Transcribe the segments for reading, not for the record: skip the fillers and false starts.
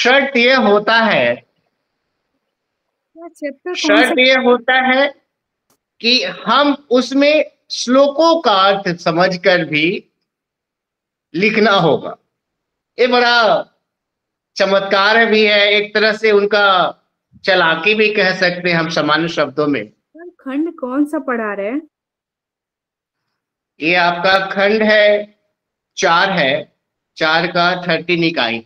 शर्त ये होता है, क्या चैप्टर कौन सा? शर्त ये होता है कि हम उसमें श्लोकों का अर्थ समझकर भी लिखना होगा। ये बड़ा चमत्कार भी है, एक तरह से उनका चालाकी भी कह सकते हैं हम सामान्य शब्दों में। सर, खंड कौन सा पढ़ा रहे हैं? ये आपका खंड है, 4 है, 4 का 13 इकाई।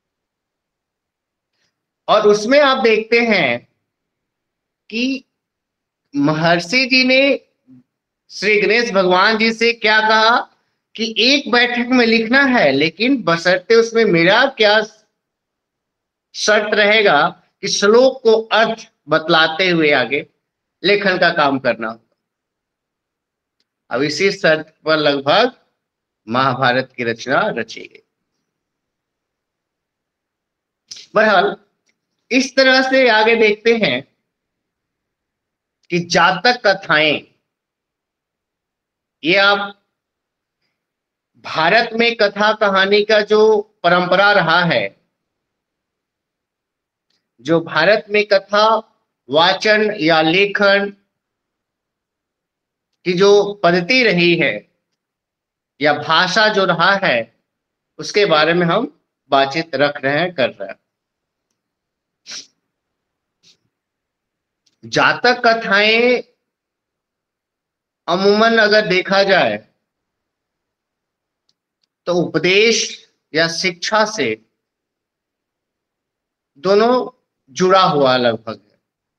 और उसमें आप देखते हैं कि महर्षि जी ने श्री गणेश भगवान जी से क्या कहा कि एक बैठक में लिखना है, लेकिन बशर्ते उसमें मेरा क्या शर्त रहेगा कि श्लोक को अर्थ बतलाते हुए आगे लेखन का काम करना होगा। अब इसी शर्त पर लगभग महाभारत की रचना रची गई। बहरहाल इस तरह से आगे देखते हैं कि जातक कथाएं, ये आप भारत में कथा कहानी का जो परंपरा रहा है, जो भारत में कथा वाचन या लेखन की जो पद्धति रही है या भाषा जो रहा है, उसके बारे में हम बातचीत रख रहे हैं, कर रहे हैं। जातक कथाएं अमूमन अगर देखा जाए तो उपदेश या शिक्षा से दोनों जुड़ा हुआ लगभग है।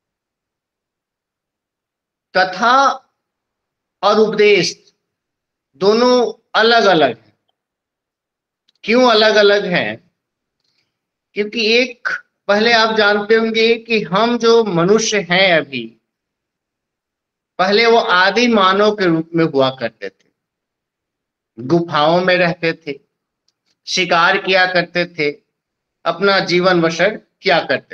कथा और उपदेश दोनों अलग अलग हैं। क्यों अलग अलग हैं? क्योंकि एक, पहले आप जानते होंगे कि हम जो मनुष्य हैं अभी, पहले वो आदि मानव के रूप में हुआ करते थे, गुफाओं में रहते थे, शिकार किया करते थे, अपना जीवन बसर किया करते थे।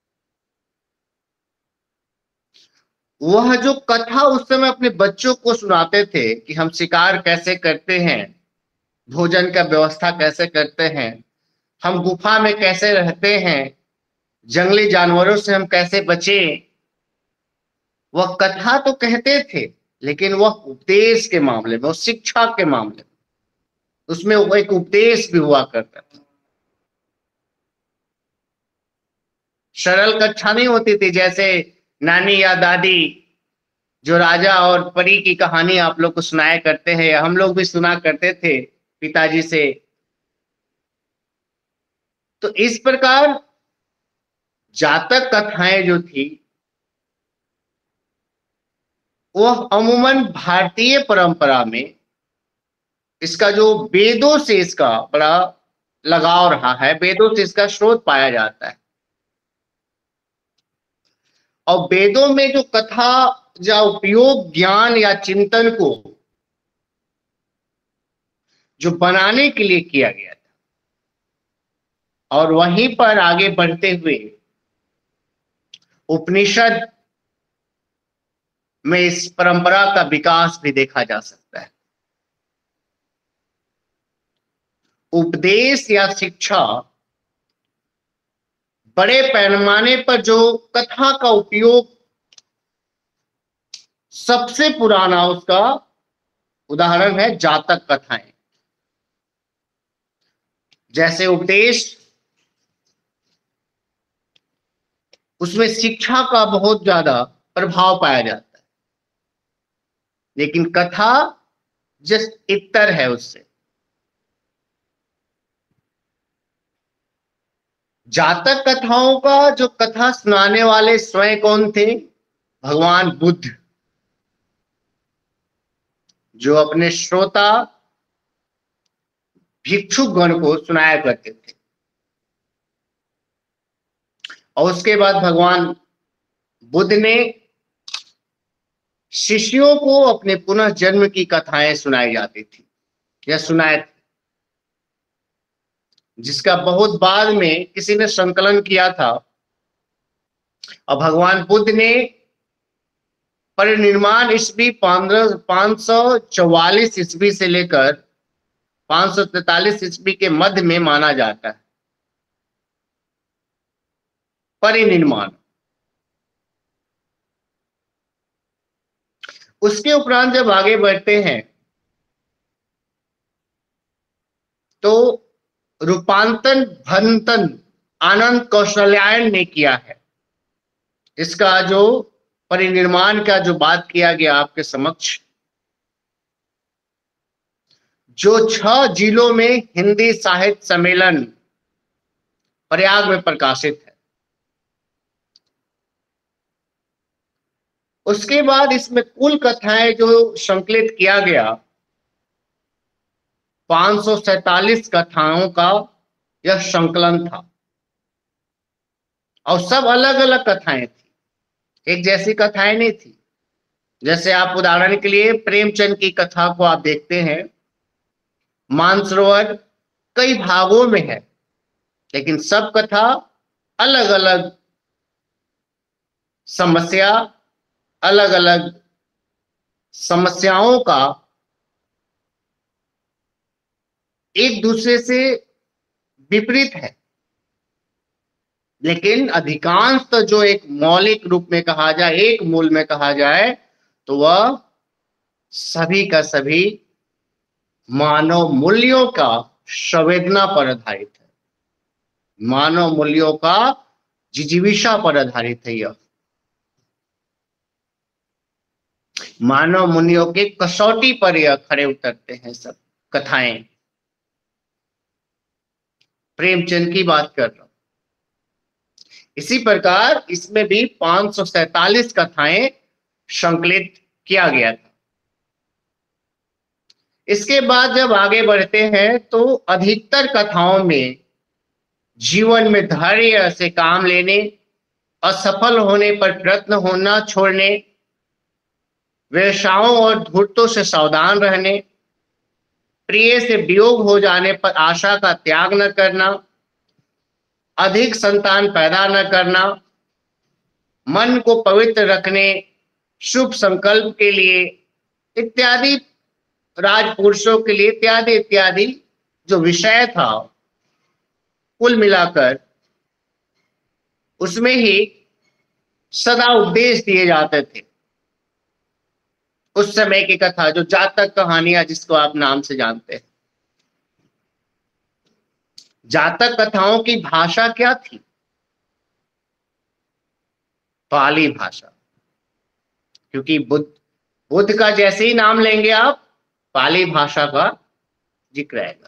वह जो कथा उस समय अपने बच्चों को सुनाते थे कि हम शिकार कैसे करते हैं, भोजन का व्यवस्था कैसे करते हैं, हम गुफा में कैसे रहते हैं, जंगली जानवरों से हम कैसे बचे, वह कथा तो कहते थे, लेकिन वह उपदेश के मामले में, वह शिक्षा के मामले में, उसमें वो एक उपदेश भी हुआ करता था। सरल कथा नहीं होती थी, जैसे नानी या दादी जो राजा और परी की कहानी आप लोग को सुनाया करते हैं, हम लोग भी सुना करते थे पिताजी से। तो इस प्रकार जातक कथाएं जो थी वह अमूमन भारतीय परंपरा में, इसका जो वेदों से इसका बड़ा लगाव रहा है, वेदों से इसका स्रोत पाया जाता है। और वेदों में जो कथा या उपयोग ज्ञान या चिंतन को जो बनाने के लिए किया गया था, और वहीं पर आगे बढ़ते हुए उपनिषद में इस परंपरा का विकास भी देखा जा सकता है। उपदेश या शिक्षा बड़े पैमाने पर जो कथा का उपयोग, सबसे पुराना उसका उदाहरण है जातक कथाएं। जैसे उपदेश, उसमें शिक्षा का बहुत ज्यादा प्रभाव पाया जाता है, लेकिन कथा जस्ट इतर है उससे। जातक कथाओं का जो कथा सुनाने वाले स्वयं कौन थे? भगवान बुद्ध, जो अपने श्रोता भिक्षुक गण को सुनाया करते थे। और उसके बाद भगवान बुद्ध ने शिष्यों को अपने पुनः जन्म की कथाएं सुनाई जाती थी या सुनाए थे, जिसका बहुत बाद में किसी ने संकलन किया था। और भगवान बुद्ध ने परिनिर्माण ईस्वी 544 ईस्वी से लेकर 543 ईस्वी के मध्य में माना जाता है। परिनिर्माण। उसके उपरांत जब आगे बढ़ते हैं तो रूपांतन भंतन आनंद कौशल्यायन ने किया है। इसका जो परिनिर्माण का जो बात किया गया आपके समक्ष, जो 6 जिलों में हिंदी साहित्य सम्मेलन प्रयाग में प्रकाशित है। उसके बाद इसमें कुल कथाएं जो संकलित किया गया 547 कथाओं का यह संकलन था, और सब अलग अलग कथाएं थी, एक जैसी कथाएं नहीं थी। जैसे आप उदाहरण के लिए प्रेमचंद की कथा को आप देखते हैं, मानसरोवर कई भागों में है, लेकिन सब कथा अलग अलग समस्या, अलग अलग समस्याओं का एक दूसरे से विपरीत है, लेकिन अधिकांश तो जो एक मौलिक रूप में कहा जाए, एक मूल में कहा जाए, तो वह सभी का सभी मानव मूल्यों का संवेदना पर आधारित है, मानव मूल्यों का जिजीविषा पर आधारित है। यह मानव मूल्यों के कसौटी पर यह खरे उतरते हैं सब कथाएं। प्रेमचंद की बात कर रहा हूं। इसी प्रकार इसमें भी 547 कथाएं संकलित किया गया था। इसके बाद जब आगे बढ़ते हैं तो अधिकतर कथाओं में जीवन में धैर्य से काम लेने, असफल होने पर प्रयत्न होना छोड़ने, व्यवसायों और धूर्तों से सावधान रहने, प्रिय से वियोग हो जाने पर आशा का त्याग न करना, अधिक संतान पैदा न करना, मन को पवित्र रखने, शुभ संकल्प के लिए इत्यादि, राजपुरुषों के लिए इत्यादि इत्यादि जो विषय था, कुल मिलाकर उसमें ही सदा उपदेश दिए जाते थे। उस समय की कथा जो जातक कहानियां, जिसको आप नाम से जानते हैं, जातक कथाओं की भाषा क्या थी? पाली भाषा। क्योंकि बुद्ध का जैसे ही नाम लेंगे आप, पाली भाषा का जिक्र आएगा।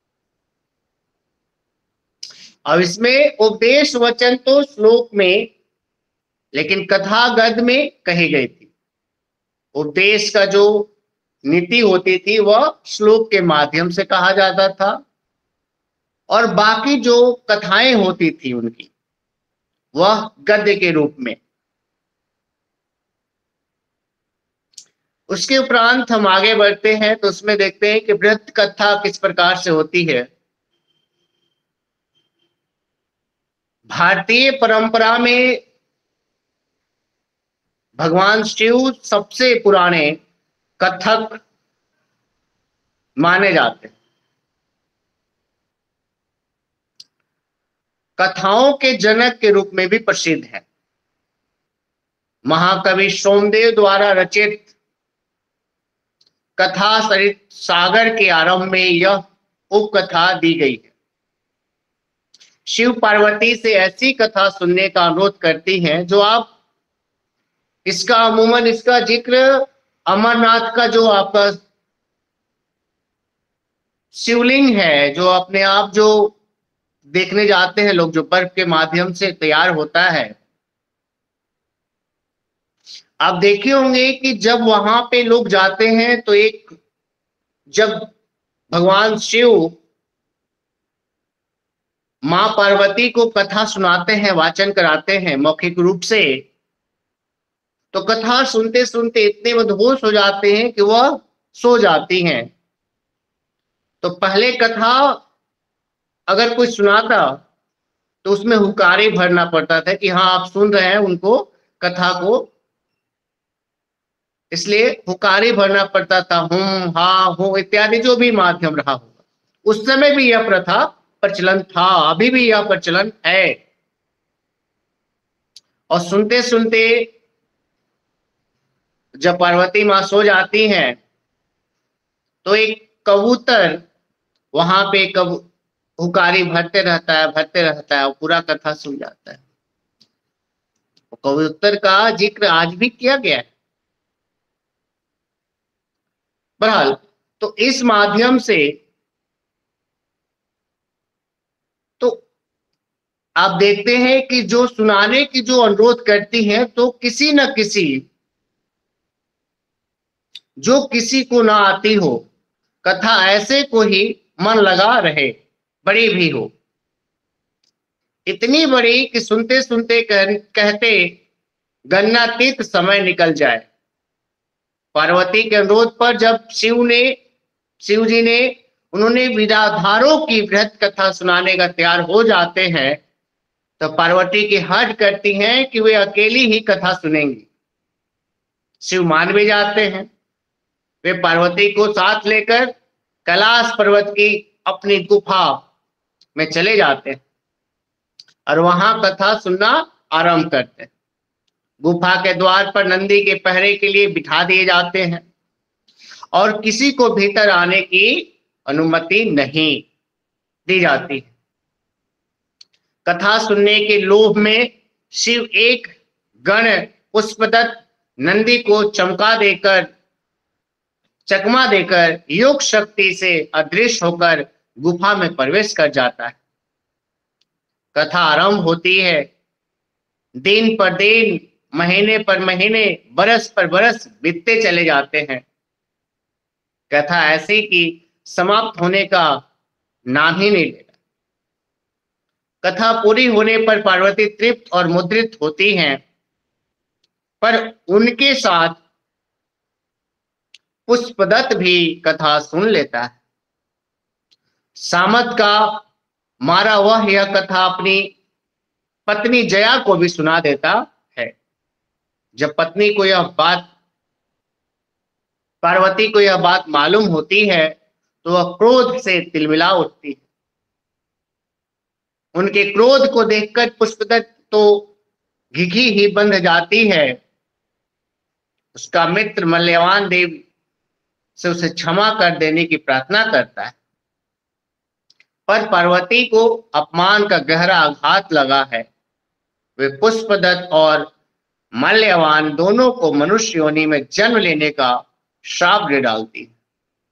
अब इसमें उपदेश वचन तो श्लोक में, लेकिन कथा गद्य में कही गई थी। उपदेश का जो नीति होती थी वह श्लोक के माध्यम से कहा जाता था, और बाकी जो कथाएं होती थी उनकी वह गद्य के रूप में। उसके उपरांत हम आगे बढ़ते हैं तो उसमें देखते हैं कि वृत्त कथा किस प्रकार से होती है। भारतीय परंपरा में भगवान शिव सबसे पुराने कथक माने जाते हैं। कथाओं के जनक के रूप में भी प्रसिद्ध है। महाकवि सोमदेव द्वारा रचित कथा सरित सागर के आरंभ में यह उपकथा दी गई है। शिव पार्वती से ऐसी कथा सुनने का अनुरोध करती हैं जो आप इसका अमूमन इसका जिक्र अमरनाथ का जो आपका शिवलिंग है, जो अपने आप जो देखने जाते हैं लोग, जो बर्फ के माध्यम से तैयार होता है, आप देखे होंगे कि जब वहां पे लोग जाते हैं तो एक, जब भगवान शिव मां पार्वती को कथा सुनाते हैं, वाचन कराते हैं मौखिक रूप से, तो कथा सुनते सुनते इतने मदहोश हो जाते हैं कि वह सो जाती हैं। तो पहले कथा अगर कोई सुनाता तो उसमें हुकारे भरना पड़ता था कि हाँ आप सुन रहे हैं उनको कथा को, इसलिए हुकारे भरना पड़ता था, हुम हा हो इत्यादि जो भी माध्यम रहा होगा। उस समय भी यह प्रथा प्रचलन था, अभी भी यह प्रचलन है। और सुनते सुनते जब पार्वती माँ सो जाती हैं तो एक कबूतर वहां पे हुकारी भरते रहता है और पूरा कथा सुन जाता है। कबूतर का जिक्र आज भी किया गया है। बहरहाल, तो इस माध्यम से तो आप देखते हैं कि जो सुनाने की जो अनुरोध करती है तो किसी न किसी, जो किसी को ना आती हो कथा ऐसे को ही मन लगा रहे, बड़ी भी हो, इतनी बड़ी कि सुनते सुनते कहते गणनातीत समय निकल जाए। पार्वती के अनुरोध पर जब शिव जी ने उन्होंने विराधारों की बृहद कथा सुनाने का तैयार हो जाते हैं तो पार्वती की हट करती हैं कि वे अकेली ही कथा सुनेंगी। शिव मान भी जाते हैं। वे पार्वती को साथ लेकर कैलाश पर्वत की अपनी गुफा में चले जाते हैं और वहां कथा सुनना आरंभ करते हैं। गुफा के द्वार पर नंदी के पहरे के लिए बिठा दिए जाते हैं और किसी को भीतर आने की अनुमति नहीं दी जाती। कथा सुनने के लोभ में शिव एक गण पुष्पदत्त नंदी को चकमा देकर योग शक्ति से अदृश्य होकर गुफा में प्रवेश कर जाता है। कथा आरंभ होती है। दिन पर दिन, महीने पर महीने, बरस पर बरस बीतते चले जाते हैं। कथा ऐसी कि समाप्त होने का नाम ही नहीं लेता। कथा पूरी होने पर पार्वती तृप्त और मुद्रित होती हैं, पर उनके साथ पुष्पदत्त भी कथा सुन लेता है। सामत का मारा वह यह कथा अपनी पत्नी जया को भी सुना देता है। जब पत्नी को यह बात, पार्वती को यह बात मालूम होती है तो वह क्रोध से तिलमिला उठती है। उनके क्रोध को देखकर पुष्पदत्त तो घिघी ही बंध जाती है। उसका मित्र मल्यवान देव से उसे क्षमा कर देने की प्रार्थना करता है, पर पार्वती को अपमान का गहरा आघात लगा है। वे पुष्पदत्त और मल्यवान दोनों को मनुष्य योनि में जन्म लेने का श्राप दे डालती है।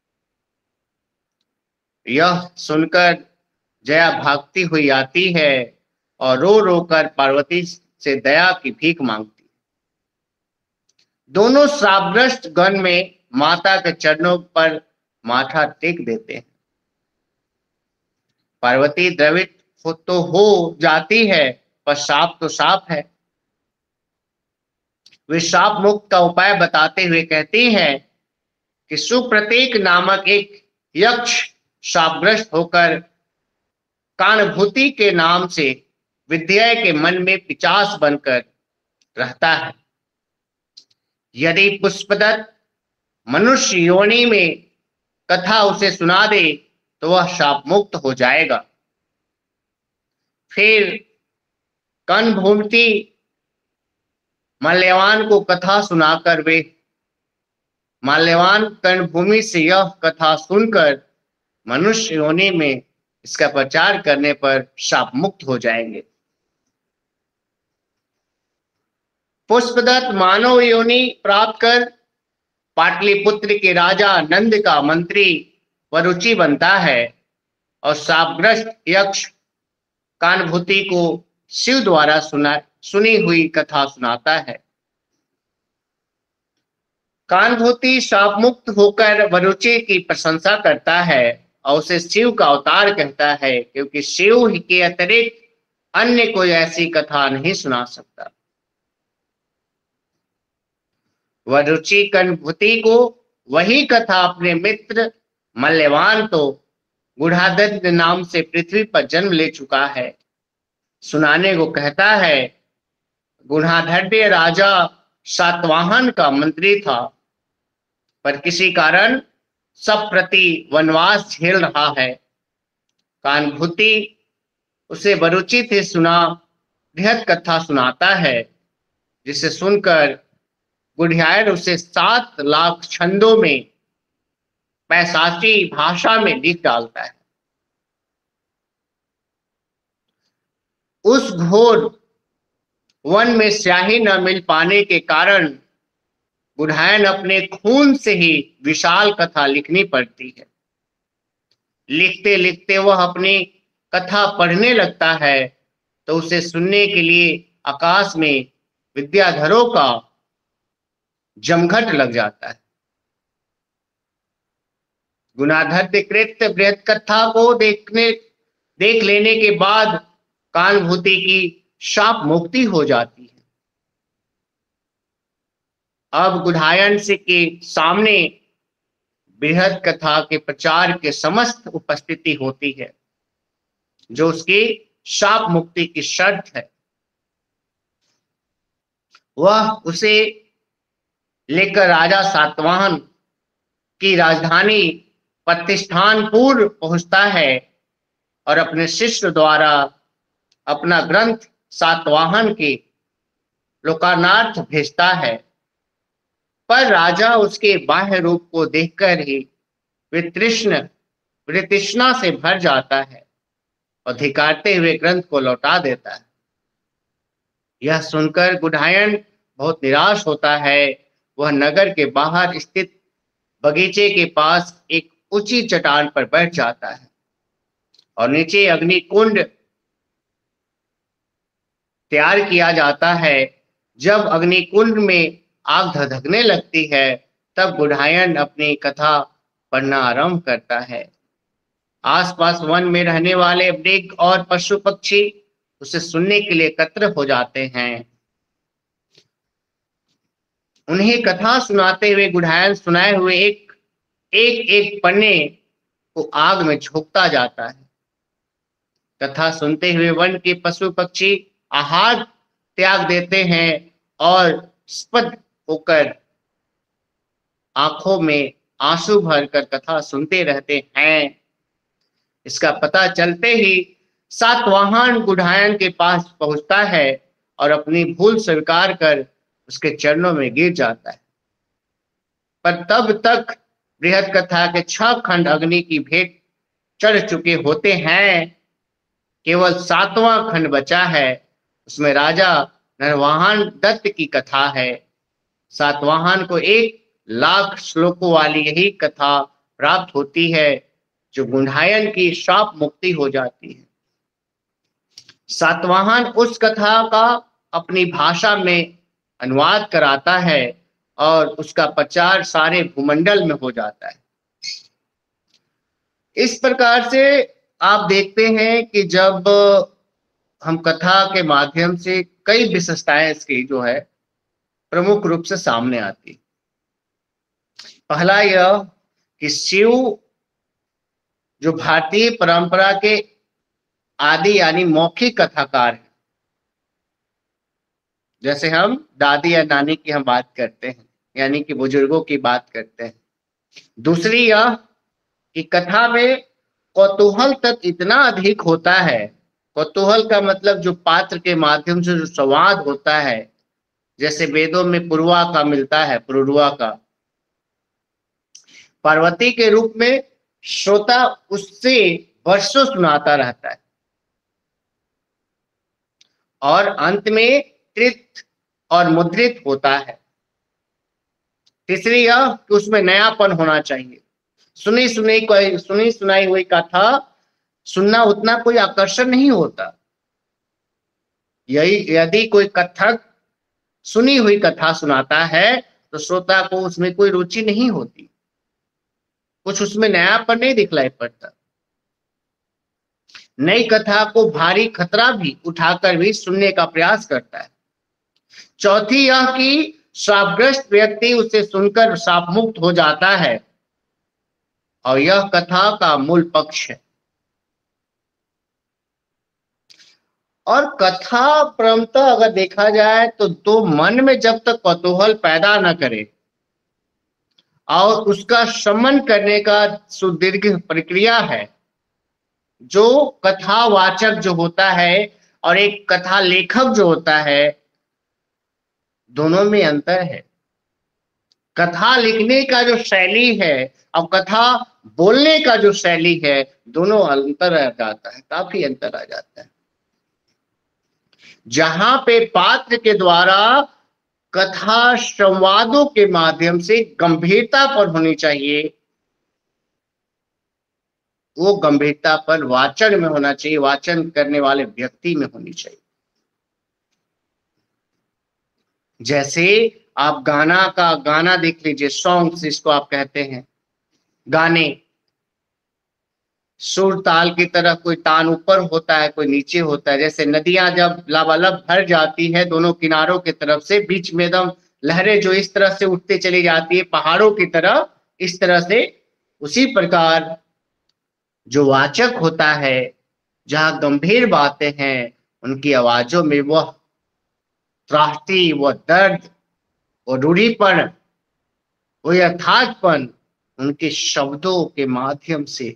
यह सुनकर जया भागती हुई आती है और रो रो कर पार्वती से दया की भीख मांगती है। दोनों श्रापग्रस्त गण में माता के चरणों पर माथा टेक देते हैं। पार्वती द्रवित तो हो जाती है, पर शाप तो शाप है। वे शाप मुक्त का उपाय बताते हुए कहती हैं कि सुप्रतीक नामक एक यक्ष शापग्रस्त होकर कानुभूति के नाम से विद्या के मन में पिचास बनकर रहता है। यदि पुष्पदत्त मनुष्य योनि में कथा उसे सुना दे तो वह शाप मुक्त हो जाएगा। फिर कानुभूति मल्यवान को कथा सुनाकर वे माल्यवान कर्णभूमि से यह कथा सुनकर मनुष्य योनि में इसका प्रचार करने पर शाप मुक्त हो जाएंगे। पुष्पदत्त मानव योनि प्राप्त कर पाटलिपुत्र के राजा नंद का मंत्री वरुचि बनता है और शापग्रस्त यक्ष कानुभूति को शिव द्वारा सुनी हुई कथा सुनाता है। कानुभूति शाप मुक्त होकर वरुचि की प्रशंसा करता है और उसे शिव का अवतार कहता है, क्योंकि शिव के अतिरिक्त अन्य कोई ऐसी कथा नहीं सुना सकता। वरुचि कानुभूति को वही कथा अपने मित्र मल्यवान तो गुढ़ादत्त नाम से पृथ्वी पर जन्म ले चुका है सुनाने को कहता है। गुढ़ाधड्य राजा सातवाहन का मंत्री था, पर किसी कारण सब प्रति वनवास झेल रहा है। कानुभूति उसे वरुचि से सुना बृहद कथा सुनाता है जिसे सुनकर गुढ़ियार उसे 7 लाख छंदों में पैशाची भाषा में लिख डालता है। उस घोर वन में स्याही न मिल पाने के कारण बुढ़ायन अपने खून से ही विशाल कथा लिखनी पड़ती है। लिखते लिखते वह अपनी कथा पढ़ने लगता है तो उसे सुनने के लिए आकाश में विद्याधरों का जमघट लग जाता है। गुणाधर कृत्य बृहत कथा को देख लेने के बाद कानुभूति की शाप मुक्ति हो जाती है। अब गुढ़ायन से के सामने बृहद कथा के प्रचार के समस्त उपस्थिति होती है, जो उसकी शाप मुक्ति की शर्त है। वह उसे लेकर राजा सातवाहन की राजधानी प्रतिष्ठानपुर पहुंचता है और अपने शिष्य द्वारा अपना ग्रंथ सातवाहन के लोकार्पणार्थ भेजता है। पर राजा उसके बाह्य रूप को देखकर ही वितृष्णा से भर जाता है और धिक्कारते हुए ग्रंथ को लौटा देता है। यह सुनकर गुढ़ायन बहुत निराश होता है। वह नगर के बाहर स्थित बगीचे के पास एक ऊंची चट्टान पर बैठ जाता है और नीचे अग्निकुंड तैयार किया जाता है। जब अग्निकुंड में आग धधकने लगती है तब गुढ़ायन अपनी कथा पढ़ना आरंभ करता है। आसपास वन में रहने वाले मृग और पशु पक्षी उसे सुनने के लिए एकत्र हो जाते हैं। उन्हें कथा सुनाते हुए गुढ़ायन सुनाए हुए एक पन्ने को आग में झोंकता जाता है। कथा सुनते हुए वन के पशु पक्षी आहार त्याग देते हैं और स्पष्ट होकर आंखों में आंसू भरकर कथा सुनते रहते हैं। इसका पता चलते ही सातवाहन गुढ़ायन के पास पहुंचता है और अपनी भूल स्वीकार कर उसके चरणों में गिर जाता है। पर तब तक बृहद कथा के 6 खंड अग्नि की भेंट चढ़ चुके होते हैं। केवल 7वां खंड बचा है। उसमें राजा नरवाहन दत्त की कथा है। सातवाहन को 1 लाख श्लोकों वाली यही कथा प्राप्त होती है, जो गुढ़ायन की शाप मुक्ति हो जाती है। सातवाहन उस कथा का अपनी भाषा में अनुवाद कराता है और उसका प्रचार सारे भूमंडल में हो जाता है। इस प्रकार से आप देखते हैं कि जब हम कथा के माध्यम से कई विशेषताएं इसकी जो है प्रमुख रूप से सामने आती। पहला यह कि शिव जो भारतीय परंपरा के आदि यानी मौखिक कथाकार है। जैसे हम दादी या नानी की हम बात करते हैं, यानी कि बुजुर्गों की बात करते हैं। दूसरी यह कि कथा में कौतूहल तक इतना अधिक होता है। कौतूहल का मतलब जो पात्र के माध्यम से जो संवाद होता है, जैसे वेदों में पुरवा का मिलता है, पुरुरवा का, पार्वती के रूप में श्रोता उससे वर्षों सुनाता रहता है और अंत में कृत और मुद्रित होता है। तीसरी यह कि उसमें नयापन होना चाहिए। सुनी सुनाई हुई कथा सुनना उतना कोई आकर्षण नहीं होता। यदि कोई कथक सुनी हुई कथा सुनाता है तो श्रोता को उसमें कोई रुचि नहीं होती, कुछ उसमें नयापन नहीं दिखलाई पड़ता। नई कथा को भारी खतरा भी उठाकर भी सुनने का प्रयास करता है। चौथी यह कि शापग्रस्त व्यक्ति उसे सुनकर शाप मुक्त हो जाता है और यह कथा का मूल पक्ष है। और कथा परंपरा अगर देखा जाए तो मन में जब तक कौतूहल पैदा न करे और उसका शमन करने का सुदीर्घ प्रक्रिया है, जो कथावाचक जो होता है और एक कथा लेखक जो होता है, दोनों में अंतर है। कथा लिखने का जो शैली है और कथा बोलने का जो शैली है, दोनों अंतर आ जाता है, काफी अंतर आ जाता है। जहां पे पात्र के द्वारा कथा संवादों के माध्यम से गंभीरता पर होनी चाहिए, वो गंभीरता पर वाचन में होना चाहिए, वाचन करने वाले व्यक्ति में होनी चाहिए। जैसे आप गाना देख लीजिए, सॉन्ग्स जिसको आप कहते हैं, गाने सुर ताल की तरह, कोई तान ऊपर होता है, कोई नीचे होता है। जैसे नदियां जब लबालब भर जाती है दोनों किनारों की तरफ से, बीच में एकदम लहरें जो इस तरह से उठते चली जाती है पहाड़ों की तरह, इस तरह से, उसी प्रकार जो वाचक होता है, जहां गंभीर बातें हैं, उनकी आवाजों में वह त्रासदी, वह दर्द, वो रूढ़ीपन, वो यथार्थपन उनके शब्दों के माध्यम से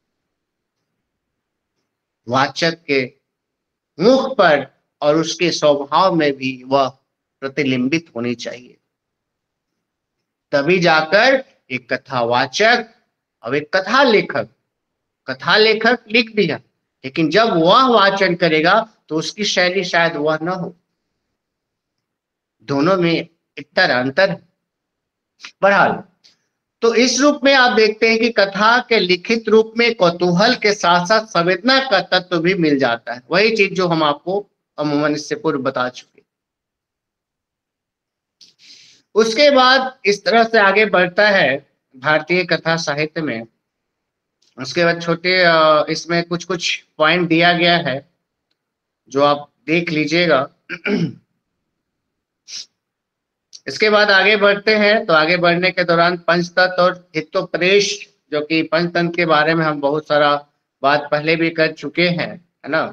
वाचक के मुख पर और उसके स्वभाव में भी वह प्रतिबिंबित होनी चाहिए। तभी जाकर एक कथावाचक और एक कथा लेखक लिख दिया, लेकिन जब वह वाचन करेगा तो उसकी शैली शायद वह न हो। दोनों में इतना अंतर है। बहरहाल, तो इस रूप में आप देखते हैं कि कथा के लिखित रूप में कौतूहल के साथ साथ संवेदना का तत्व भी मिल जाता है। वही चीज जो हम आपको अमूमन इससे पूर्व बता चुके। उसके बाद इस तरह से आगे बढ़ता है भारतीय कथा साहित्य में। उसके बाद छोटे इसमें कुछ कुछ पॉइंट दिया गया है जो आप देख लीजिएगा। इसके बाद आगे बढ़ते हैं, तो आगे बढ़ने के दौरान पंचतत्व और हितोपदेश, जो कि पंचतंत्र के बारे में हम बहुत सारा बात पहले भी कर चुके हैं, है ना।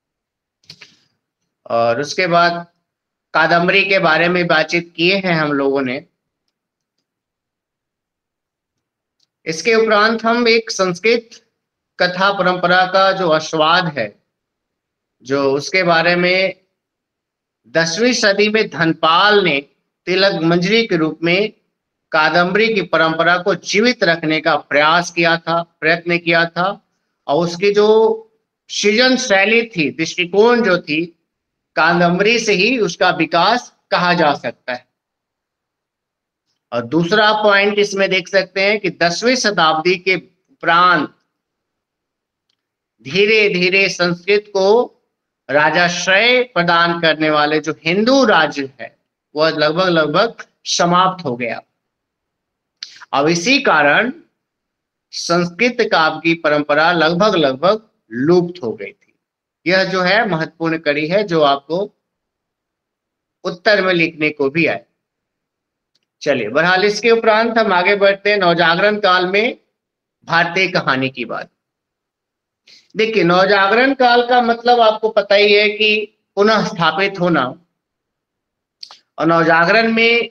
और उसके बाद कादम्बरी के बारे में बातचीत किए हैं हम लोगों ने। इसके उपरांत हम एक संस्कृत कथा परंपरा का जो आस्वाद है, जो उसके बारे में 10वीं सदी में धनपाल ने तिलक मंजरी के रूप में कादम्बरी की परंपरा को जीवित रखने का प्रयत्न किया था। और उसकी जो सृजन शैली थी, दृष्टिकोण जो थी, कादम्बरी से ही उसका विकास कहा जा सकता है। और दूसरा पॉइंट इसमें देख सकते हैं कि 10वीं शताब्दी के उपरांत धीरे धीरे संस्कृत को राजाश्रय प्रदान करने वाले जो हिंदू राज्य है, वह लगभग समाप्त हो गया। अब इसी कारण संस्कृत काव्य की परंपरा लगभग लुप्त हो गई थी। यह जो है महत्वपूर्ण कड़ी है जो आपको उत्तर में लिखने को भी आए। चलिए, बहरहाल इसके उपरांत हम आगे बढ़ते हैं नवजागरण काल में भारतीय कहानी की बात। देखिए, नवजागरण काल का मतलब आपको पता ही है कि पुनः स्थापित होना। और नवजागरण में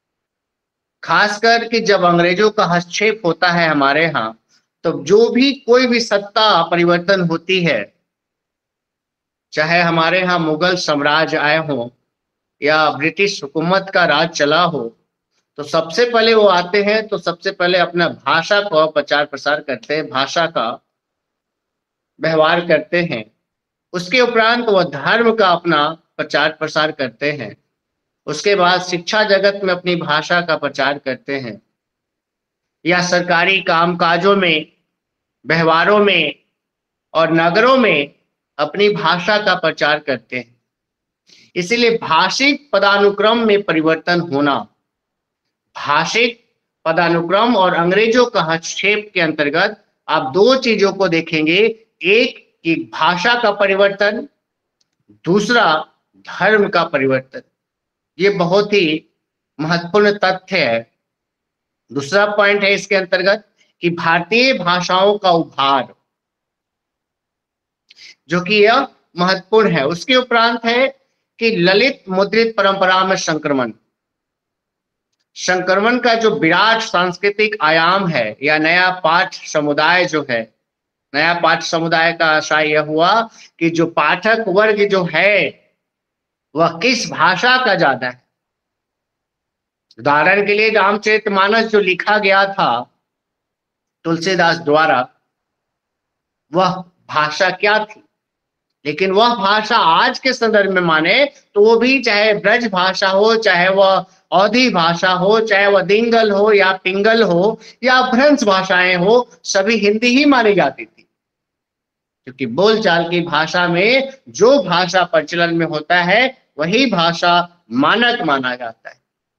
खासकर कि जब अंग्रेजों का हस्तक्षेप होता है हमारे यहाँ, तो जो भी कोई भी सत्ता परिवर्तन होती है, चाहे हमारे यहाँ मुगल साम्राज्य आए हो या ब्रिटिश हुकूमत का राज चला हो, तो सबसे पहले वो आते हैं तो सबसे पहले अपना भाषा का प्रचार प्रसार करते हैं, भाषा का व्यवहार करते हैं। उसके उपरांत वह धर्म का अपना प्रचार प्रसार करते हैं। उसके बाद शिक्षा जगत में अपनी भाषा का प्रचार करते हैं, या सरकारी कामकाजों में, व्यवहारों में और नगरों में अपनी भाषा का प्रचार करते हैं। इसीलिए भाषिक पदानुक्रम में परिवर्तन होना, भाषिक पदानुक्रम और अंग्रेजों का हस्तक्षेप के अंतर्गत आप दो चीजों को देखेंगे, एक कि भाषा का परिवर्तन, दूसरा धर्म का परिवर्तन। ये बहुत ही महत्वपूर्ण तथ्य है। दूसरा पॉइंट है इसके अंतर्गत कि भारतीय भाषाओं का उभार, जो कि यह महत्वपूर्ण है। उसके उपरांत है कि ललित मुद्रित परंपरा में संक्रमण का जो विराट सांस्कृतिक आयाम है, या नया पाठ समुदाय जो है, नया पाठ समुदाय का आशय यह हुआ कि जो पाठक वर्ग जो है वह किस भाषा का ज्यादा है, उदाहरण के लिए रामचरितमानस जो लिखा गया था तुलसीदास द्वारा, वह भाषा क्या थी? लेकिन वह भाषा आज के संदर्भ में माने तो वो भी चाहे ब्रज भाषा हो, चाहे वह अवधी भाषा हो, चाहे वह दिंगल हो या पिंगल हो या भ्रंश भाषाएं हो, सभी हिंदी ही मानी जाती थी। क्योंकि बोलचाल की भाषा में जो भाषा प्रचलन में होता है वही भाषा मानक माना जाता है।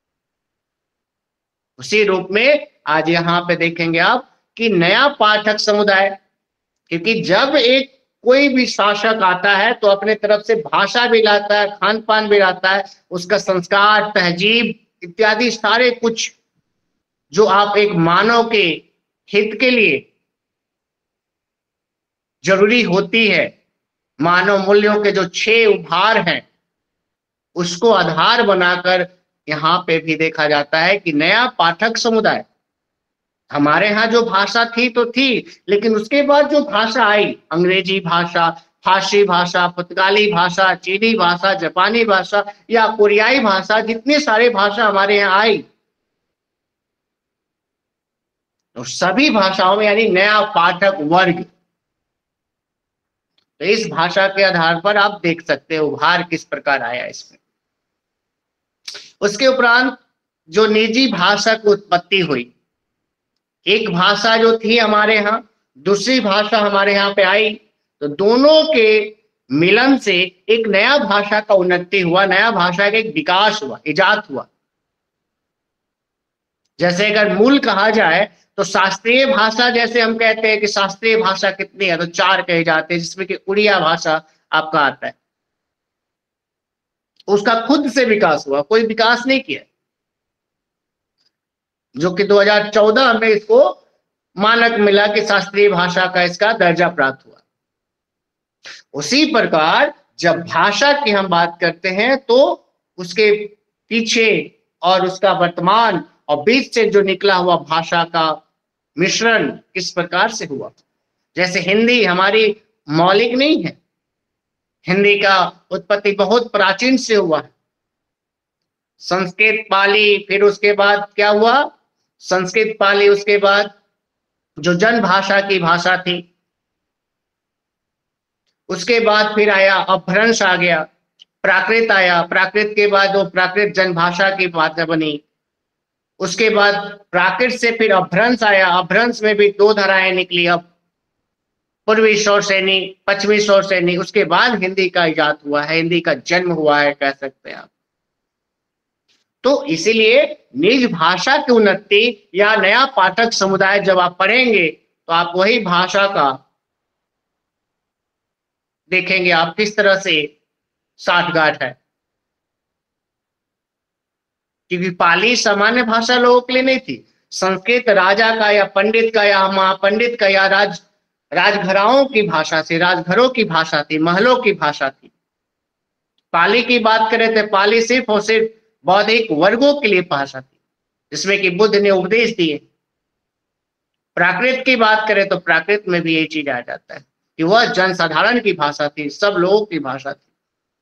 उसी रूप में आज यहाँ पे देखेंगे आप कि नया पाठक समुदाय, क्योंकि जब एक कोई भी शासक आता है तो अपने तरफ से भाषा भी लाता है, खान पान भी लाता है, उसका संस्कार, तहजीब इत्यादि सारे कुछ जो आप एक मानव के हित के लिए जरूरी होती है, मानव मूल्यों के जो 6 उभार हैं उसको आधार बनाकर यहाँ पे भी देखा जाता है कि नया पाठक समुदाय। हमारे यहाँ जो भाषा थी तो थी, लेकिन उसके बाद जो भाषा आई, अंग्रेजी भाषा, फारसी भाषा, पुर्तगाली भाषा, चीनी भाषा, जापानी भाषा या कोरियाई भाषा, जितने सारे भाषा हमारे यहाँ आई, तो सभी भाषाओं में यानी नया पाठक वर्ग। तो इस भाषा के आधार पर आप देख सकते हो उभार किस प्रकार आया इसमें। उसके उपरांत जो निजी भाषा की उत्पत्ति हुई, एक भाषा जो थी हमारे यहाँ, दूसरी भाषा हमारे यहाँ पे आई, तो दोनों के मिलन से एक नया भाषा का उन्नति हुआ, नया भाषा का एक विकास हुआ, इजाद हुआ। जैसे अगर मूल कहा जाए तो शास्त्रीय भाषा, जैसे हम कहते हैं कि शास्त्रीय भाषा कितनी है, तो 4 कहे जाते हैं, जिसमें कि उड़िया भाषा आपका आता है। उसका खुद से विकास हुआ, कोई विकास नहीं किया, जो कि 2014 में इसको मानक मिला कि शास्त्रीय भाषा का इसका दर्जा प्राप्त हुआ। उसी प्रकार जब भाषा की हम बात करते हैं तो उसके पीछे और उसका वर्तमान और बीच से जो निकला हुआ भाषा का मिश्रण किस प्रकार से हुआ। जैसे हिंदी हमारी मौलिक नहीं है, हिंदी का उत्पत्ति बहुत प्राचीन से हुआ है। संस्कृत, पाली, फिर उसके बाद क्या हुआ, संस्कृत, पाली, उसके बाद जो जन भाषा की भाषा थी, उसके बाद फिर आया अपभ्रंश आ गया, प्राकृत आया, प्राकृत के बाद वो प्राकृत जन भाषा की भाषा बनी। उसके बाद प्राकृत से फिर अपभ्रंश आया, अपभ्रंश में भी 2 धाराएं निकली, अब पूर्वी शौरसेनी, पश्चिमी शौरसेनी। उसके बाद हिंदी का इजाद हुआ है, हिंदी का जन्म हुआ है कह सकते हैं आप। तो इसीलिए निज भाषा की उन्नति या नया पाठक समुदाय जब आप पढ़ेंगे तो आप वही भाषा का देखेंगे आप किस तरह से साठगांठ है। क्योंकि पाली सामान्य भाषा लोगों के लिए नहीं थी, संस्कृत राजा का या पंडित का या महापंडित का या राजघराओं की भाषा थी, राजघरों की भाषा थी, महलों की भाषा थी। पाली की बात करें तो पाली सिर्फ और सिर्फ बौद्धिक वर्गों के लिए भाषा थी, जिसमें कि बुद्ध ने उपदेश दिए। प्राकृत की बात करें तो प्राकृत में भी यही चीज आ जाता है कि वह जनसाधारण की भाषा थी, सब लोगों की भाषा थी।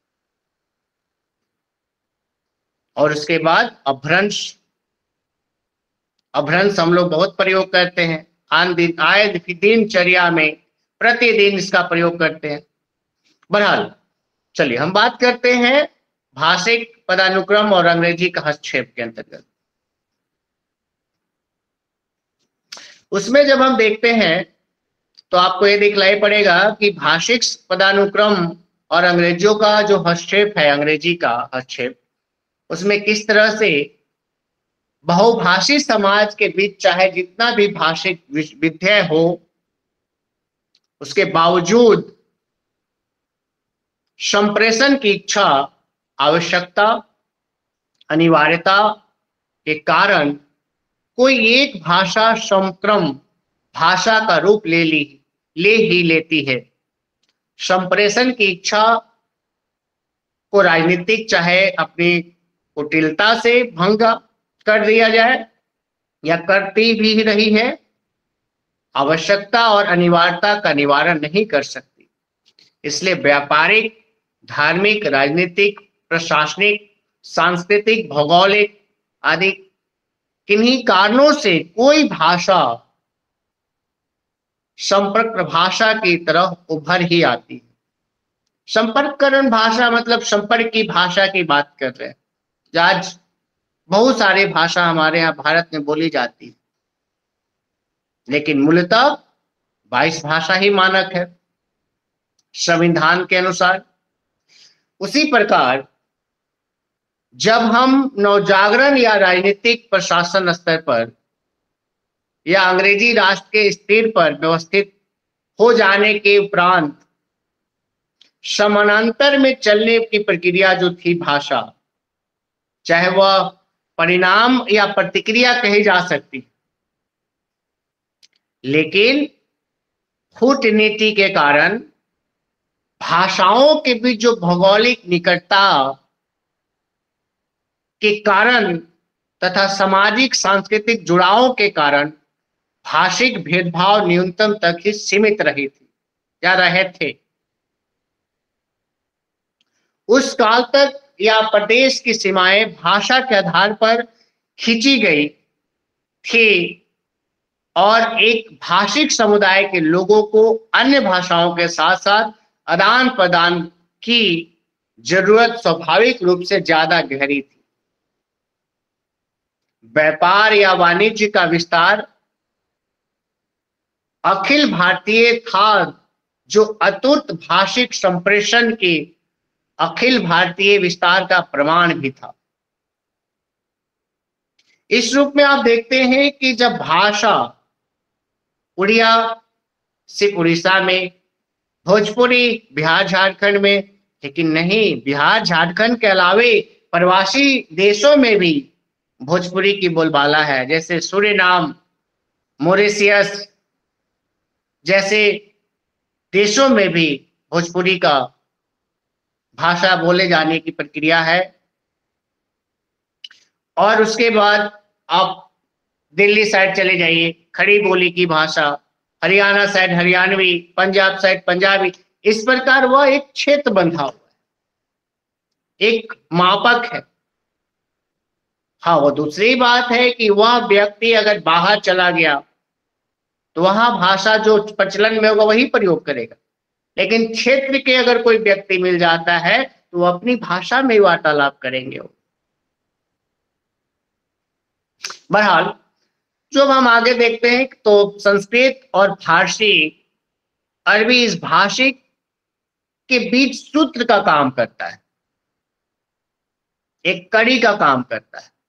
और उसके बाद अपभ्रंश, अपभ्रंश हम लोग बहुत प्रयोग करते हैं, आए दिनचर्या में प्रतिदिन इसका प्रयोग करते हैं। बहरहाल चलिए हम बात करते हैं भाषिक पदानुक्रम और अंग्रेजी का हस्तक्षेप के अंतर्गत। उसमें जब हम देखते हैं तो आपको ये दिखलाई पड़ेगा कि भाषिक पदानुक्रम और अंग्रेजियों का जो हस्तक्षेप है, अंग्रेजी का हस्तक्षेप, उसमें किस तरह से बहुभाषी समाज के बीच चाहे जितना भी भाषिक विधेय हो, उसके बावजूद संप्रेषण की इच्छा, आवश्यकता, अनिवार्यता के कारण कोई एक भाषा समक्रम भाषा का रूप ले ही लेती है। संप्रेषण की इच्छा को राजनीतिक चाहे अपनी कुटिलता से भंग कर दिया जाए या करती भी रही है, आवश्यकता और अनिवार्यता का निवारण नहीं कर सकती। इसलिए व्यापारिक, धार्मिक, राजनीतिक, प्रशासनिक, सांस्कृतिक, भौगोलिक आदि किन्हीं कारणों से कोई भाषा संपर्क भाषा की तरह उभर ही आती है। संपर्ककरण भाषा मतलब संपर्क की भाषा की बात कर रहे हैं। आज बहुत सारी भाषा हमारे यहाँ भारत में बोली जाती है, लेकिन मूलतः 22 भाषा ही मानक है संविधान के अनुसार। उसी प्रकार जब हम नवजागरण या राजनीतिक प्रशासन स्तर पर या अंग्रेजी राष्ट्र के स्तर पर व्यवस्थित हो जाने के उपरांत समानांतर में चलने की प्रक्रिया जो थी भाषा, चाहे वह परिणाम या प्रतिक्रिया कही जा सकती, लेकिन कूटनीति के कारण भाषाओं के बीच जो भौगोलिक निकटता के कारण तथा सामाजिक सांस्कृतिक जुड़ावों के कारण भाषिक भेदभाव न्यूनतम तक ही सीमित रही थी या रहे थे। उस काल तक या प्रदेश की सीमाएं भाषा के आधार पर खींची गई थी और एक भाषिक समुदाय के लोगों को अन्य भाषाओं के साथ साथ आदान प्रदान की जरूरत स्वाभाविक रूप से ज्यादा गहरी थी। व्यापार या वाणिज्य का विस्तार अखिल भारतीय था, जो अतुट भाषिक संप्रेषण के अखिल भारतीय विस्तार का प्रमाण भी था। इस रूप में आप देखते हैं कि जब भाषा उड़िया सिर्फ उड़ीसा में, भोजपुरी बिहार झारखंड में, लेकिन नहीं, बिहार झारखंड के अलावे प्रवासी देशों में भी भोजपुरी की बोलबाला है। जैसे सूरीनाम, मॉरिशस जैसे देशों में भी भोजपुरी का भाषा बोले जाने की प्रक्रिया है। और उसके बाद आप दिल्ली साइड चले जाइए, खड़ी बोली की भाषा, हरियाणा साइड हरियाणवी, पंजाब साइड पंजाबी। इस प्रकार वह एक क्षेत्र बंधा हुआ है, एक मापक है। हाँ, वो दूसरी बात है कि वह व्यक्ति अगर बाहर चला गया तो वहां भाषा जो प्रचलन में होगा वही प्रयोग करेगा, लेकिन क्षेत्र के अगर कोई व्यक्ति मिल जाता है तो वो अपनी भाषा में वार्तालाप करेंगे। बहरहाल जब हम आगे देखते हैं तो संस्कृत और फारसी अरबी इस भाषिक के बीच सूत्र का काम करता है, एक कड़ी का काम करता है,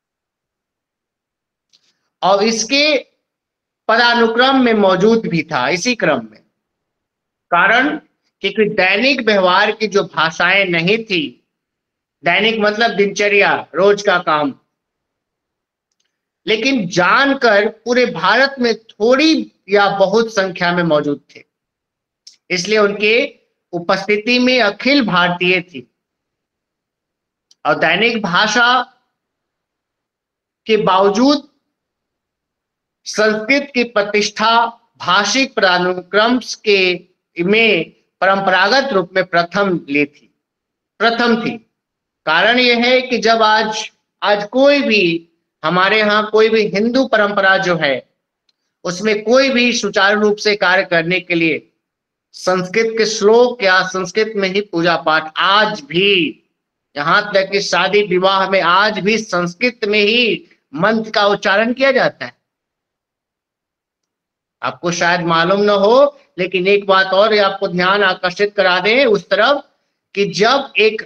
और इसके पदानुक्रम में मौजूद भी था इसी क्रम में। कारण क्योंकि दैनिक व्यवहार की जो भाषाएं नहीं थी, दैनिक मतलब दिनचर्या, रोज का काम, लेकिन जानकर पूरे भारत में थोड़ी या बहुत संख्या में मौजूद थे, इसलिए उनके उपस्थिति में अखिल भारतीय थी। और दैनिक भाषा के बावजूद संस्कृत की प्रतिष्ठा भाषिक पदानुक्रम के में परंपरागत रूप में प्रथम थी। कारण यह है कि जब आज कोई भी हमारे यहाँ कोई भी हिंदू परंपरा जो है उसमें कोई भी सुचारू रूप से कार्य करने के लिए संस्कृत के श्लोक या संस्कृत में ही पूजा पाठ, आज भी यहाँ तक कि शादी विवाह में आज भी संस्कृत में ही मंत्र का उच्चारण किया जाता है। आपको शायद मालूम न हो, लेकिन एक बात और आपको ध्यान आकर्षित करा दें उस तरफ कि जब एक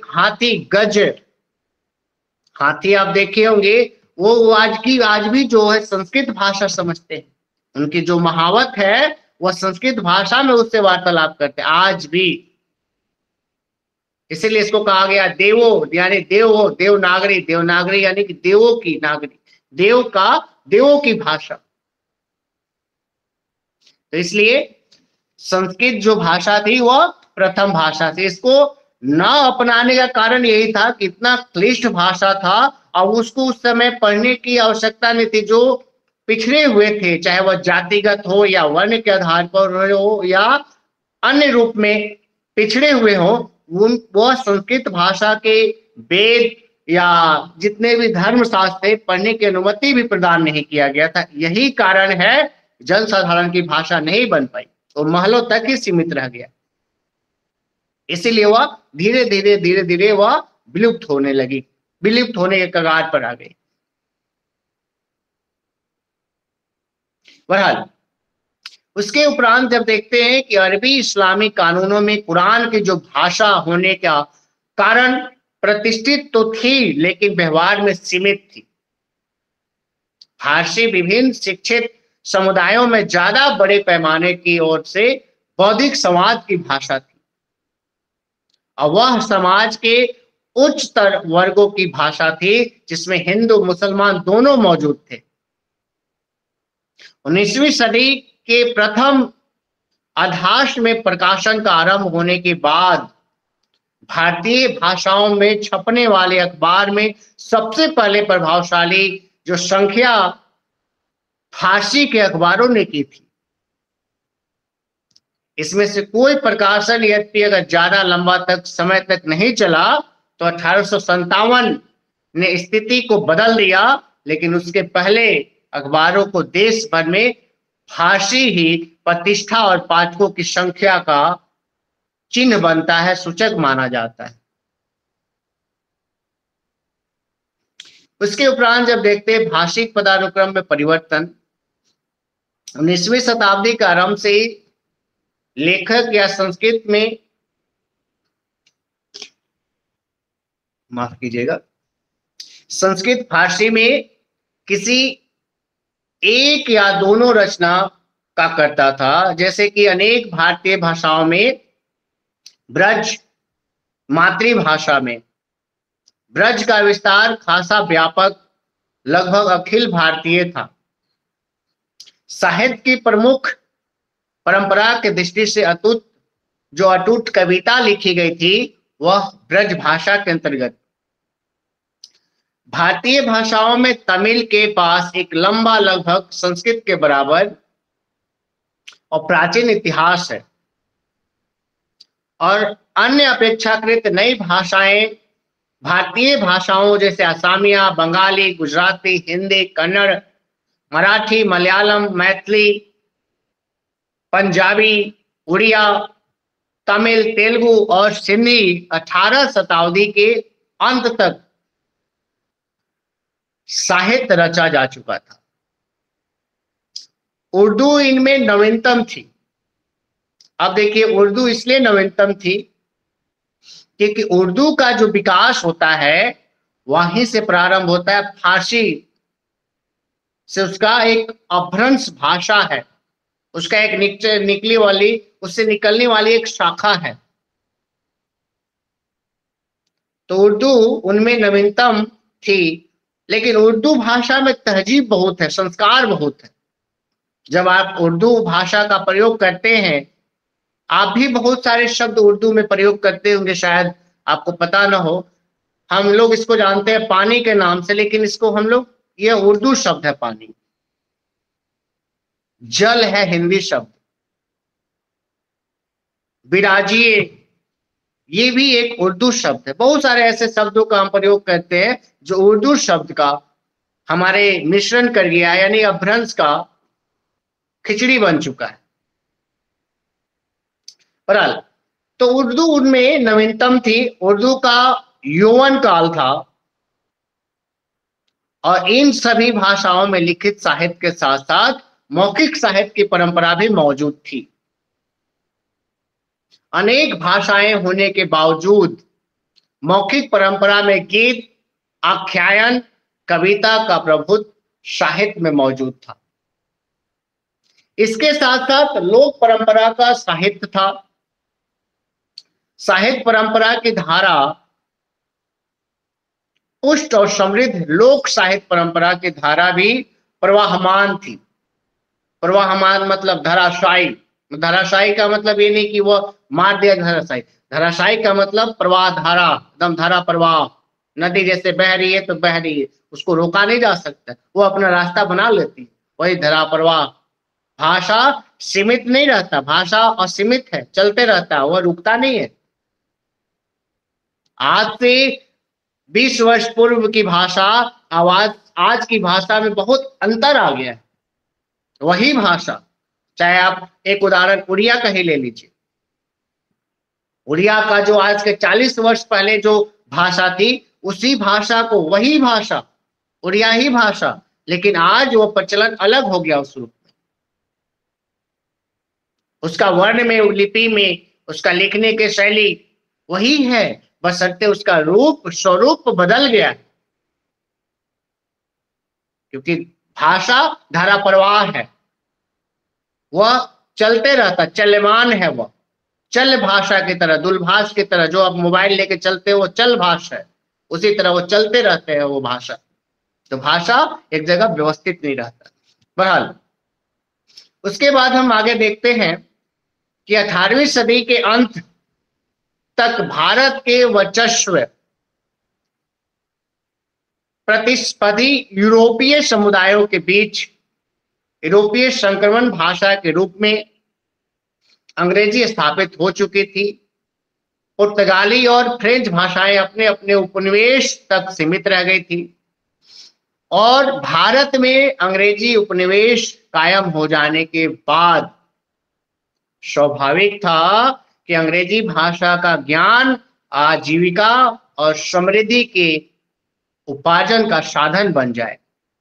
हाथी आप देखे होंगे, वो आज भी जो है संस्कृत भाषा समझते हैं, उनकी जो महावत है वह संस्कृत भाषा में उससे वार्तालाप करते हैं आज भी। इसीलिए इसको कहा गया देवो, यानी देव हो, देवनागरी यानी कि देवों की नागरी, देवों की भाषा। तो इसलिए संस्कृत जो भाषा थी वह प्रथम भाषा थी। इसको न अपनाने का कारण यही था कि इतना क्लिष्ट भाषा था और उसको उस समय पढ़ने की आवश्यकता नहीं थी। जो पिछड़े हुए थे, चाहे वह जातिगत हो या वर्ण के आधार पर हो या अन्य रूप में पिछड़े हुए हो, वह संस्कृत भाषा के वेद या जितने भी धर्मशास्त्र थे पढ़ने की अनुमति भी प्रदान नहीं किया गया था। यही कारण है जनसाधारण की भाषा नहीं बन पाई, वो महलों तक ही सीमित रह गया। इसीलिए वह धीरे धीरे वह विलुप्त होने लगी, विलुप्त होने के कगार पर आ गई। बहरहाल उसके उपरांत जब देखते हैं कि अरबी इस्लामी कानूनों में कुरान की जो भाषा होने का कारण प्रतिष्ठित तो थी लेकिन व्यवहार में सीमित थी। फारसी विभिन्न शिक्षित समुदायों में ज्यादा बड़े पैमाने की ओर से बौद्धिक समाज की भाषा थी और वह समाज के उच्चतर वर्गों की भाषा थी जिसमें हिंदू मुसलमान दोनों मौजूद थे। 19वीं सदी के प्रथम अधाश में प्रकाशन का आरंभ होने के बाद भारतीय भाषाओं में छपने वाले अखबार में सबसे पहले प्रभावशाली जो संख्या फारसी के अखबारों ने की थी। इसमें से कोई प्रकाशन यद्यपि अगर ज्यादा लंबा तक समय तक नहीं चला तो 1857 ने स्थिति को बदल दिया, लेकिन उसके पहले अखबारों को देश भर में फारसी ही प्रतिष्ठा और पाठकों की संख्या का चिन्ह बनता है, सूचक माना जाता है। उसके उपरांत जब देखते हैं भाषिक पदानुक्रम में परिवर्तन, 19वीं शताब्दी का आरंभ से ही लेखक या संस्कृत में, माफ कीजिएगा, संस्कृत फारसी में किसी एक या दोनों रचना का करता था। जैसे कि अनेक भारतीय भाषाओं में ब्रज, मातृभाषा में ब्रज का विस्तार खासा व्यापक लगभग अखिल भारतीय था। साहित्य की प्रमुख परंपरा की दृष्टि से अटूट कविता लिखी गई थी वह ब्रज भाषा के अंतर्गत। भारतीय भाषाओं में तमिल के पास एक लंबा लगभग संस्कृत के बराबर और प्राचीन इतिहास है और अन्य अपेक्षाकृत नई भाषाएं भारतीय भाषाओं जैसे असमिया, बंगाली, गुजराती, हिंदी, कन्नड़, मराठी, मलयालम, मैथिली, पंजाबी, उड़िया, तमिल, तेलुगु और सिंधी 18 शताब्दी के अंत तक साहित्य रचा जा चुका था। उर्दू इनमें नवीनतम थी। अब देखिए उर्दू इसलिए नवीनतम थी क्योंकि उर्दू का जो विकास होता है वहीं से प्रारंभ होता है। फारसी से उसका एक अपभ्रंश भाषा है, उसका एक निकली वाली, उससे निकलने वाली एक शाखा है। तो उर्दू उनमें नवीनतम थी, लेकिन उर्दू भाषा में तहजीब बहुत है, संस्कार बहुत है। जब आप उर्दू भाषा का प्रयोग करते हैं, आप भी बहुत सारे शब्द उर्दू में प्रयोग करते होंगे, शायद आपको पता ना हो। हम लोग इसको जानते हैं पानी के नाम से, लेकिन इसको हम लोग, यह उर्दू शब्द है पानी। जल है हिंदी शब्द। विराजिए ये भी एक उर्दू शब्द है। बहुत सारे ऐसे शब्दों का हम प्रयोग करते हैं जो उर्दू शब्द का हमारे मिश्रण कर गया, यानी अपभ्रंश का खिचड़ी बन चुका है। बहरहाल तो उर्दू उनमें नवीनतम थी। उर्दू का यौवन काल था और इन सभी भाषाओं में लिखित साहित्य के साथ साथ मौखिक साहित्य की परंपरा भी मौजूद थी। अनेक भाषाएं होने के बावजूद मौखिक परंपरा में गीत, आख्यान, कविता का प्रभुत्व साहित्य में मौजूद था। इसके साथ साथ लोक परंपरा का साहित्य था। साहित्य परंपरा की धारा पुष्ट और समृद्ध लोक साहित्य परंपरा की धारा भी प्रवाहमान थी। प्रवाहमान मतलब धराशायी। धराशायी का मतलब ये नहीं कि वह मार दिया धराशायी। धराशायी का मतलब प्रवाह धारा, एकदम धारा प्रवाह। नदी जैसे बह रही है तो बह रही है, उसको रोका नहीं जा सकता, वो अपना रास्ता बना लेती है, वही धारा प्रवाह। भाषा सीमित नहीं रहता, भाषा असीमित है, चलते रहता है, वह रुकता नहीं है। आज से 20 वर्ष पूर्व की भाषा आवाज आज की भाषा में बहुत अंतर आ गया है। वही भाषा, चाहे आप एक उदाहरण उड़िया का ही ले लीजिए। उड़िया का जो आज के 40 वर्ष पहले जो भाषा थी, उसी भाषा को, वही भाषा, उड़िया ही भाषा, लेकिन आज वो प्रचलन अलग हो गया उस रूप में। उसका वर्ण में, लिपि में, उसका लिखने के शैली वही है, बशर्ते उसका रूप, स्वरूप बदल गया है। क्योंकि भाषा धारा प्रवाह है, वह चलते रहता, चलमान है, वह चल भाषा की तरह, दूरभाष की तरह, जो आप मोबाइल लेके चलते हो वो चल भाषा है, उसी तरह वो चलते रहते हैं वो भाषा। तो भाषा एक जगह व्यवस्थित नहीं रहता। बहरहाल उसके बाद हम आगे देखते हैं कि 18वीं सदी के अंत तक भारत के वर्चस्व प्रतिस्पर्धी यूरोपीय समुदायों के बीच यूरोपीय संक्रमण भाषा के रूप में अंग्रेजी स्थापित हो चुकी थी। पुर्तगाली और फ्रेंच भाषाएं अपने अपने उपनिवेश तक सीमित रह गई थी और भारत में अंग्रेजी उपनिवेश कायम हो जाने के बाद स्वाभाविक था कि अंग्रेजी भाषा का ज्ञान आजीविका और समृद्धि के उपार्जन का साधन बन जाए।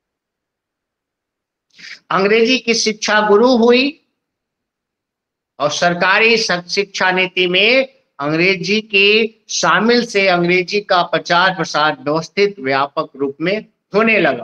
अंग्रेजी की शिक्षा गुरु हुई और सरकारी शिक्षा नीति में अंग्रेजी के शामिल से अंग्रेजी का प्रचार प्रसार व्यवस्थित व्यापक रूप में होने लगा।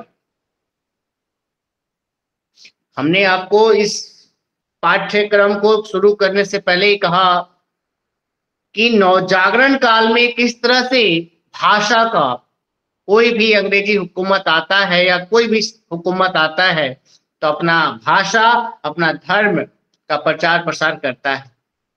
हमने आपको इस पाठ्यक्रम को शुरू करने से पहले ही कहा कि नवजागरण काल में किस तरह से भाषा का, कोई भी अंग्रेजी हुकूमत आता है या कोई भी हुकूमत आता है तो अपना भाषा, अपना धर्म का प्रचार प्रसार करता है।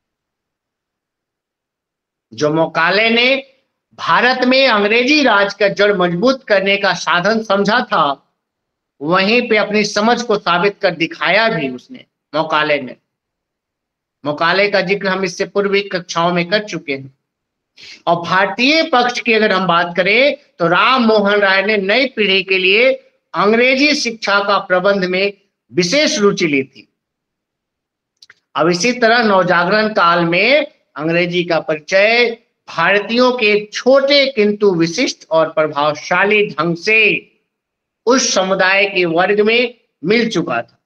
जो मौकाले ने भारत में अंग्रेजी राज का जड़ मजबूत करने का साधन समझा था, वहीं पे अपनी समझ को साबित कर दिखाया भी उसने, मौकाले ने। मौकाले का जिक्र हम इससे पूर्वी कक्षाओं में कर चुके हैं। और भारतीय पक्ष की अगर हम बात करें तो राम मोहन राय ने नई पीढ़ी के लिए अंग्रेजी शिक्षा का प्रबंध में विशेष रुचि ली थी। अब इसी तरह नवजागरण काल में अंग्रेजी का परिचय भारतीयों के छोटे किंतु विशिष्ट और प्रभावशाली ढंग से उस समुदाय के वर्ग में मिल चुका था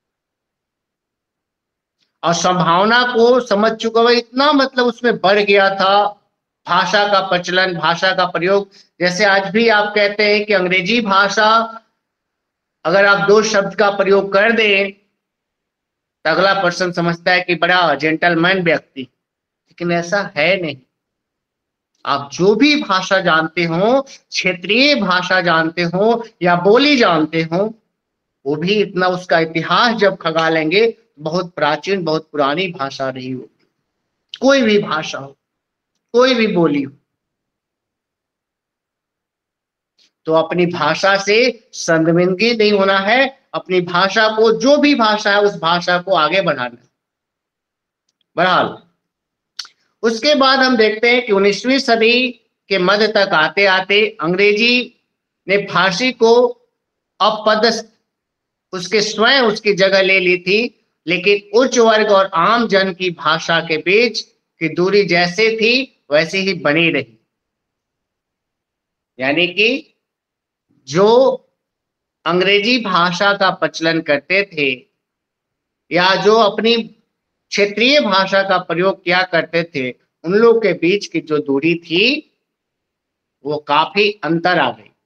और संभावना को समझ चुका हुआ, इतना मतलब उसमें बढ़ गया था भाषा का प्रचलन, भाषा का प्रयोग। जैसे आज भी आप कहते हैं कि अंग्रेजी भाषा अगर आप 2 शब्द का प्रयोग कर दें तो अगला पर्सन समझता है कि बड़ा जेंटलमैन व्यक्ति, लेकिन ऐसा है नहीं। आप जो भी भाषा जानते हो, क्षेत्रीय भाषा जानते हो या बोली जानते हो, वो भी इतना, उसका इतिहास जब खंगालेंगे बहुत प्राचीन, बहुत पुरानी भाषा रही होगी। कोई भी भाषा हो, कोई भी बोली हो, तो अपनी भाषा से शर्मिंदगी नहीं होना है। अपनी भाषा को, जो भी भाषा है उस भाषा को आगे बढ़ाना। बहरहाल उसके बाद हम देखते हैं कि 19वीं सदी के मध्य तक आते आते अंग्रेजी ने फारसी को अपदस्थ, उसके स्वयं उसकी जगह ले ली थी, लेकिन उच्च वर्ग और आम जन की भाषा के बीच की दूरी जैसे थी वैसे ही बनी रही। यानी कि जो अंग्रेजी भाषा का प्रचलन करते थे या जो अपनी क्षेत्रीय भाषा का प्रयोग किया करते थे, उन लोग के बीच की जो दूरी थी वो काफी अंतर आ गई।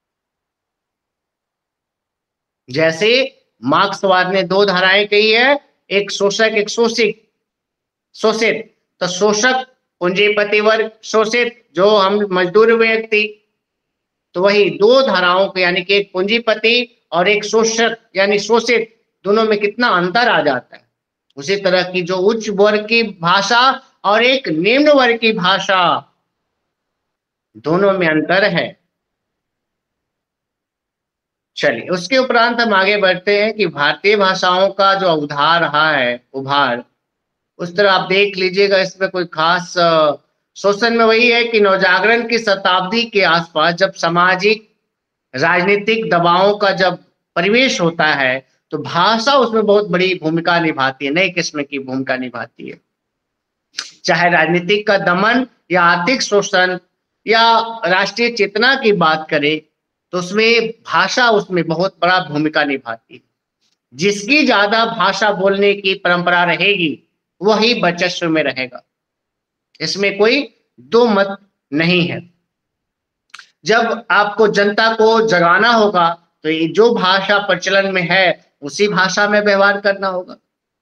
जैसे मार्क्सवाद ने 2 धाराएं कही है, एक शोषक, एक शोषित। शोषित तो शोषक पूंजीपति वर्ग, शोषित जो हम मजदूर व्यक्ति, तो वही 2 धाराओं के, यानी कि एक पूंजीपति और एक शोषक यानी शोषित, दोनों में कितना अंतर आ जाता है। उसी तरह की जो उच्च वर्ग की भाषा और एक निम्न वर्ग की भाषा, दोनों में अंतर है। चलिए उसके उपरांत हम आगे बढ़ते हैं कि भारतीय भाषाओं का जो उधार रहा है, उभार, उस तरह आप देख लीजिएगा, इसमें कोई खास शोषण में वही है कि नवजागरण की शताब्दी के आसपास जब सामाजिक राजनीतिक दबावों का जब परिवेश होता है तो भाषा उसमें बहुत बड़ी भूमिका निभाती है, नई किस्म की भूमिका निभाती है। चाहे राजनीतिक का दमन या आर्थिक शोषण या राष्ट्रीय चेतना की बात करें तो उसमें भाषा उसमें बहुत बड़ा भूमिका निभाती है। जिसकी ज्यादा भाषा बोलने की परंपरा रहेगी वही वर्चस्व में रहेगा, इसमें कोई दो मत नहीं है। जब आपको जनता को जगाना होगा तो ये जो भाषा प्रचलन में है उसी भाषा में व्यवहार करना होगा।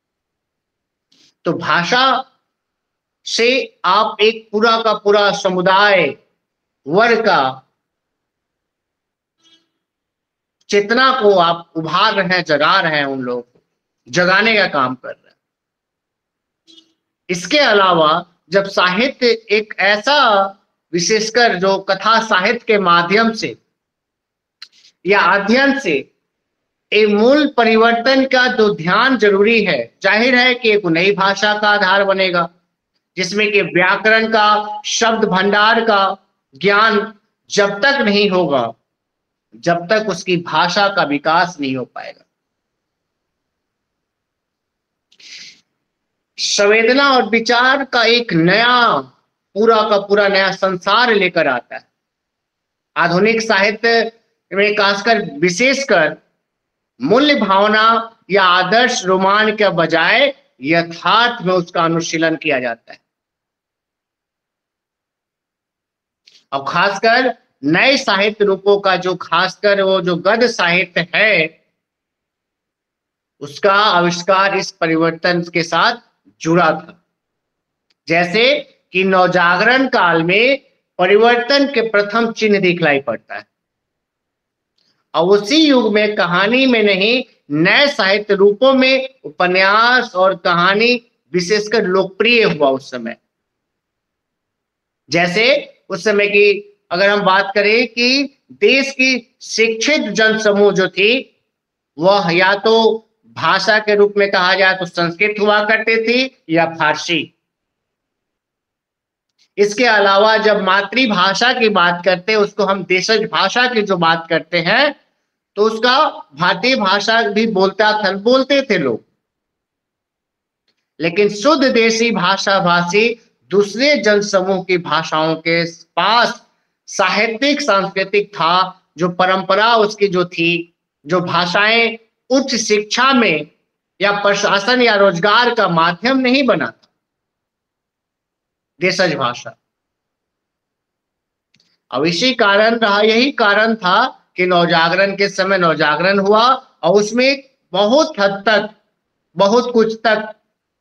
तो भाषा से आप एक पूरा का पूरा समुदाय वर्ग का चेतना को आप उभार रहे हैं, जगा रहे हैं, उन लोगों को जगाने का काम कर रहे हैं। इसके अलावा जब साहित्य एक ऐसा, विशेषकर जो कथा साहित्य के माध्यम से या अध्ययन से एक मूल परिवर्तन का जो ध्यान जरूरी है, जाहिर है कि एक नई भाषा का आधार बनेगा जिसमें कि व्याकरण का, शब्द भंडार का ज्ञान जब तक नहीं होगा जब तक उसकी भाषा का विकास नहीं हो पाएगा। संवेदना और विचार का एक नया पूरा का पूरा नया संसार लेकर आता है। आधुनिक साहित्य में खासकर विशेषकर मूल्य भावना या आदर्श रोमान के बजाय यथार्थ में उसका अनुशीलन किया जाता है। और खासकर नए साहित्य रूपों का जो खासकर वो जो गद्य साहित्य है उसका आविष्कार इस परिवर्तन के साथ जुड़ा था। जैसे कि नवजागरण काल में परिवर्तन के प्रथम चिन्ह दिखलाई पड़ता है और उसी युग में कहानी में नहीं नए साहित्य रूपों में उपन्यास और कहानी विशेषकर लोकप्रिय हुआ उस समय। जैसे उस समय की अगर हम बात करें कि देश की शिक्षित जनसमूह जो थी वह या तो भाषा के रूप में कहा जाए तो संस्कृत हुआ करती थी या फारसी। इसके अलावा जब मातृभाषा की बात करते हैं उसको हम देशज भाषा की जो बात करते हैं तो उसका भारतीय भाषा भी बोलते थे लोग, लेकिन शुद्ध देशी भाषा भाषी दूसरे जनसमूह की भाषाओं के पास साहित्यिक सांस्कृतिक था, जो परंपरा उसकी जो थी, जो भाषाएं उच्च शिक्षा में या प्रशासन या रोजगार का माध्यम नहीं बना था देशज भाषा। अब इसी कारण रहा, यही कारण था कि नवजागरण के समय नवजागरण हुआ और उसमें बहुत हद तक बहुत कुछ तक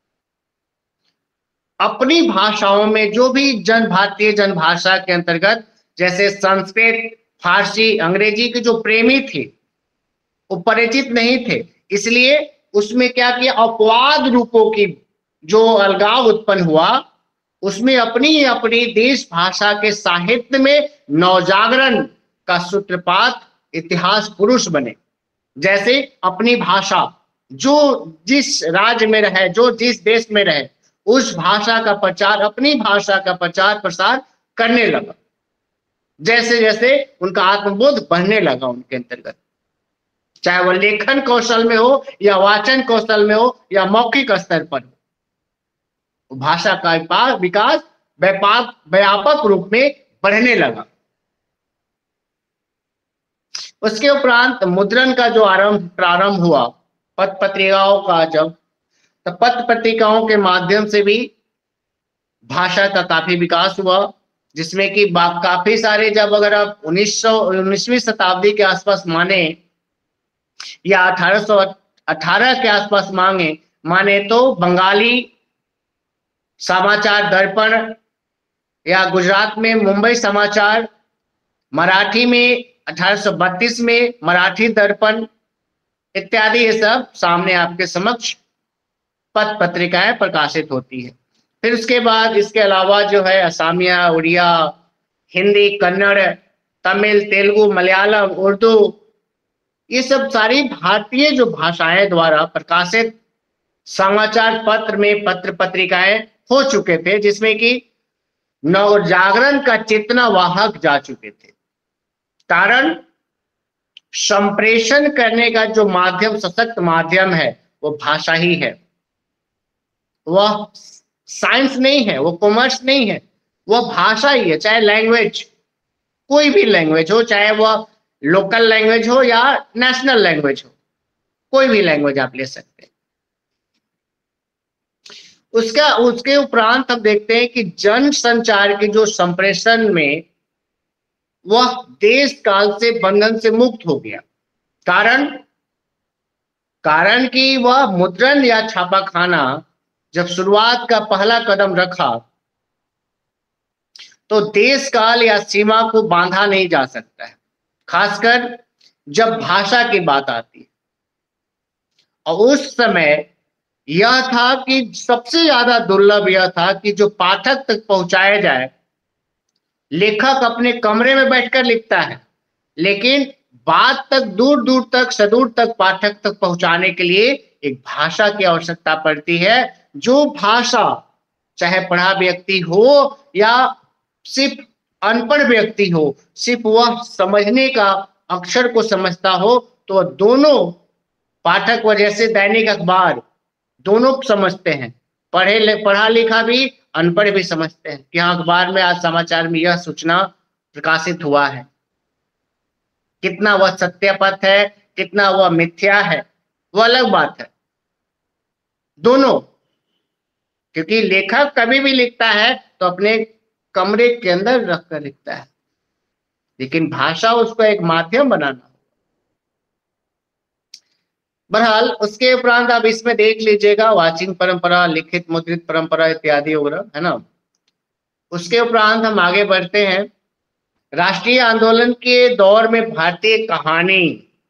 अपनी भाषाओं में जो भी भारतीय जनभाषा के अंतर्गत जैसे संस्कृत, फारसी, अंग्रेजी के जो प्रेमी थे वो परिचित नहीं थे, इसलिए उसमें क्या किया, अपवाद रूपों की जो अलगाव उत्पन्न हुआ उसमें अपनी अपनी देश भाषा के साहित्य में नवजागरण का सूत्रपात इतिहास पुरुष बने। जैसे अपनी भाषा जो जिस राज्य में रहे, जो जिस देश में रहे, उस भाषा का प्रचार, अपनी भाषा का प्रचार प्रसार करने लगा। जैसे जैसे उनका आत्मबोध बढ़ने लगा उनके अंतर्गत, चाहे वह लेखन कौशल में हो या वाचन कौशल में हो या मौखिक स्तर पर हो, भाषा का विकास व्यापक रूप में बढ़ने लगा। उसके उपरांत मुद्रण का जो प्रारंभ हुआ पत्र पत्रिकाओं का, जब तो पत्र पत्रिकाओं के माध्यम से भी भाषा का काफी विकास हुआ, जिसमें कि काफी सारे, जब अगर आप 19वीं शताब्दी के आसपास माने या 1818 के आसपास माने तो बंगाली समाचार दर्पण या गुजरात में मुंबई समाचार, मराठी में 1832 में मराठी दर्पण इत्यादि, ये सब सामने आपके समक्ष पत्र पत्रिकाएं प्रकाशित होती है। फिर उसके बाद इसके अलावा जो है असमिया, उड़िया, हिंदी, कन्नड़, तमिल, तेलुगु, मलयालम, उर्दू, ये सब सारी भारतीय जो भाषाएं द्वारा प्रकाशित समाचार पत्र में पत्र पत्रिकाएं हो चुके थे, जिसमें कि नवजागरण का चेतना वाहक जा चुके थे। कारण संप्रेषण करने का जो माध्यम, सशक्त माध्यम है, वो भाषा ही है। वह साइंस नहीं है, वो कॉमर्स नहीं है, वह भाषा ही है। चाहे लैंग्वेज, कोई भी लैंग्वेज हो, चाहे वह लोकल लैंग्वेज हो या नेशनल लैंग्वेज हो, कोई भी लैंग्वेज आप ले सकते हैं। उसके उपरांत हम देखते हैं कि जन संचार के जो संप्रेषण में वह देश काल से बंधन से मुक्त हो गया। कारण कि वह मुद्रण या छापाखाना जब शुरुआत का पहला कदम रखा तो देश काल या सीमा को बांधा नहीं जा सकता है, खासकर जब भाषा की बात आती है। और उस समय यह था कि सबसे ज्यादा दुर्लभ यह था कि जो पाठक तक पहुंचाया जाए। लेखक अपने कमरे में बैठकर लिखता है, लेकिन बात तक दूर दूर तक, सुदूर तक पाठक तक पहुंचाने के लिए एक भाषा की आवश्यकता पड़ती है। जो भाषा चाहे पढ़ा व्यक्ति हो या सिर्फ अनपढ़ व्यक्ति हो, सिर्फ वह समझने का, अक्षर को समझता हो, तो दोनों पाठक व जैसे दैनिक अखबार दोनों समझते हैं। पढ़ा लिखा भी, अनपढ़ भी समझते हैं कि हाँ, अखबार में आज समाचार में यह सूचना प्रकाशित हुआ है। कितना वह सत्य-पथ है, कितना वह मिथ्या है, वो अलग बात है। दोनों, क्योंकि लेखक कभी भी लिखता है तो अपने कमरे के अंदर रखकर लिखता है, लेकिन भाषा उसको एक माध्यम बनाना। बहरहाल उसके उपरांत आप इसमें देख लीजिएगा वाचिक परंपरा, लिखित मुद्रित परंपरा इत्यादि वगैरह, है ना। उसके उपरांत हम आगे बढ़ते हैं। राष्ट्रीय आंदोलन के दौर में भारतीय कहानी।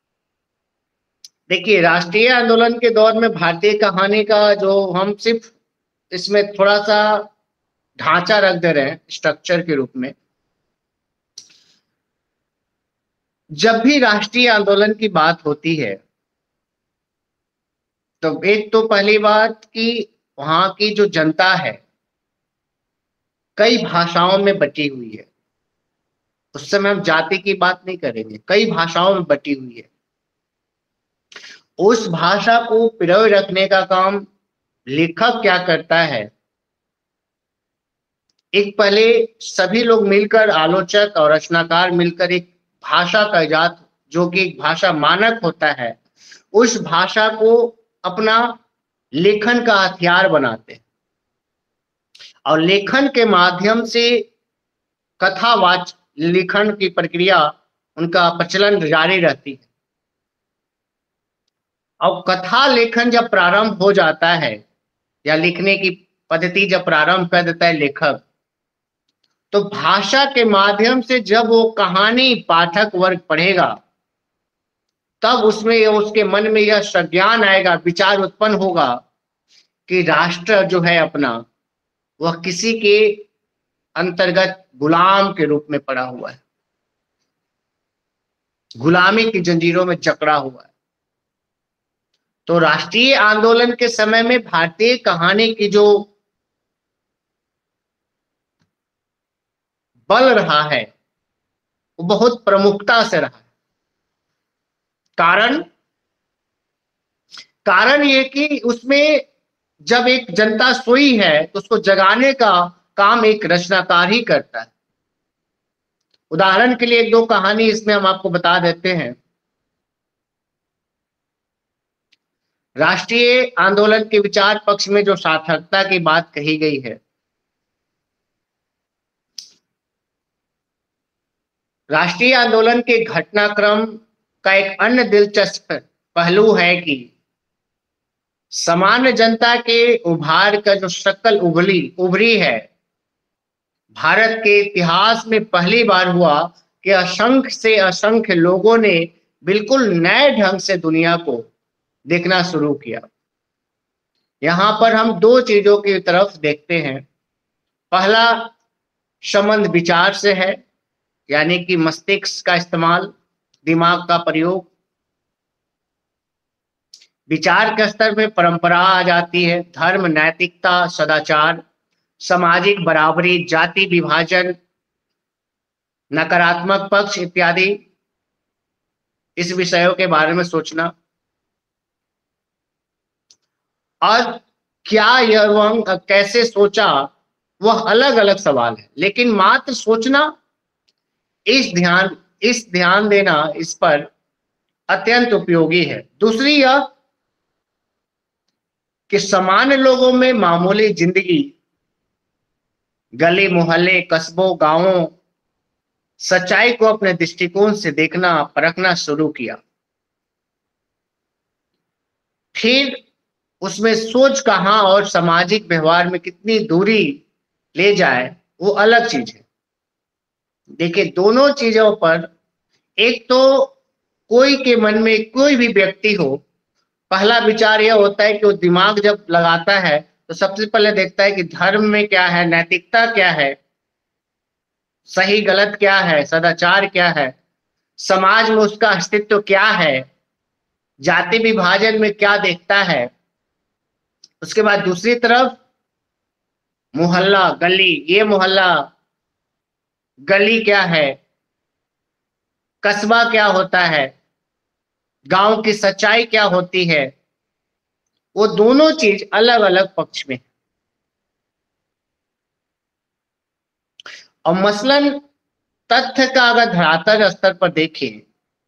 देखिए, राष्ट्रीय आंदोलन के दौर में भारतीय कहानी का जो हम सिर्फ इसमें थोड़ा सा ढांचा रख दे रहे हैं स्ट्रक्चर के रूप में। जब भी राष्ट्रीय आंदोलन की बात होती है तो एक तो पहली बात कि वहां की जो जनता है कई भाषाओं में बटी हुई है। उस समय हम जाति की बात नहीं करेंगे, कई भाषाओं में बटी हुई है। उस भाषा को पिरोए रखने का काम लेखक क्या करता है, एक पहले सभी लोग मिलकर, आलोचक और रचनाकार मिलकर एक भाषा का इजाद, जो कि एक भाषा मानक होता है, उस भाषा को अपना लेखन का हथियार बनाते हैं। और लेखन के माध्यम से कथावाच लेखन की प्रक्रिया, उनका प्रचलन जारी रहती है। और कथा लेखन जब प्रारंभ हो जाता है या लिखने की पद्धति जब प्रारंभ कर देता है लेखक, तो भाषा के माध्यम से जब वो कहानी पाठक वर्ग पढ़ेगा तब उसमें उसके मन में यह संज्ञान आएगा, विचार उत्पन्न होगा कि राष्ट्र जो है अपना, वह किसी के अंतर्गत गुलाम के रूप में पड़ा हुआ है, गुलामी की जंजीरों में जकड़ा हुआ है। तो राष्ट्रीय आंदोलन के समय में भारतीय कहानी की जो बल रहा है वो बहुत प्रमुखता से रहा है। कारण ये कि उसमें जब एक जनता सोई है तो उसको जगाने का काम एक रचनाकार ही करता है। उदाहरण के लिए एक दो कहानी इसमें हम आपको बता देते हैं। राष्ट्रीय आंदोलन के विचार पक्ष में जो सार्थकता की बात कही गई है, राष्ट्रीय आंदोलन के घटनाक्रम का एक अन्य दिलचस्प पहलू है कि सामान्य जनता के उभार का जो शक्ल उभरी है, भारत के इतिहास में पहली बार हुआ कि असंख्य से असंख्य लोगों ने बिल्कुल नए ढंग से दुनिया को देखना शुरू किया। यहां पर हम दो चीजों की तरफ देखते हैं। पहला संबंध विचार से है, यानी कि मस्तिष्क का इस्तेमाल, दिमाग का प्रयोग। विचार के स्तर में परंपरा आ जाती है, धर्म, नैतिकता, सदाचार। सामाजिक बराबरी, जाति विभाजन, नकारात्मक पक्ष इत्यादि, इस विषयों के बारे में सोचना। और क्या यह वह कैसे सोचा, वह अलग अलग सवाल है, लेकिन मात्र सोचना, इस ध्यान देना इस पर अत्यंत उपयोगी है। दूसरी यह कि सामान्य लोगों में मामूली जिंदगी, गली मोहल्ले, कस्बों, गांवों, सच्चाई को अपने दृष्टिकोण से देखना, परखना शुरू किया। फिर उसमें सोच कहां और सामाजिक व्यवहार में कितनी दूरी ले जाए, वो अलग चीज है। देखिए, दोनों चीजों पर, एक तो कोई के मन में कोई भी व्यक्ति हो, पहला विचार यह होता है कि वो दिमाग जब लगाता है तो सबसे पहले देखता है कि धर्म में क्या है, नैतिकता क्या है, सही गलत क्या है, सदाचार क्या है, समाज में उसका अस्तित्व क्या है, जाति विभाजन में क्या देखता है। उसके बाद दूसरी तरफ मोहल्ला, गली, ये मोहल्ला, गली क्या है, कस्बा क्या होता है, गांव की सच्चाई क्या होती है, वो दोनों चीज अलग अलग पक्ष में। और मसलन तथ्य का अगर धरातल स्तर पर देखें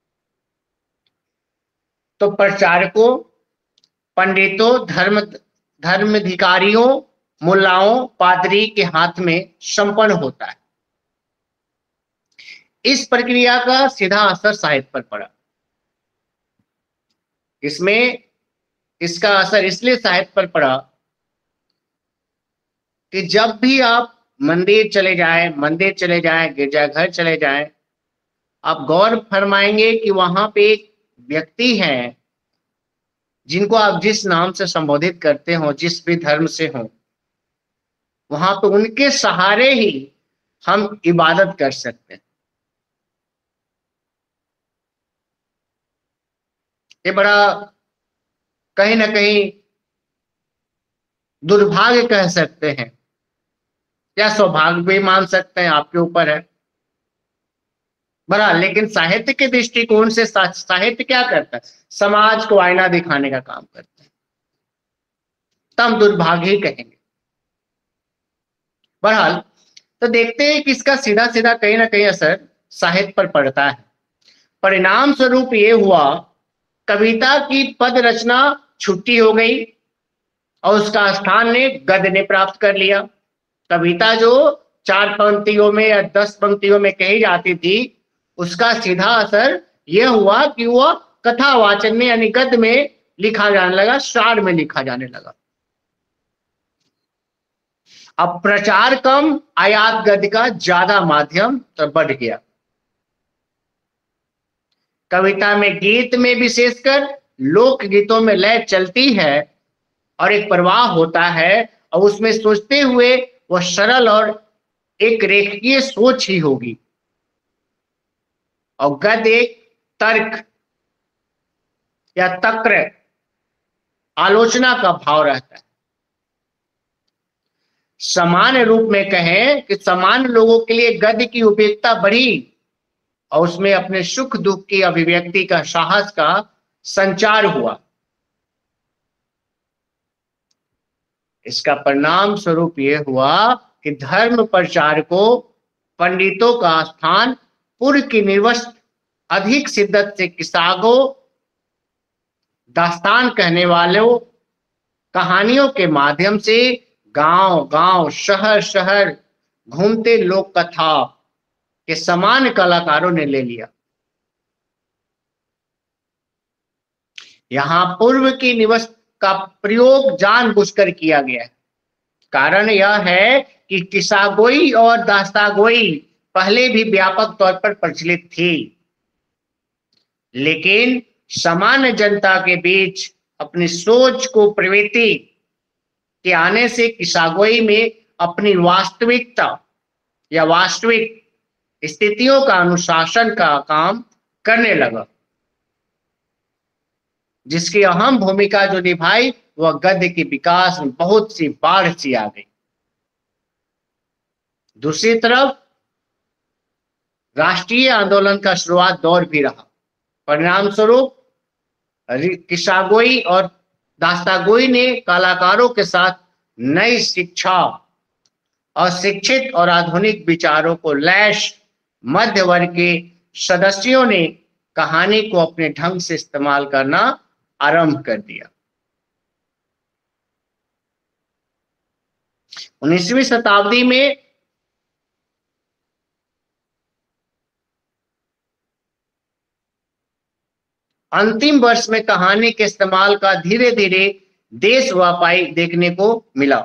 तो प्रचारकों, पंडितों, धर्माधिकारियों, मुल्लाओं, पादरी के हाथ में संपन्न होता है। इस प्रक्रिया का सीधा असर साहित्य पर पड़ा। इसका असर इसलिए साहित्य पर पड़ा कि जब भी आप मंदिर चले जाएं, गिरजाघर चले जाएं, आप गौर फरमाएंगे कि वहां पे एक व्यक्ति है जिनको आप जिस नाम से संबोधित करते हो, जिस भी धर्म से हो, वहां पे उनके सहारे ही हम इबादत कर सकते हैं। ये बड़ा कहीं ना कहीं दुर्भाग्य कह सकते हैं या सौभाग्य भी मान सकते हैं, आपके ऊपर है। बड़ा, लेकिन साहित्य के दृष्टिकोण से साहित्य क्या करता है? समाज को आईना दिखाने का काम करता है। तब दुर्भाग्य ही कहेंगे। बहरहाल, तो देखते हैं कि इसका सीधा सीधा कहीं ना कहीं असर साहित्य पर पड़ता है। परिणाम स्वरूप ये हुआ, कविता की पद रचना छुट्टी हो गई और उसका स्थान ने गद्य ने प्राप्त कर लिया। कविता जो 4 पंक्तियों में या 10 पंक्तियों में कही जाती थी, उसका सीधा असर यह हुआ कि वह कथावाचन में यानी गद्य में लिखा जाने लगा, शार में लिखा जाने लगा। अब प्रचार कम, आयात गद्य का ज्यादा माध्यम तो बढ़ गया। कविता में, गीत में विशेषकर लोक गीतों में लय चलती है और एक प्रवाह होता है और उसमें सोचते हुए वह सरल और एक रेखीय सोच ही होगी, और गद्य एक तर्क या तक्र, आलोचना का भाव रहता है। सामान्य रूप में कहें कि सामान्य लोगों के लिए गद्य की उपयोगिता बढ़ी और उसमें अपने सुख दुख की अभिव्यक्ति का, साहस का संचार हुआ। इसका परिणाम स्वरूप यह हुआ कि धर्म प्रचारकों, पंडितों का स्थान पूर्व की निर्वस्त अधिक शिद्दत से किस्सागों, दास्तान कहने वालों, कहानियों के माध्यम से गांव गांव, शहर शहर घूमते लोक कथा के समान कलाकारों ने ले लिया। यहां पूर्व की निवस्त का प्रयोग जानबूझकर किया गया है। कारण यह है कि किस्सागोई और दास्तागोई पहले भी व्यापक तौर पर प्रचलित थी, लेकिन सामान्य जनता के बीच अपनी सोच को प्रवृत्ति के आने से किस्सागोई में अपनी वास्तविकता या वास्तविक स्थितियों का अनुशासन का काम करने लगा, जिसकी अहम भूमिका जो निभाई वह गद्य के विकास में बहुत सी बाढ़ सी आ गई। दूसरी तरफ राष्ट्रीय आंदोलन का शुरुआत दौर भी रहा। परिणाम स्वरूप किसागोई और दास्तागोई ने कलाकारों के साथ नई शिक्षा और शिक्षित और आधुनिक विचारों को लैस मध्य वर्ग के सदस्यों ने कहानी को अपने ढंग से इस्तेमाल करना आरंभ कर दिया। 19वीं शताब्दी में अंतिम वर्ष में कहानी के इस्तेमाल का धीरे धीरे देश व्यापाई देखने को मिला,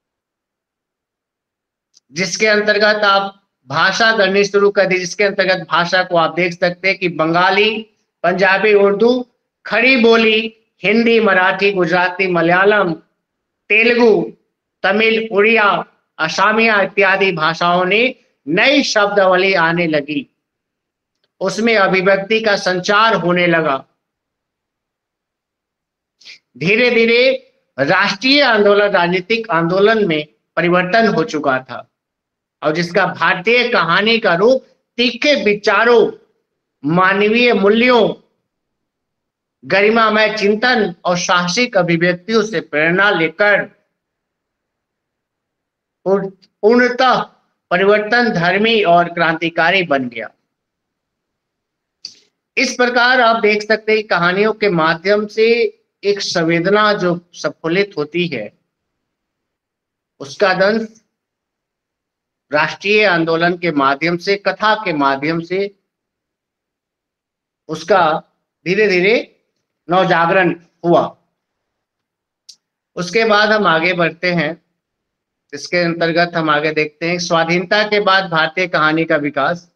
जिसके अंतर्गत आप भाषा करनी शुरू कर दी। जिसके अंतर्गत भाषा को आप देख सकते हैं कि बंगाली, पंजाबी, उर्दू, खड़ी बोली, हिंदी, मराठी, गुजराती, मलयालम, तेलुगु, तमिल, उड़िया, असमिया इत्यादि भाषाओं ने नई शब्दावली आने लगी। उसमें अभिव्यक्ति का संचार होने लगा। धीरे धीरे राष्ट्रीय आंदोलन राजनीतिक आंदोलन में परिवर्तन हो चुका था और जिसका भारतीय कहानी का रूप तीखे विचारों, मानवीय मूल्यों, गरिमामय चिंतन और साहसिक अभिव्यक्तियों से प्रेरणा लेकर पूर्णतः परिवर्तन धर्मी और क्रांतिकारी बन गया। इस प्रकार आप देख सकते हैं कहानियों के माध्यम से एक संवेदना जो स्फुलित होती है, उसका दंश राष्ट्रीय आंदोलन के माध्यम से, कथा के माध्यम से उसका धीरे धीरे नवजागरण हुआ। उसके बाद हम आगे बढ़ते हैं। इसके अंतर्गत हम आगे देखते हैं स्वाधीनता के बाद भारतीय कहानी का विकास।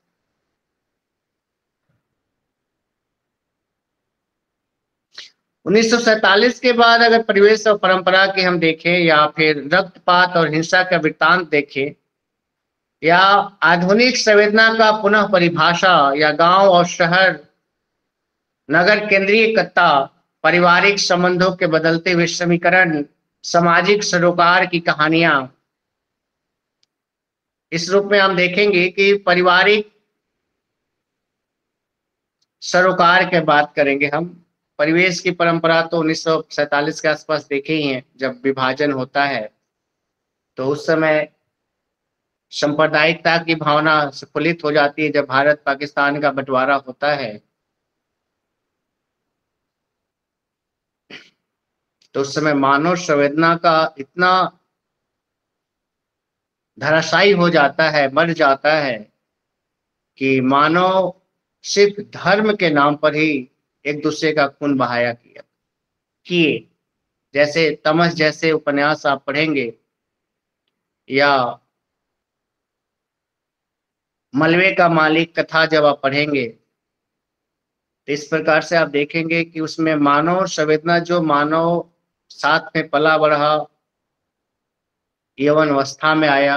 उन्नीस सौ सैतालीस के बाद अगर परिवेश और परंपरा की हम देखें या फिर रक्तपात और हिंसा का वृत्तांत देखें या आधुनिक संवेदना का पुनः परिभाषा या गांव और शहर नगर केंद्रीयकता, पारिवारिक संबंधों के बदलते हुए समीकरण, सामाजिक सरोकार की कहानियां, इस रूप में हम देखेंगे कि पारिवारिक सरोकार के बात करेंगे हम। परिवेश की परंपरा तो 1947 के आसपास देखे ही हैं, जब विभाजन होता है तो उस समय सांप्रदायिकता की भावना स्फुलित हो जाती है। जब भारत पाकिस्तान का बंटवारा होता है तो उस समय मानव संवेदना का इतना धराशायी हो जाता है, मर जाता है कि मानव सिर्फ धर्म के नाम पर ही एक दूसरे का खून बहाया किए। जैसे तमस जैसे उपन्यास आप पढ़ेंगे या मलबे का मालिक कथा जब आप पढ़ेंगे तो इस प्रकार से आप देखेंगे कि उसमें मानव संवेदना, जो मानव साथ में पला बढ़ा, यौवन अवस्था में आया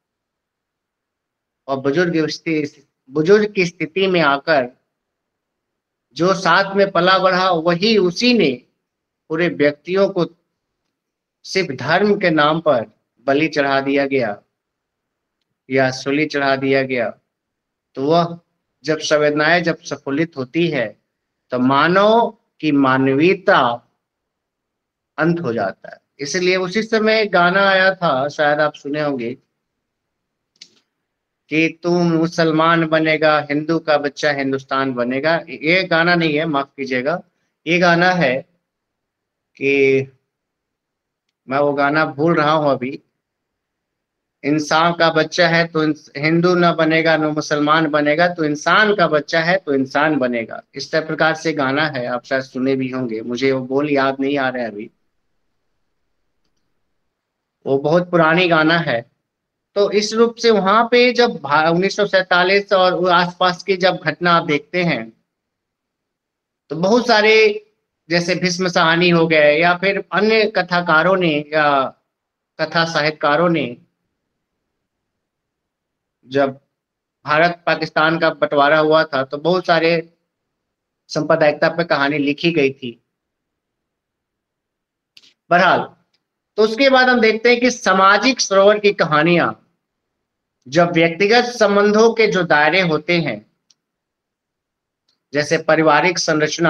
और बुजुर्ग की स्थिति में आकर जो साथ में पला बढ़ा, वही उसी ने पूरे व्यक्तियों को सिर्फ धर्म के नाम पर बलि चढ़ा दिया गया या सूली चढ़ा दिया गया। तो वह जब संवेदनाएं जब स्फुलित होती है तो मानव की मानवीयता अंत हो जाता है। इसलिए उसी समय गाना आया था, शायद आप सुने होंगे, कि तू मुसलमान बनेगा, हिंदू का बच्चा हिंदुस्तान बनेगा। ये गाना नहीं है, माफ कीजिएगा, ये गाना है कि मैं वो गाना भूल रहा हूं अभी। इंसान का बच्चा है तो हिंदू ना बनेगा, न मुसलमान बनेगा, तो इंसान का बच्चा है तो इंसान बनेगा। इस प्रकार से गाना है, आप शायद सुने भी होंगे, मुझे वो बोल याद नहीं आ रहा है अभी। वो बहुत पुरानी गाना है। तो इस रूप से वहां पे जब 1947 और आसपास की जब घटना आप देखते हैं तो बहुत सारे जैसे भीष्म साहनी हो गए या फिर अन्य कथाकारों ने या कथा साहित्यकारों ने, जब भारत पाकिस्तान का बंटवारा हुआ था तो बहुत सारे सांप्रदायिकता पर कहानी लिखी गई थी। बहरहाल, तो उसके बाद हम देखते हैं कि सामाजिक सरोवर की कहानियां जब व्यक्तिगत संबंधों के जो दायरे होते हैं, जैसे पारिवारिक संरचना,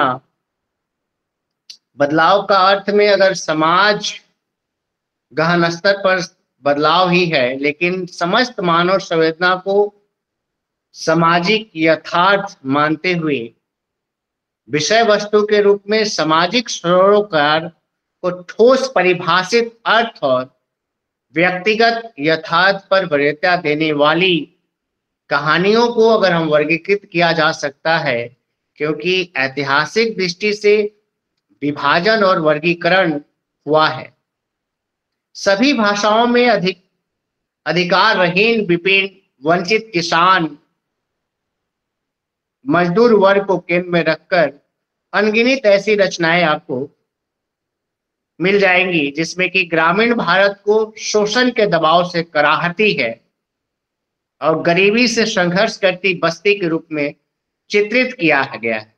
बदलाव का अर्थ में अगर समाज गहन स्तर पर बदलाव ही है, लेकिन समस्त मानव संवेदना को सामाजिक यथार्थ मानते हुए विषय वस्तु के रूप में सामाजिक सरोकार को ठोस परिभाषित अर्थ और व्यक्तिगत यथार्थ पर वरीयता देने वाली कहानियों को अगर हम वर्गीकृत किया जा सकता है, क्योंकि ऐतिहासिक दृष्टि से विभाजन और वर्गीकरण हुआ है। सभी भाषाओं में अधिकार रहीन, विपिन, वंचित किसान, मजदूर वर्ग को केंद्र में रखकर अनगिनत ऐसी रचनाएं आपको मिल जाएंगी जिसमें कि ग्रामीण भारत को शोषण के दबाव से कराहती है और गरीबी से संघर्ष करती बस्ती के रूप में चित्रित किया गया है।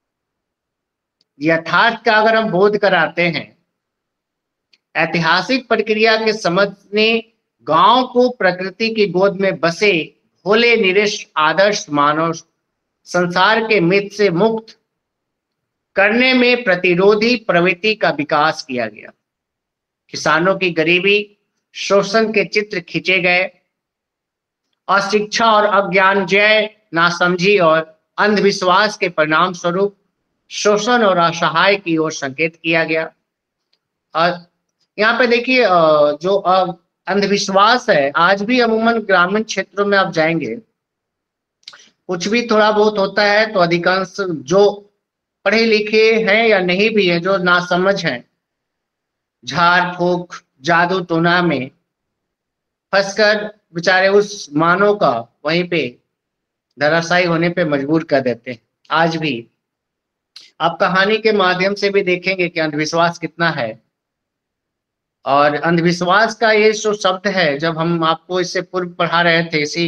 यथार्थ का अगर हम बोध कराते हैं, ऐतिहासिक प्रक्रिया के समझने गांव को प्रकृति की गोद में बसे भोले निरीश आदर्श मानव संसार के मिथ से मुक्त करने में प्रतिरोधी प्रवृत्ति का विकास किया गया। किसानों की गरीबी, शोषण के चित्र खींचे गए, अशिक्षा और अज्ञान जय, नासमझी और अंधविश्वास के परिणाम स्वरूप शोषण और असहाय की ओर संकेत किया गया। और यहाँ पे देखिए जो अंधविश्वास है, आज भी अमूमन ग्रामीण क्षेत्रों में आप जाएंगे, कुछ भी थोड़ा बहुत होता है तो अधिकांश जो पढ़े लिखे हैं या नहीं भी है, जो नासमझ हैं, झाड़ फूक जादू टोना में फंसकर बेचारे उस मानव का वहीं पे धराशायी होने पे मजबूर कर देते हैं। आज भी आप कहानी के माध्यम से भी देखेंगे कि अंधविश्वास कितना है। और अंधविश्वास का ये जो शब्द है, जब हम आपको इससे पूर्व पढ़ा रहे थे इसी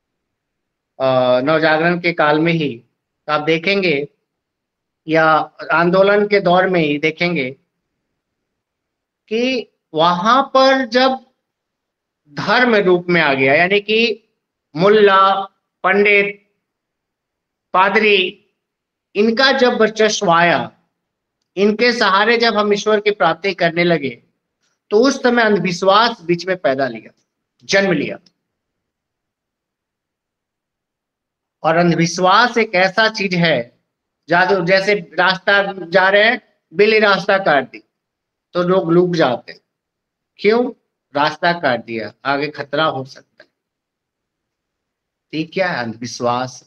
नवजागरण के काल में ही, तो आप देखेंगे या आंदोलन के दौर में ही देखेंगे कि वहां पर जब धर्म रूप में आ गया, यानी कि मुल्ला, पंडित, पादरी, इनका जब वर्चस्व आया, इनके सहारे जब हम ईश्वर की प्राप्ति करने लगे, तो उस समय अंधविश्वास बीच में जन्म लिया। और अंधविश्वास एक ऐसा चीज है, जादू जैसे रास्ता जा रहे हैं, बिल्ली रास्ता काट दी तो लोग लुक जाते, क्यों? रास्ता काट दिया, आगे खतरा हो सकता है। ठीक, क्या है? अंधविश्वास।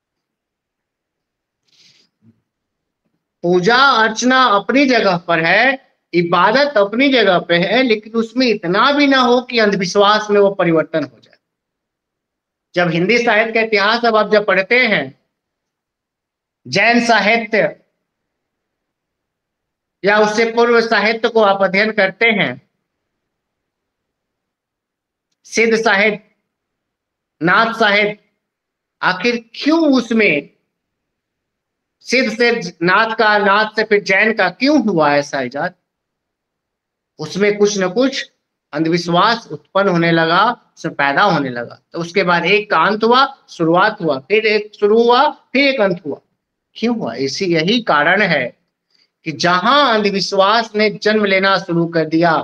पूजा अर्चना अपनी जगह पर है, इबादत अपनी जगह पे है, लेकिन उसमें इतना भी ना हो कि अंधविश्वास में वो परिवर्तन हो जाए। जब हिंदी साहित्य का इतिहास अब आप जब पढ़ते हैं, जैन साहित्य या उससे पूर्व साहित्य को आप अध्ययन करते हैं, सिद्ध साहित्य, नाथ साहित्य, आखिर क्यों उसमें सिद्ध से नाथ का, नाथ से फिर जैन का क्यों हुआ ऐसा इजाद? उसमें कुछ न कुछ अंधविश्वास उत्पन्न होने लगा, उसमें पैदा होने लगा। तो उसके बाद एक का अंत हुआ, शुरुआत हुआ, फिर एक शुरू हुआ, फिर एक अंत हुआ। क्यों हुआ? इसी यही कारण है कि जहां अंधविश्वास ने जन्म लेना शुरू कर दिया,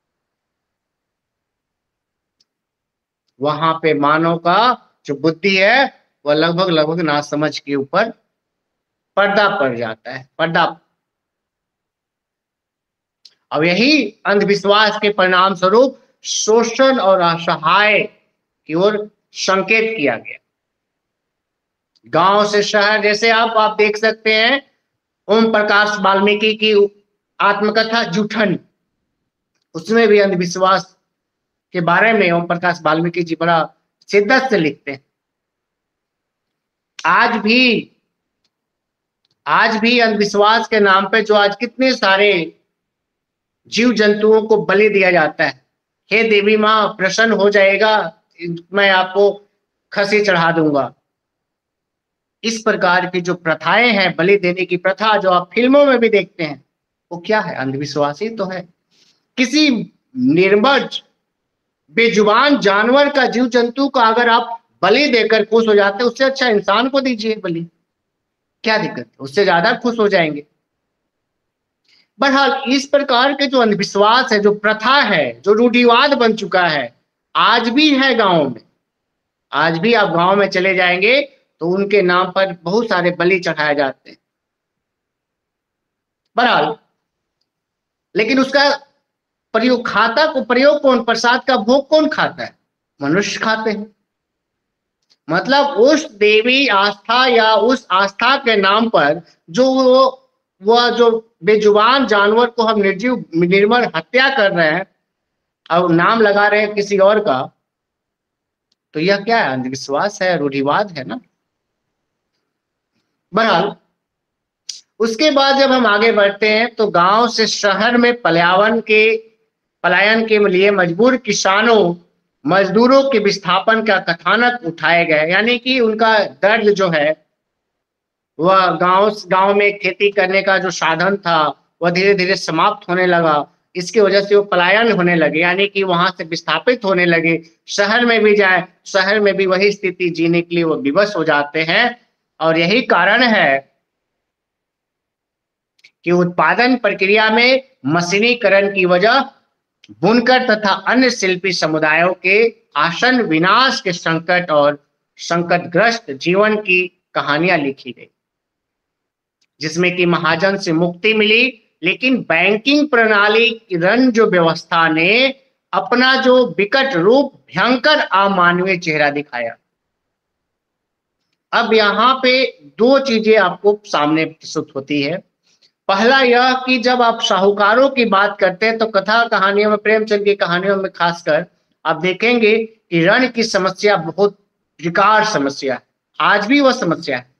वहां पे मानव का जो बुद्धि है वह लगभग नासमझ के ऊपर पर्दा पड़ जाता है, पर्दा। अब यही अंधविश्वास के परिणाम स्वरूप शोषण और असहाय की ओर संकेत किया गया। गांव से शहर, जैसे आप देख सकते हैं ओम प्रकाश वाल्मीकि की आत्मकथा जूठन, उसमें भी अंधविश्वास के बारे में ओम प्रकाश वाल्मीकि जी बड़ा शिद्दत से लिखते हैं। आज भी अंधविश्वास के नाम पे जो आज कितने सारे जीव जंतुओं को बलि दिया जाता है, हे देवी माँ प्रसन्न हो जाएगा, मैं आपको खसी चढ़ा दूंगा। इस प्रकार की जो प्रथाएं हैं, बलि देने की प्रथा जो आप फिल्मों में भी देखते हैं, वो क्या है? अंधविश्वास ही तो है। किसी निर्मज बेजुबान जानवर का, जीव जंतु का अगर आप बलि देकर खुश हो जाते हैं, उससे अच्छा इंसान को दीजिए बलि, क्या दिक्कत है, उससे ज्यादा खुश हो जाएंगे। बहरहाल इस प्रकार के जो अंधविश्वास है, जो प्रथा है, जो रूढ़िवाद बन चुका है, आज भी है गांवों में। आज भी आप गांव में चले जाएंगे तो उनके नाम पर बहुत सारे बलि चढ़ाए जाते हैं। बहरहाल लेकिन उसका प्रयोग कौन, प्रसाद का भोग कौन खाता है? मनुष्य खाते हैं। मतलब उस देवी आस्था या उस आस्था के नाम पर जो वह जो बेजुबान जानवर को हम निर्मल हत्या कर रहे हैं और नाम लगा रहे हैं किसी और का, तो यह क्या है? अंधविश्वास है, रूढ़िवाद है ना। बहरहाल उसके बाद जब हम आगे बढ़ते हैं तो गांव से शहर में पलायन के लिए मजबूर किसानों, मजदूरों के विस्थापन का कथानक उठाए गए, यानी कि उनका दर्द जो है वह गांव में खेती करने का जो साधन था वह धीरे धीरे समाप्त होने लगा। इसकी वजह से वो पलायन होने लगे, यानी कि वहां से विस्थापित होने लगे। शहर में भी जाए, शहर में भी वही स्थिति जीने के लिए वो विवश हो जाते हैं। और यही कारण है कि उत्पादन प्रक्रिया में मशीनीकरण की वजह बुनकर तथा अन्य शिल्पी समुदायों के आसन विनाश के संकट और संकटग्रस्त जीवन की कहानियां लिखी गई, जिसमें कि महाजन से मुक्ति मिली, लेकिन बैंकिंग प्रणाली रण जो व्यवस्था ने अपना जो विकट रूप, भयंकर अमानवीय चेहरा दिखाया। अब यहाँ पे दो चीजें आपको सामने प्रस्तुत होती है। पहला यह कि जब आप साहूकारों की बात करते हैं तो कथा कहानियों में, प्रेमचंद की कहानियों में खासकर आप देखेंगे कि ऋण की समस्या बहुत विकार समस्या है। आज भी वह समस्या है।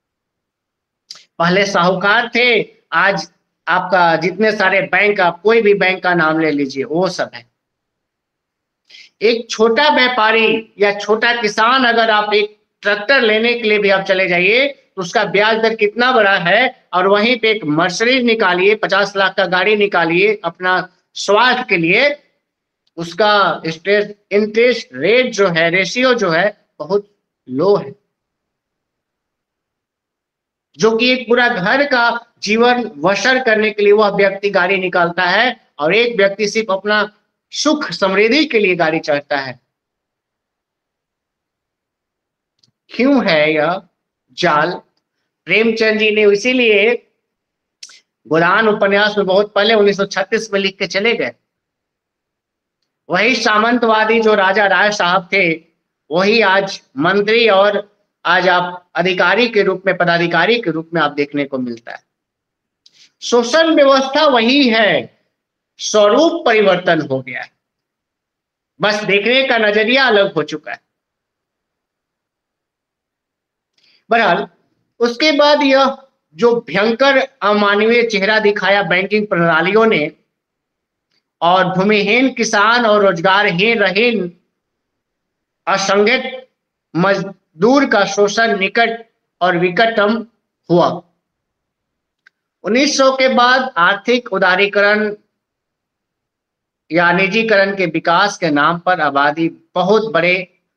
पहले साहूकार थे, आज आपका जितने सारे बैंक, आप कोई भी बैंक का नाम ले लीजिए, वो सब है। एक छोटा व्यापारी या छोटा किसान, अगर आप एक ट्रैक्टर लेने के लिए भी आप चले जाइए तो उसका ब्याज दर कितना बड़ा है, और वहीं पे एक मर्सिडीज निकालिए, 50 लाख का गाड़ी निकालिए अपना स्वार्थ के लिए, उसका इंटरेस्ट रेट जो है, रेशियो जो है बहुत लो है, जो कि एक पूरा घर का जीवन बसर करने के लिए वह व्यक्ति गाड़ी निकालता है और एक व्यक्ति सिर्फ अपना सुख समृद्धि के लिए गाड़ी चढ़ता है। क्यों है यह जाल? प्रेमचंद जी ने इसीलिए गोदान उपन्यास में बहुत पहले 1936 में लिख के चले गए। वही सामंतवादी जो राजा राय साहब थे, वही आज मंत्री और आज आप अधिकारी के रूप में, पदाधिकारी के रूप में आप देखने को मिलता है। शोषण व्यवस्था वही है, स्वरूप परिवर्तन हो गया है, बस देखने का नजरिया अलग हो चुका है। बहरहाल उसके बाद यह जो भयंकर अमानवीय चेहरा दिखाया बैंकिंग प्रणालियों ने, और भूमिहीन किसान और रोजगारहीन रहीन असंगठित मजदूर का शोषण निकट और विकटतम हुआ। 1900 के बाद आर्थिक उदारीकरण या निजीकरण के विकास के नाम पर आबादी बहुत बड़े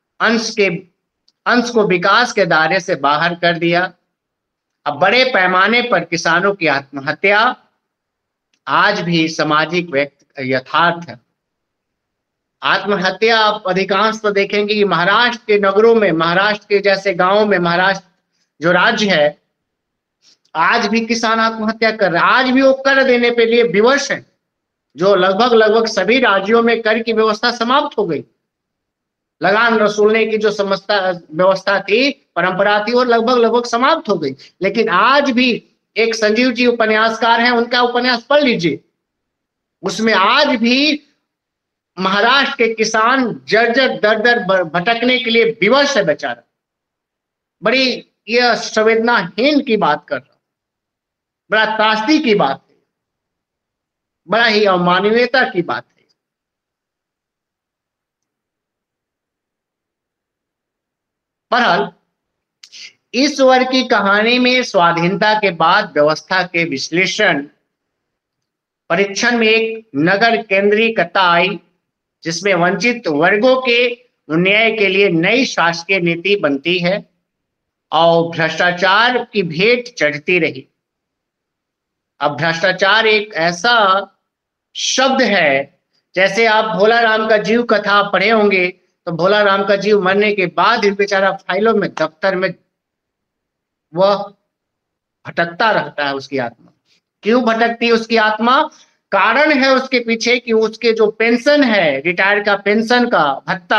अंश को विकास के दायरे से बाहर कर दिया। अब बड़े पैमाने पर किसानों की आत्महत्या आज भी सामाजिक यथार्थ है। आत्महत्या आप अधिकांश तो देखेंगे कि महाराष्ट्र के नगरों में, महाराष्ट्र के जैसे गांवों में, महाराष्ट्र जो राज्य है, आज भी किसान आत्महत्या कर रहे हैं। आज भी वो कर देने के लिए विवश है, जो लगभग सभी राज्यों में कर की व्यवस्था समाप्त हो गई। लगान वसूलने की जो व्यवस्था थी, परंपरा थी, वो लगभग समाप्त हो गई। लेकिन आज भी एक संजीव जी उपन्यासकार हैं, उनका उपन्यास पढ़ लीजिए, उसमें आज भी महाराष्ट्र के किसान जर्जर दर भटकने के लिए विवश है बेचारा। बड़ी यह संवेदनाहीन की बात कर रहा हूं, बड़ा त्रासदी की बात है, बड़ा ही अमानवीयता की बात है। बहरहाल इस वर्ग की कहानी में स्वाधीनता के बाद व्यवस्था के विश्लेषण परीक्षण में एक नगर केंद्रीयता आई, जिसमें वंचित वर्गों के न्याय के लिए नई शासकीय नीति बनती है और भ्रष्टाचार की भेंट चढ़ती रही। अब भ्रष्टाचार एक ऐसा शब्द है, जैसे आप भोला राम का जीव कथा पढ़े होंगे, तो भोला राम का जीव मरने के बाद भी बेचारा फाइलों में, दफ्तर में वह भटकता रहता है। उसकी आत्मा क्यों भटकती है? उसकी आत्मा, कारण है उसके पीछे कि उसके जो पेंशन है, रिटायर का पेंशन का भत्ता,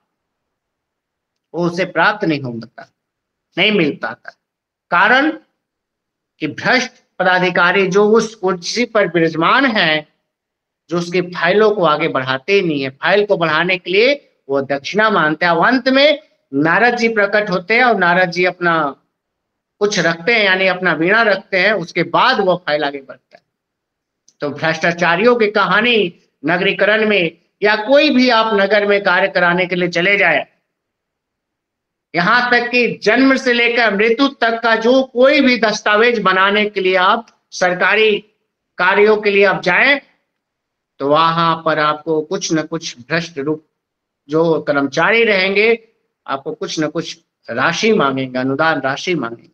वो उसे प्राप्त नहीं हो पाता, नहीं मिल पाता। कारण कि भ्रष्ट पदाधिकारी जो उस कुर्सी पर विराजमान है, जो उसकी फाइलों को आगे बढ़ाते ही नहीं है। फाइल को बढ़ाने के लिए वो दक्षिणा मांगते हैं। अंत में नारद जी प्रकट होते हैं और नारद जी अपना कुछ रखते हैं, यानी अपना वीणा रखते हैं, उसके बाद वो फाइल आगे बढ़ता है। तो भ्रष्टाचारियों की कहानी नगरीकरण में, या कोई भी आप नगर में कार्य कराने के लिए चले जाए, यहां तक कि जन्म से लेकर मृत्यु तक का जो कोई भी दस्तावेज बनाने के लिए आप सरकारी कार्यों के लिए आप जाएं, तो वहां पर आपको कुछ न कुछ भ्रष्ट रूप जो कर्मचारी रहेंगे, आपको कुछ न कुछ राशि मांगेंगे, अनुदान राशि मांगेंगे।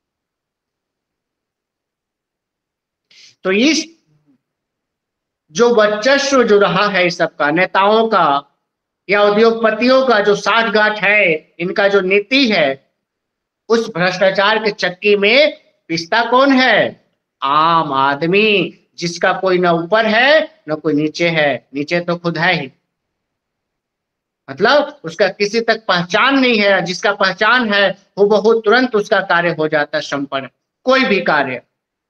तो इस जो वर्चस्व जो रहा है इस सबका, नेताओं का या उद्योगपतियों का जो साठगांठ है, इनका जो नीति है, उस भ्रष्टाचार के चक्की में पिसता कौन है? आम आदमी, जिसका कोई न ऊपर है न कोई नीचे है। नीचे तो खुद है ही, मतलब उसका किसी तक पहचान नहीं है। जिसका पहचान है वो बहुत तुरंत उसका कार्य हो जाता है संपन्न, कोई भी कार्य।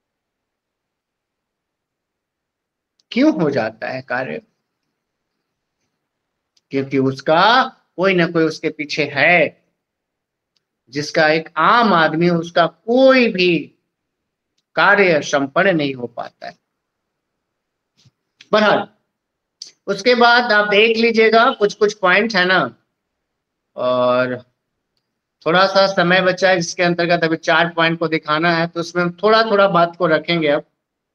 क्यों हो जाता है कार्य? क्योंकि उसका कोई ना कोई उसके पीछे है, जिसका एक आम आदमी, उसका कोई भी कार्य संपन्न नहीं हो पाता है। बहरहाल उसके बाद आप देख लीजिएगा, कुछ कुछ पॉइंट है ना, और थोड़ा सा समय बचा है जिसके अंतर्गत अभी 4 पॉइंट को दिखाना है, तो उसमें हम थोड़ा थोड़ा बात को रखेंगे। अब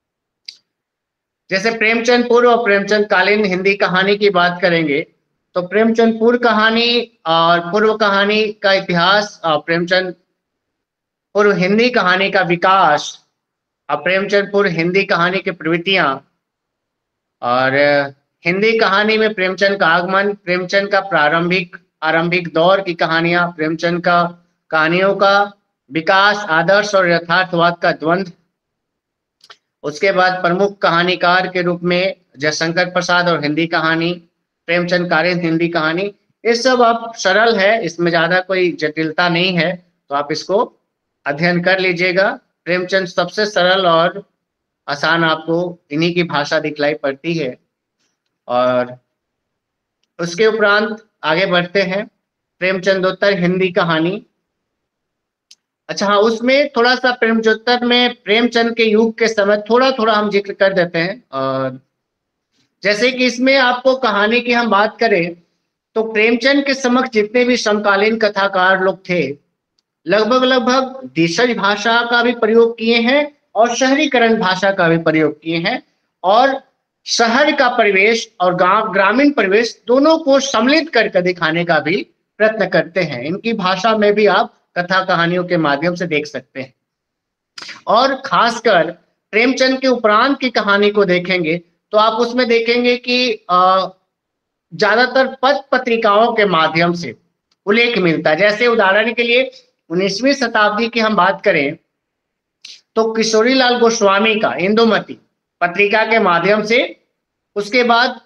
जैसे प्रेमचंद पूर्व और प्रेमचंद कालीन हिंदी कहानी की बात करेंगे, तो प्रेमचंद पूर्व कहानी और पूर्व कहानी का इतिहास, प्रेमचंद पूर्व हिंदी कहानी का विकास, और प्रेमचंद पूर्व हिंदी कहानी की प्रवृत्तियां, और हिंदी कहानी में प्रेमचंद का आगमन, प्रेमचंद का आरंभिक दौर की कहानियां, प्रेमचंद का कहानियों का विकास, आदर्श और यथार्थवाद का द्वंद्व। उसके बाद प्रमुख कहानीकार के रूप में जयशंकर प्रसाद और हिंदी कहानी, प्रेमचंद कालीन हिंदी कहानी। ये सब आप सरल है, इसमें ज्यादा कोई जटिलता नहीं है, तो आप इसको अध्ययन कर लीजिएगा। प्रेमचंद सबसे सरल और आसान आपको इन्हीं की भाषा दिखलाई पड़ती है। और उसके उपरांत आगे बढ़ते हैं, प्रेमचंदोत्तर हिंदी कहानी। अच्छा हाँ, उसमें थोड़ा सा प्रेमचंदोत्तर में प्रेमचंद के युग के समय थोड़ा थोड़ा हम जिक्र कर देते हैं। और जैसे कि इसमें आपको कहानी की हम बात करें, तो प्रेमचंद के समक्ष जितने भी समकालीन कथाकार लोग थे, लगभग देशज भाषा का भी प्रयोग किए हैं और शहरीकरण भाषा का भी प्रयोग किए हैं, और शहर का परिवेश और गांव ग्रामीण परिवेश दोनों को सम्मिलित करके दिखाने का भी प्रयत्न करते हैं। इनकी भाषा में भी आप कथा कहानियों के माध्यम से देख सकते हैं। और खासकर प्रेमचंद के उपरांत की कहानी को देखेंगे तो आप उसमें देखेंगे कि ज्यादातर पत्र पत्रिकाओं के माध्यम से उल्लेख मिलता है। जैसे उदाहरण के लिए 19वीं शताब्दी की हम बात करें तो किशोरीलाल गोस्वामी का इंदुमती पत्रिका के माध्यम से, उसके बाद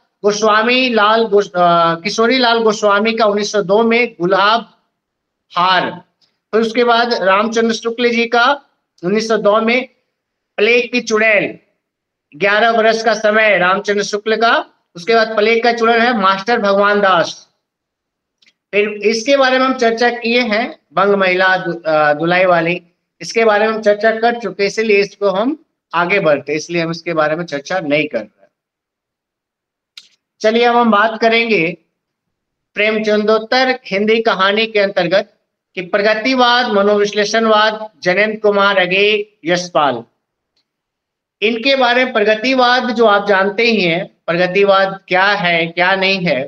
किशोरीलाल गोस्वामी का 1902 में गुलाब हार, फिर उसके बाद रामचंद्र शुक्ल जी का 1902 में प्लेग की चुड़ैल, 11 वर्ष का समय रामचंद्र शुक्ल का। उसके बाद प्लेग का चुड़ैल है मास्टर भगवान दास। फिर इसके बारे में हम चर्चा किए हैं, बंग महिला दुलाई वाली, इसके बारे में हम चर्चा कर चुके, इसलिए इसको हम आगे बढ़ते, इसलिए हम इसके बारे में चर्चा नहीं कर रहे। चलिए अब हम बात करेंगे प्रेमचंदोत्तर हिंदी कहानी के अंतर्गत कि प्रगतिवाद, मनोविश्लेषणवाद, जयंत कुमार अगे, यशपाल, इनके बारे में प्रगतिवाद जो आप जानते ही हैं, प्रगतिवाद क्या है क्या नहीं है।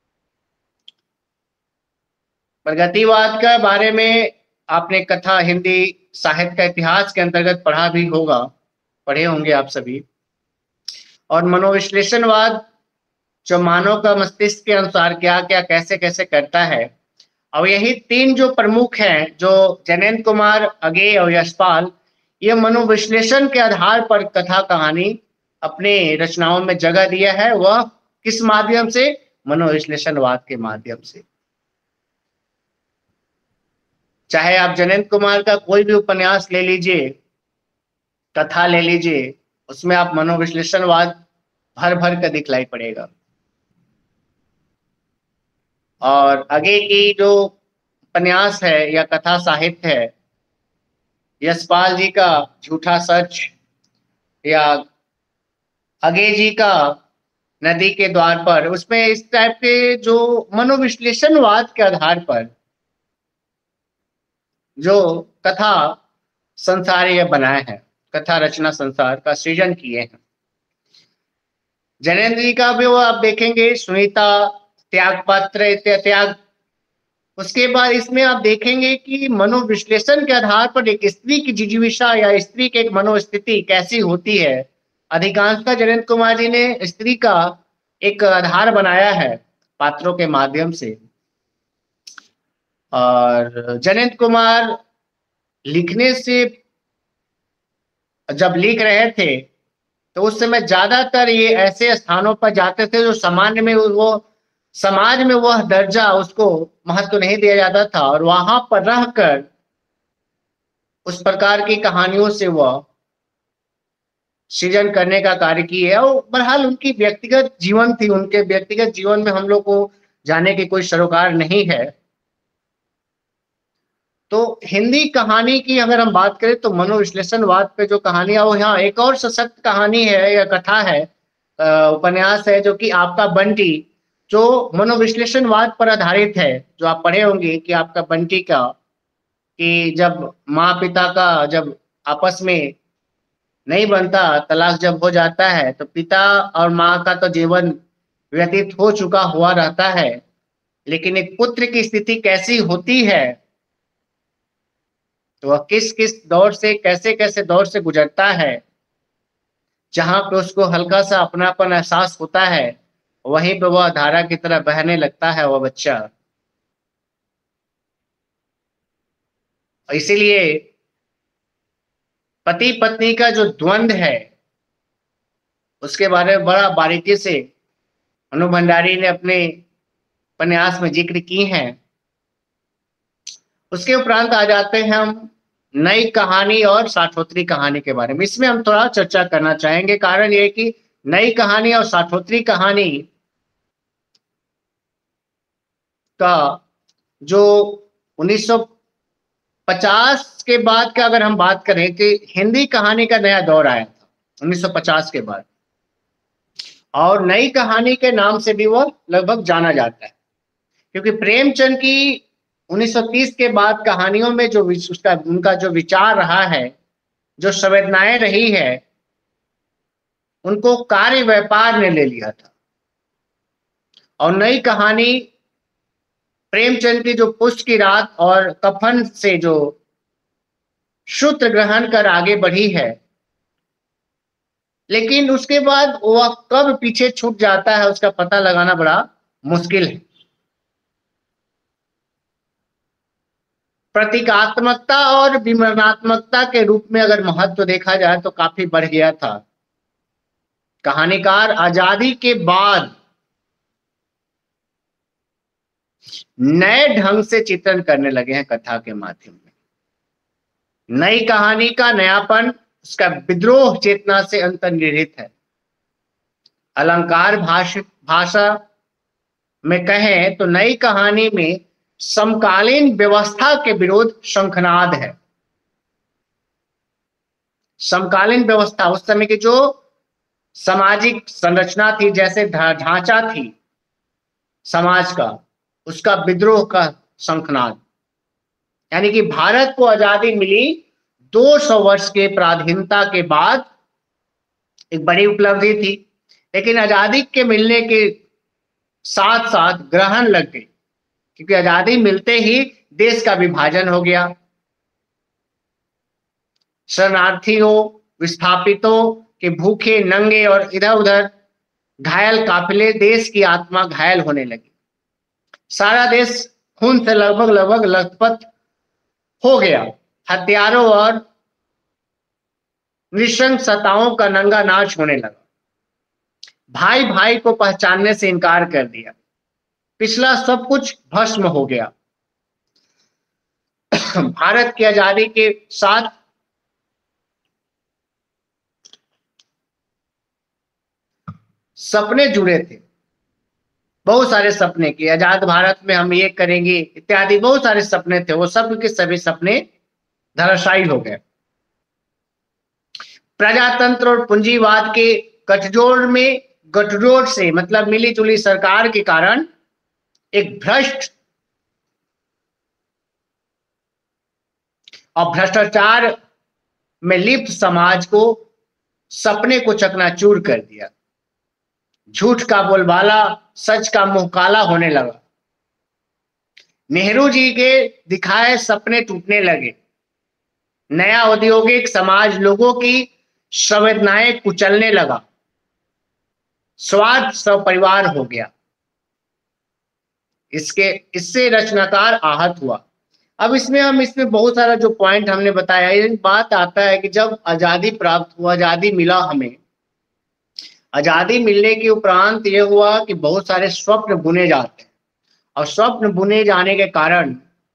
प्रगतिवाद के बारे में आपने कथा हिंदी साहित्य का इतिहास के अंतर्गत पढ़ा भी होगा, पढ़े होंगे आप सभी। और मनोविश्लेषणवाद जो मानव का मस्तिष्क के अनुसार क्या क्या कैसे कैसे करता है। और यही तीन जो प्रमुख हैं, जो जैनेन्द्र कुमार, अगे और यशपाल, ये मनोविश्लेषण के आधार पर कथा कहानी अपने रचनाओं में जगह दिया है। वह किस माध्यम से? मनोविश्लेषणवाद के माध्यम से। चाहे आप जैनेन्द्र कुमार का कोई भी उपन्यास ले लीजिए, कथा ले लीजिए, उसमें आप मनोविश्लेषणवाद भर भर कर दिखलाई पड़ेगा। और आगे की जो उपन्यास है या कथा साहित्य है, यशपाल जी का झूठा सच या अगे जी का नदी के द्वार पर, उसमें इस टाइप के जो मनोविश्लेषणवाद के आधार पर जो कथा संसार ये बनाए हैं, कथा रचना संसार का सृजन किए हैं। जैनेन्द्र जी का भी वो आप देखेंगे, सुनीता, त्यागपत्र, त्याग। उसके बाद इसमें आप देखेंगे कि मनोविश्लेषण के आधार पर एक स्त्री की जिजीविषा या स्त्री की एक मनोस्थिति कैसी होती है। अधिकांशतः जैनेन्द्र कुमार जी ने स्त्री का एक आधार बनाया है पात्रों के माध्यम से। और जैनेन्द्र कुमार लिखने से, जब लिख रहे थे तो उस समय ज्यादातर ये ऐसे स्थानों पर जाते थे जो सामान्य में वो समाज में वह दर्जा उसको महत्व नहीं दिया जाता था, और वहां पर रहकर उस प्रकार की कहानियों से वह सृजन करने का कार्य किए। और बहरहाल उनकी व्यक्तिगत जीवन थी, उनके व्यक्तिगत जीवन में हम लोग को जाने की कोई सरोकार नहीं है। तो हिंदी कहानी की अगर हम बात करें तो मनोविश्लेषणवाद पे जो कहानी है, वो यहाँ एक और सशक्त कहानी है या कथा है, उपन्यास है, जो कि आपका बंटी, जो मनोविश्लेषणवाद पर आधारित है। जो आप पढ़े होंगे कि आपका बंटी का, कि जब माँ पिता का जब आपस में नहीं बनता, तलाक जब हो जाता है, तो पिता और माँ का तो जीवन व्यतीत हो चुका हुआ रहता है, लेकिन एक पुत्र की स्थिति कैसी होती है, तो वह किस किस दौर से, कैसे कैसे दौर से गुजरता है, जहां पे उसको हल्का सा अपनापन एहसास होता है, वहीं पे वह धारा की तरह बहने लगता है वह बच्चा। इसीलिए पति पत्नी का जो द्वंद्व है, उसके बारे में बड़ा बारीकी से अनु भंडारी ने अपने उपन्यास में जिक्र की हैं। उसके उपरांत आ जाते हैं हम नई कहानी और साठोत्री कहानी के बारे में। इसमें हम थोड़ा चर्चा करना चाहेंगे। कारण यह कि नई कहानी और साठोत्री कहानी का जो 1950 के बाद का अगर हम बात करें कि हिंदी कहानी का नया दौर आया था 1950 के बाद, और नई कहानी के नाम से भी वो लगभग जाना जाता है, क्योंकि प्रेमचंद की 1930 के बाद कहानियों में जो उनका जो विचार रहा है, जो संवेदनाएं रही है, उनको कार्य व्यापार ने ले लिया था। और नई कहानी प्रेमचंद की जो पुष्ट की रात और कफन से जो सूत्र ग्रहण कर आगे बढ़ी है, लेकिन उसके बाद वह कब पीछे छूट जाता है उसका पता लगाना बड़ा मुश्किल है। प्रतीकात्मकता और विवरणात्मकता के रूप में अगर महत्व देखा जाए तो काफी बढ़ गया था। कहानीकार आजादी के बाद नए ढंग से चित्रण करने लगे हैं कथा के माध्यम में। नई कहानी का नयापन उसका विद्रोह चेतना से अंतर्निहित है। अलंकार भाषा में कहें तो नई कहानी में समकालीन व्यवस्था के विरोध शंखनाद है। समकालीन व्यवस्था, उस समय की जो सामाजिक संरचना थी, जैसे ढांचा थी समाज का, उसका विद्रोह का शंखनाद। यानी कि भारत को आजादी मिली 200 वर्ष के पराधीनता के बाद, एक बड़ी उपलब्धि थी। लेकिन आजादी के मिलने के साथ साथ ग्रहण लग गई, क्योंकि आजादी मिलते ही देश का विभाजन हो गया। शरणार्थियों, विस्थापितों के भूखे नंगे और इधर उधर घायल काफिले, देश की आत्मा घायल होने लगी। सारा देश खून से लगभग लगभग लथपथ हो गया। हथियारों और नृशंसताओं का नंगा नाच होने लगा। भाई भाई को पहचानने से इनकार कर दिया। पिछला सब कुछ भस्म हो गया। भारत की आजादी के साथ सपने जुड़े थे, बहुत सारे सपने कि आजाद भारत में हम ये करेंगे इत्यादि, बहुत सारे सपने थे। वो सब के सभी सपने धराशायी हो गए। प्रजातंत्र और पूंजीवाद के गठजोड़ से मतलब मिली जुली सरकार के कारण एक भ्रष्ट और भ्रष्टाचार में लिप्त समाज को सपने को चकनाचूर कर दिया। झूठ का बोलबाला, सच का मुंह काला होने लगा। नेहरू जी के दिखाए सपने टूटने लगे। नया औद्योगिक समाज लोगों की संवेदनाएं कुचलने लगा। स्वार्थ सपरिवार हो गया। इससे रचनाकार आहत हुआ। अब इसमें बहुत सारा जो पॉइंट हमने बताया, ये बात आता है कि जब आजादी प्राप्त हुआ, आजादी मिला हमें, आजादी मिलने के उपरांत ये हुआ कि बहुत सारे स्वप्न बुने जाते हैं, और स्वप्न बुने जाने के कारण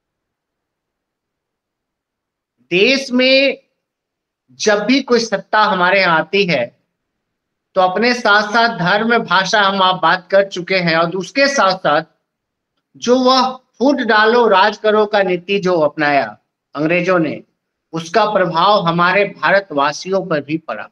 देश में जब भी कोई सत्ता हमारे यहाँ आती है तो अपने साथ साथ धर्म, भाषा हम आप बात कर चुके हैं, और उसके साथ साथ जो वह फूट डालो राज करो का नीति जो अपनाया अंग्रेजों ने, उसका प्रभाव हमारे भारतवासियों पर भी पड़ा।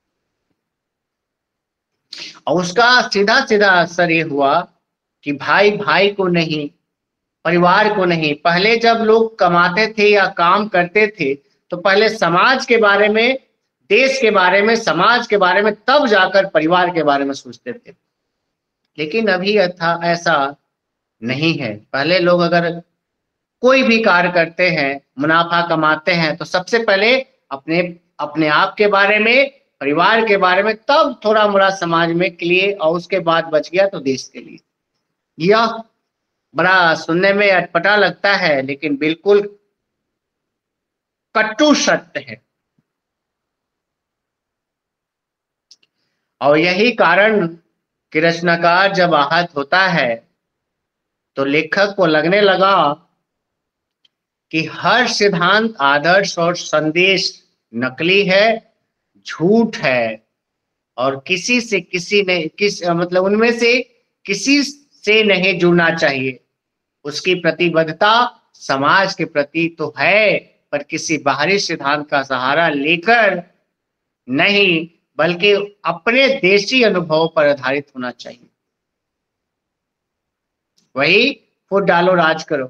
और उसका सीधा सीधा असर ये हुआ कि भाई भाई को नहीं, परिवार को नहीं। पहले जब लोग कमाते थे या काम करते थे तो पहले समाज के बारे में, देश के बारे में, समाज के बारे में, तब जाकर परिवार के बारे में सोचते थे। लेकिन अभी ऐसा नहीं है। पहले लोग अगर कोई भी कार्य करते हैं, मुनाफा कमाते हैं, तो सबसे पहले अपने अपने आप के बारे में, परिवार के बारे में, तब थोड़ा मोड़ा समाज में के लिए, और उसके बाद बच गया तो देश के लिए। यह बड़ा सुनने में अटपटा लगता है, लेकिन बिल्कुल कटु सत्य है। और यही कारण कि रचनाकार जब आहत होता है तो लेखक को लगने लगा कि हर सिद्धांत, आदर्श और संदेश नकली है, झूठ है, और किसी से किसी ने मतलब उनमें से किसी से नहीं जुड़ना चाहिए। उसकी प्रतिबद्धता समाज के प्रति तो है, पर किसी बाहरी सिद्धांत का सहारा लेकर नहीं, बल्कि अपने देशी अनुभव पर आधारित होना चाहिए। वही फूट डालो राज करो।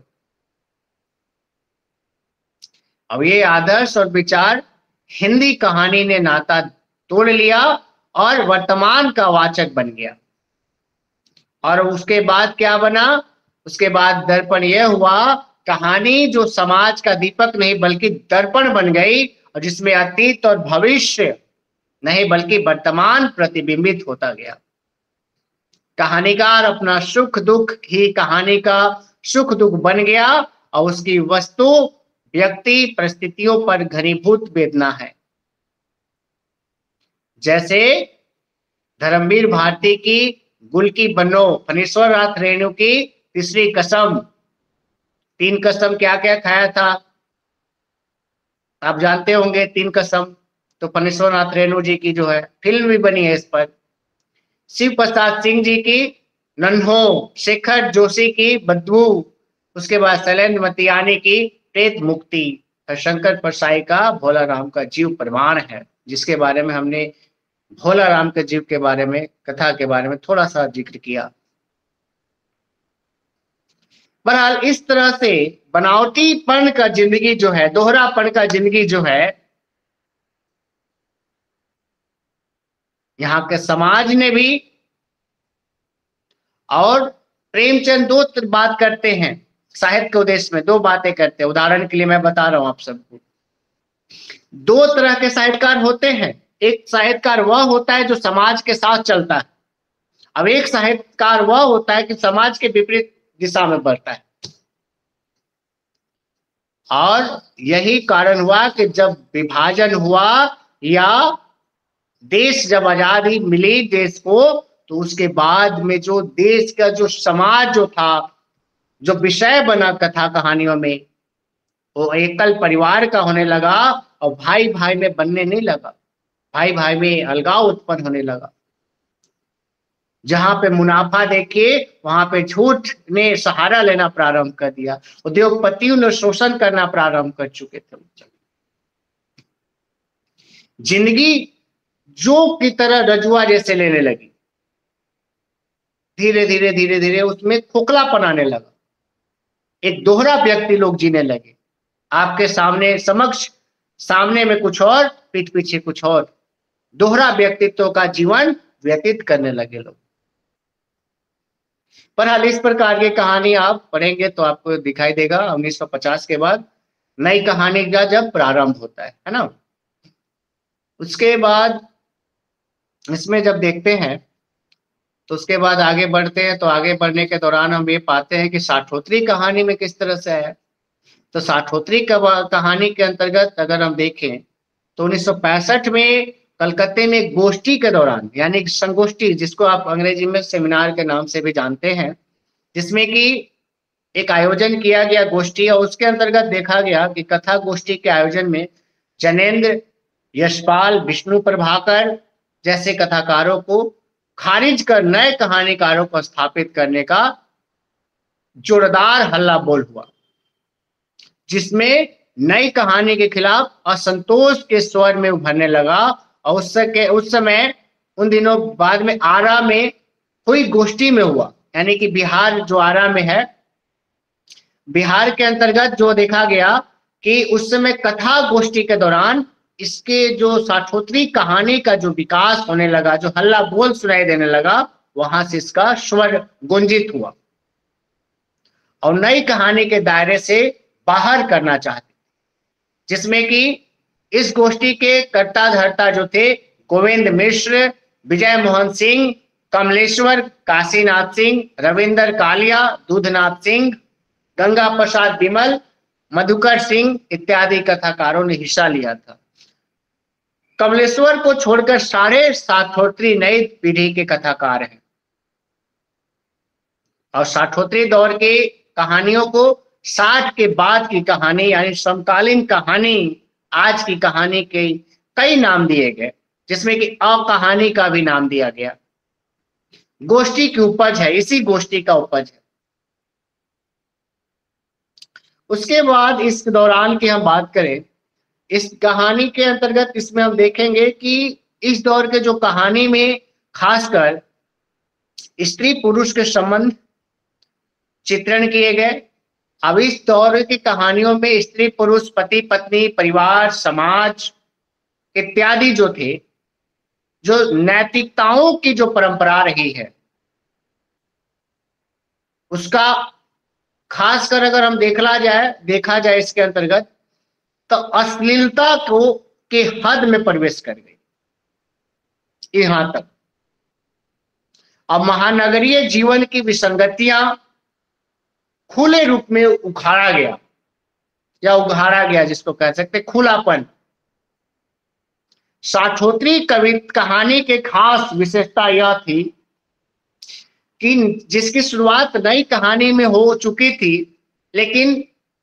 अब ये आदर्श और विचार हिंदी कहानी ने नाता तोड़ लिया और वर्तमान का वाचक बन गया। और उसके बाद क्या बना? उसके बाद दर्पण यह हुआ, कहानी जो समाज का दीपक नहीं बल्कि दर्पण बन गई, और जिसमें अतीत और भविष्य नहीं बल्कि वर्तमान प्रतिबिंबित होता गया। कहानीकार अपना सुख दुख ही कहानी का सुख दुख बन गया, और उसकी वस्तु व्यक्ति परिस्थितियों पर घनीभूत वेदना है। जैसे धर्मवीर भारती की गुल की बनो, फणीश्वर नाथ रेणु की तीसरी कसम। 3 कसम क्या क्या खाया था आप जानते होंगे। 3 कसम तो फणीश्वर नाथ रेणु जी की जो है, फिल्म भी बनी है इस पर। शिव प्रसाद सिंह जी की नन्हो, शेखर जोशी की बदबू, उसके बाद शैलेंद्र मतियानी की प्रेत मुक्ति, शंकर परसाई का भोला राम का जीव प्रमाण है, जिसके बारे में हमने भोला राम के जीव के बारे में, कथा के बारे में थोड़ा सा जिक्र किया। बहरहाल इस तरह से बनावटीपन का जिंदगी जो है, दोहरापन का जिंदगी जो है, यहाँ के समाज ने भी। और प्रेमचंद दो बात करते हैं साहित्य के उद्देश्य में, दो बातें करते हैं। उदाहरण के लिए मैं बता रहा हूं आप सबको, दो तरह के साहित्यकार होते हैं। एक साहित्यकार वह होता है जो समाज के साथ चलता है, अब एक साहित्यकार वह होता है कि समाज के विपरीत दिशा में बढ़ता है। और यही कारण हुआ कि जब विभाजन हुआ या देश जब आजादी मिली देश को, तो उसके बाद में जो देश का जो समाज जो था, जो विषय बना कथा कहानियों में, वो एकल परिवार का होने लगा और भाई भाई में बनने नहीं लगा, भाई भाई में अलगाव उत्पन्न होने लगा। जहां पे मुनाफा देखिए वहां पे झूठ ने सहारा लेना प्रारंभ कर दिया, उद्योगपतियों ने शोषण करना प्रारंभ कर चुके थे। जिंदगी जो की तरह रजुआ जैसे लेने लगी, धीरे धीरे धीरे धीरे उसमें खोखलापन आने लगा। एक दोहरा व्यक्ति लोग जीने लगे, आपके सामने समक्ष सामने में कुछ और, पीठ पीछे कुछ और, दोहरा व्यक्तित्व का जीवन व्यतीत करने लगे लोग। बहरहाल इस प्रकार की कहानी आप पढ़ेंगे तो आपको दिखाई देगा 1950 के बाद नई कहानी का जब प्रारंभ होता है ना। उसके बाद इसमें जब देखते हैं तो उसके बाद आगे बढ़ते हैं, तो आगे बढ़ने के दौरान हम ये पाते हैं कि साठोत्री कहानी में किस तरह से है। तो साठोत्री कहानी के अंतर्गत अगर हम देखें तो 1965 में कलकत्ते में एक गोष्ठी के दौरान, यानी संगोष्ठी जिसको आप अंग्रेजी में सेमिनार के नाम से भी जानते हैं, जिसमें कि एक आयोजन किया गया गोष्ठी, और उसके अंतर्गत देखा गया कि कथा गोष्ठी के आयोजन में जनेन्द्र, यशपाल, विष्णु प्रभाकर जैसे कथाकारों को खारिज कर नए कहानीकारों को स्थापित करने का जोरदार हल्ला बोल हुआ, जिसमें नई कहानी के खिलाफ असंतोष के स्वर में उभरने लगा। और उस समय उन दिनों बाद में आरा में हुई गोष्ठी में हुआ, यानी कि बिहार जो आरा में है, बिहार के अंतर्गत जो देखा गया कि उस समय कथा गोष्ठी के दौरान इसके जो साठोत्री कहानी का जो विकास होने लगा, जो हल्ला बोल सुनाई देने लगा, वहां से इसका स्वर गुंजित हुआ और नई कहानी के दायरे से बाहर करना चाहते, जिसमें कि इस गोष्ठी के कर्ता धर्ता जो थे गोविंद मिश्र, विजय मोहन सिंह, कमलेश्वर, काशीनाथ सिंह, रविंदर कालिया, दूधनाथ सिंह, गंगा प्रसाद विमल, मधुकर सिंह इत्यादि कथाकारों ने हिस्सा लिया था। कमलेश्वर को छोड़कर सारे साठोत्री नई पीढ़ी के कथाकार हैं और साठोत्री दौर के कहानियों को 60 के बाद की कहानी यानी समकालीन कहानी, आज की कहानी के कई नाम दिए गए, जिसमें कि अकहानी का भी नाम दिया गया। गोष्ठी की उपज है, इसी गोष्ठी का उपज है। उसके बाद इस दौरान की हम बात करें, इस कहानी के अंतर्गत इसमें हम देखेंगे कि इस दौर के जो कहानी में खासकर स्त्री पुरुष के संबंध चित्रण किए गए। अब इस दौर की कहानियों में स्त्री पुरुष, पति पत्नी, परिवार, समाज इत्यादि जो थे, जो नैतिकताओं की जो परंपरा रही है, उसका खासकर अगर हम देखा जाए इसके अंतर्गत, तो अश्लीलता को के हद में प्रवेश कर गई यहां तक। अब महानगरीय जीवन की विसंगतियां खुले रूप में उघाड़ा गया जिसको कह सकते खुलापन। साठोत्री कहानी के खास विशेषता यह थी कि जिसकी शुरुआत नई कहानी में हो चुकी थी, लेकिन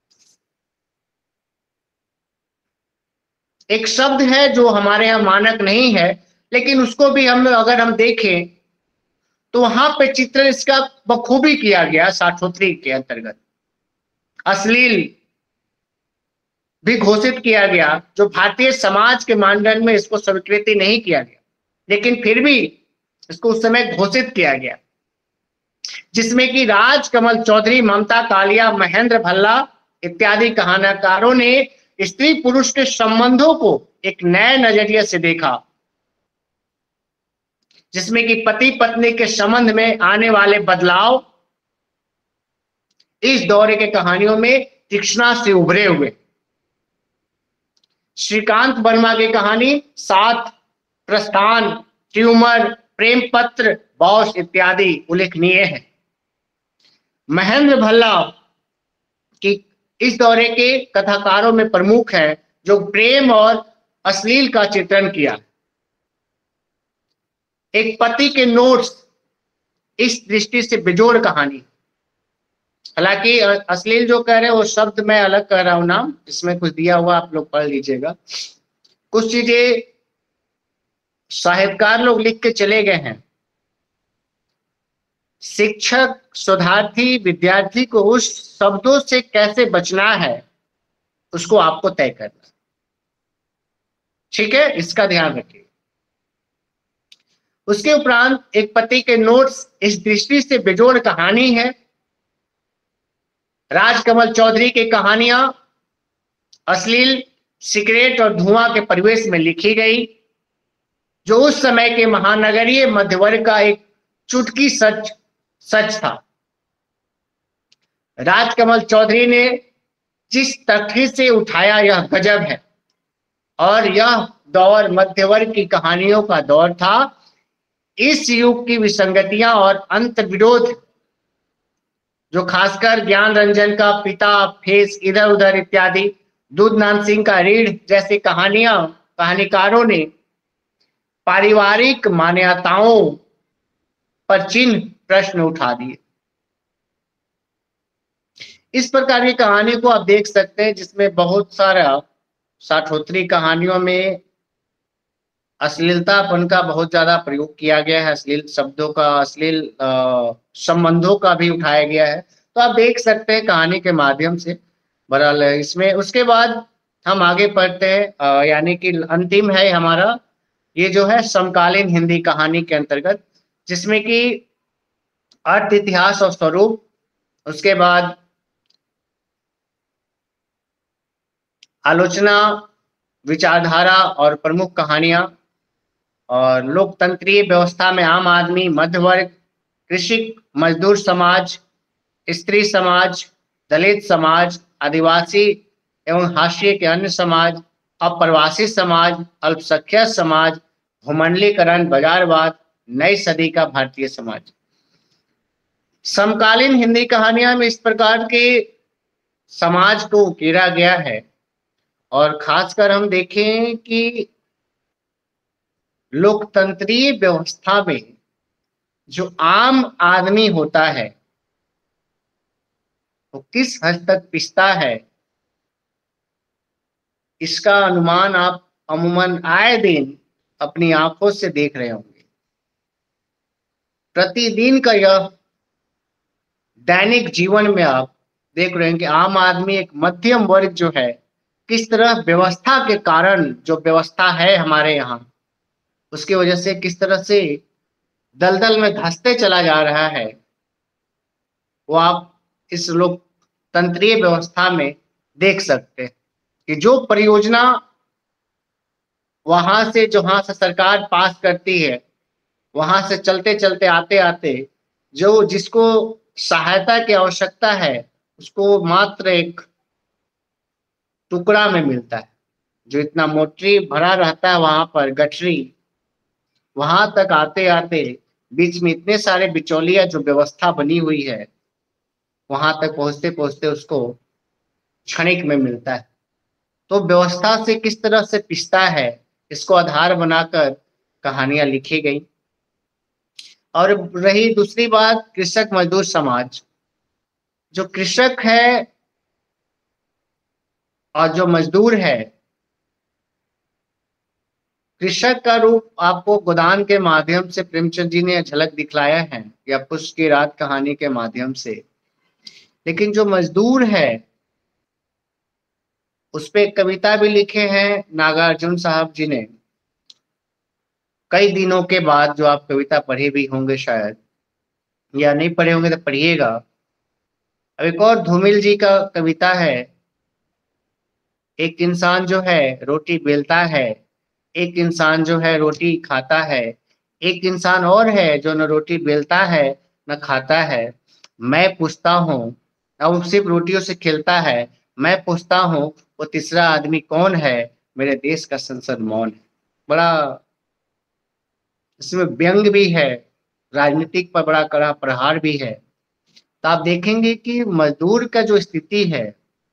एक शब्द है जो हमारे यहाँ मानक नहीं है, लेकिन उसको भी अगर हम देखें तो वहां पे चित्रण इसका बखूबी किया गया। साठोत्री के अंतर्गत अश्लील भी घोषित किया गया, जो भारतीय समाज के मानदंड में इसको स्वीकृति नहीं किया गया, लेकिन फिर भी इसको उस समय घोषित किया गया, जिसमें कि राजकमल चौधरी, ममता कालिया, महेंद्र भल्ला इत्यादि कहानीकारों ने स्त्री पुरुष के संबंधों को एक नए नजरिए से देखा जिसमें कि पति पत्नी के संबंध में आने वाले बदलाव इस दौरे के कहानियों में तीक्ष्णता से उभरे हुए। श्रीकांत वर्मा की कहानी सात, प्रस्थान, ट्यूमर, प्रेम पत्र, बॉस इत्यादि उल्लेखनीय है। महेंद्र भल्ला की इस दौरे के कथाकारों में प्रमुख है जो प्रेम और अश्लील का चित्रण किया। एक पति के नोट्स इस दृष्टि से बेजोड़ कहानी। हालांकि अश्लील जो कह रहे हैं वो शब्द मैं अलग कह रहा हूं, नाम इसमें कुछ दिया हुआ, आप लोग पढ़ लीजिएगा। कुछ चीजें साहित्यकार लोग लिख के चले गए हैं। शिक्षक शोधार्थी विद्यार्थी को उस शब्दों से कैसे बचना है उसको आपको तय करना, ठीक है, इसका ध्यान रखिए। उसके उपरांत एक पति के नोट्स इस दृष्टि से बेजोड़ कहानी है। राजकमल चौधरी की कहानियां अश्लील, सिगरेट और धुआं के परिवेश में लिखी गई, जो उस समय के महानगरीय मध्यवर्ग का एक चुटकी सच था। राजकमल चौधरी ने जिस तथ्य से उठाया यह गजब है, और यह दौर मध्यवर्ग की कहानियों का दौर था। इस युग की विसंगतियां और अंतर्विरोध, जो खासकर ज्ञान रंजन का पिता, फेस इधर उधर इत्यादि, दूधनाम सिंह का रीढ़ जैसे कहानीकारों ने पारिवारिक मान्यताओं पर चिन्ह प्रश्न उठा दिए। इस प्रकार की कहानी को आप देख सकते हैं जिसमें बहुत सारा साठोत्तरी कहानियों में अश्लीलतापन का बहुत ज्यादा प्रयोग किया गया है, अश्लील शब्दों का, अश्लील संबंधों का भी उठाया गया है। तो आप देख सकते हैं कहानी के माध्यम से बहरहाल इसमें। उसके बाद हम आगे पढ़ते हैं, यानी कि अंतिम है हमारा ये जो है समकालीन हिंदी कहानी के अंतर्गत, जिसमें कि अर्थ, इतिहास और स्वरूप, उसके बाद आलोचना, विचारधारा और प्रमुख कहानियां, और लोकतंत्रीय व्यवस्था में आम आदमी, मध्य वर्ग, कृषक मजदूर समाज, स्त्री समाज, दलित समाज, आदिवासी एवं हाशिए के अन्य समाज, अप्रवासी समाज, अल्पसंख्यक समाज, भूमंडलीकरण, बाजारवाद, नई सदी का भारतीय समाज। समकालीन हिंदी कहानियां में इस प्रकार के समाज को उकेरा गया है, और खासकर हम देखें कि लोकतंत्रीय व्यवस्था में जो आम आदमी होता है वो किस हद तक पिसता है, इसका अनुमान आप अमूमन आए दिन अपनी आंखों से देख रहे होंगे। प्रतिदिन का यह दैनिक जीवन में आप देख रहे हैं कि आम आदमी, एक मध्यम वर्ग जो है, किस तरह व्यवस्था के कारण, जो व्यवस्था है हमारे यहाँ, उसकी वजह से किस तरह से दलदल में धंसते चला जा रहा है, वो आप इस लोकतंत्रीय व्यवस्था में देख सकते हैं कि जो परियोजना वहां से, जहां से सरकार पास करती है, वहां से चलते चलते आते आते जो जिसको सहायता की आवश्यकता है उसको मात्र एक टुकड़ा में मिलता है। जो इतना मोटरी भरा रहता है वहां पर गठरी, वहां तक आते आते बीच में इतने सारे बिचौलिया जो व्यवस्था बनी हुई है, वहां तक पहुंचते पहुंचते उसको क्षणिक में मिलता है। तो व्यवस्था से किस तरह से पिसता है, इसको आधार बनाकर कहानियां लिखी गई। और रही दूसरी बात, कृषक मजदूर समाज। जो कृषक है और जो मजदूर है, कृषक का रूप आपको गोदान के माध्यम से प्रेमचंद जी ने झलक दिखलाया है, या पुष्प की रात कहानी के माध्यम से। लेकिन जो मजदूर है उस पे कविता भी लिखे हैं नागार्जुन साहब जी ने, कई दिनों के बाद, जो आप कविता पढ़े भी होंगे शायद, या नहीं पढ़े होंगे तो पढ़िएगा। अब एक और धूमिल जी का कविता है, एक इंसान जो है रोटी बेलता है, एक इंसान जो है रोटी खाता है, एक इंसान और है जो न रोटी बेलता है न खाता है, मैं पूछता हूँ, और सिर्फ रोटियों से खेलता है, मैं पूछता हूँ वो तीसरा आदमी कौन है, मेरे देश का संसद मौन है। बड़ा इसमें व्यंग भी है, राजनीतिक पर बड़ा कड़ा प्रहार भी है। तो आप देखेंगे कि मजदूर का जो स्थिति है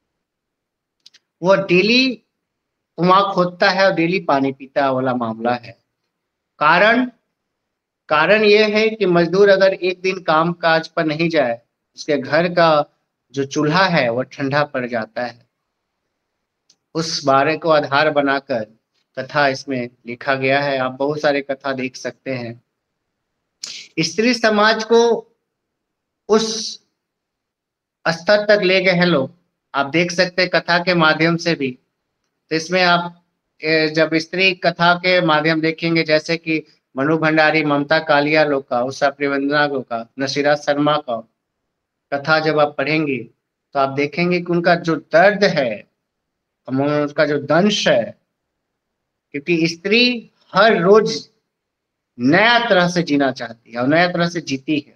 वो डेली कुआं खोदता है और डेली पानी पीता वाला मामला है। कारण कारण ये है कि मजदूर अगर एक दिन काम काज पर नहीं जाए, उसके घर का जो चूल्हा है वो ठंडा पड़ जाता है। उस बारे को आधार बनाकर कथा इसमें लिखा गया है। आप बहुत सारे कथा देख सकते हैं। स्त्री समाज को उस स्तर तक ले गए हैं लोग, आप देख सकते हैं कथा के माध्यम से भी। तो इसमें आप जब स्त्री कथा के माध्यम देखेंगे, जैसे कि मनु भंडारी, ममता कालिया लोग का, उषा प्रियंवदा लोग का, नसीरा शर्मा का कथा जब आप पढ़ेंगे तो आप देखेंगे कि उनका जो दर्द है, उसका जो दंश है, क्योंकि स्त्री हर रोज नया तरह से जीना चाहती है और नया तरह से जीती है।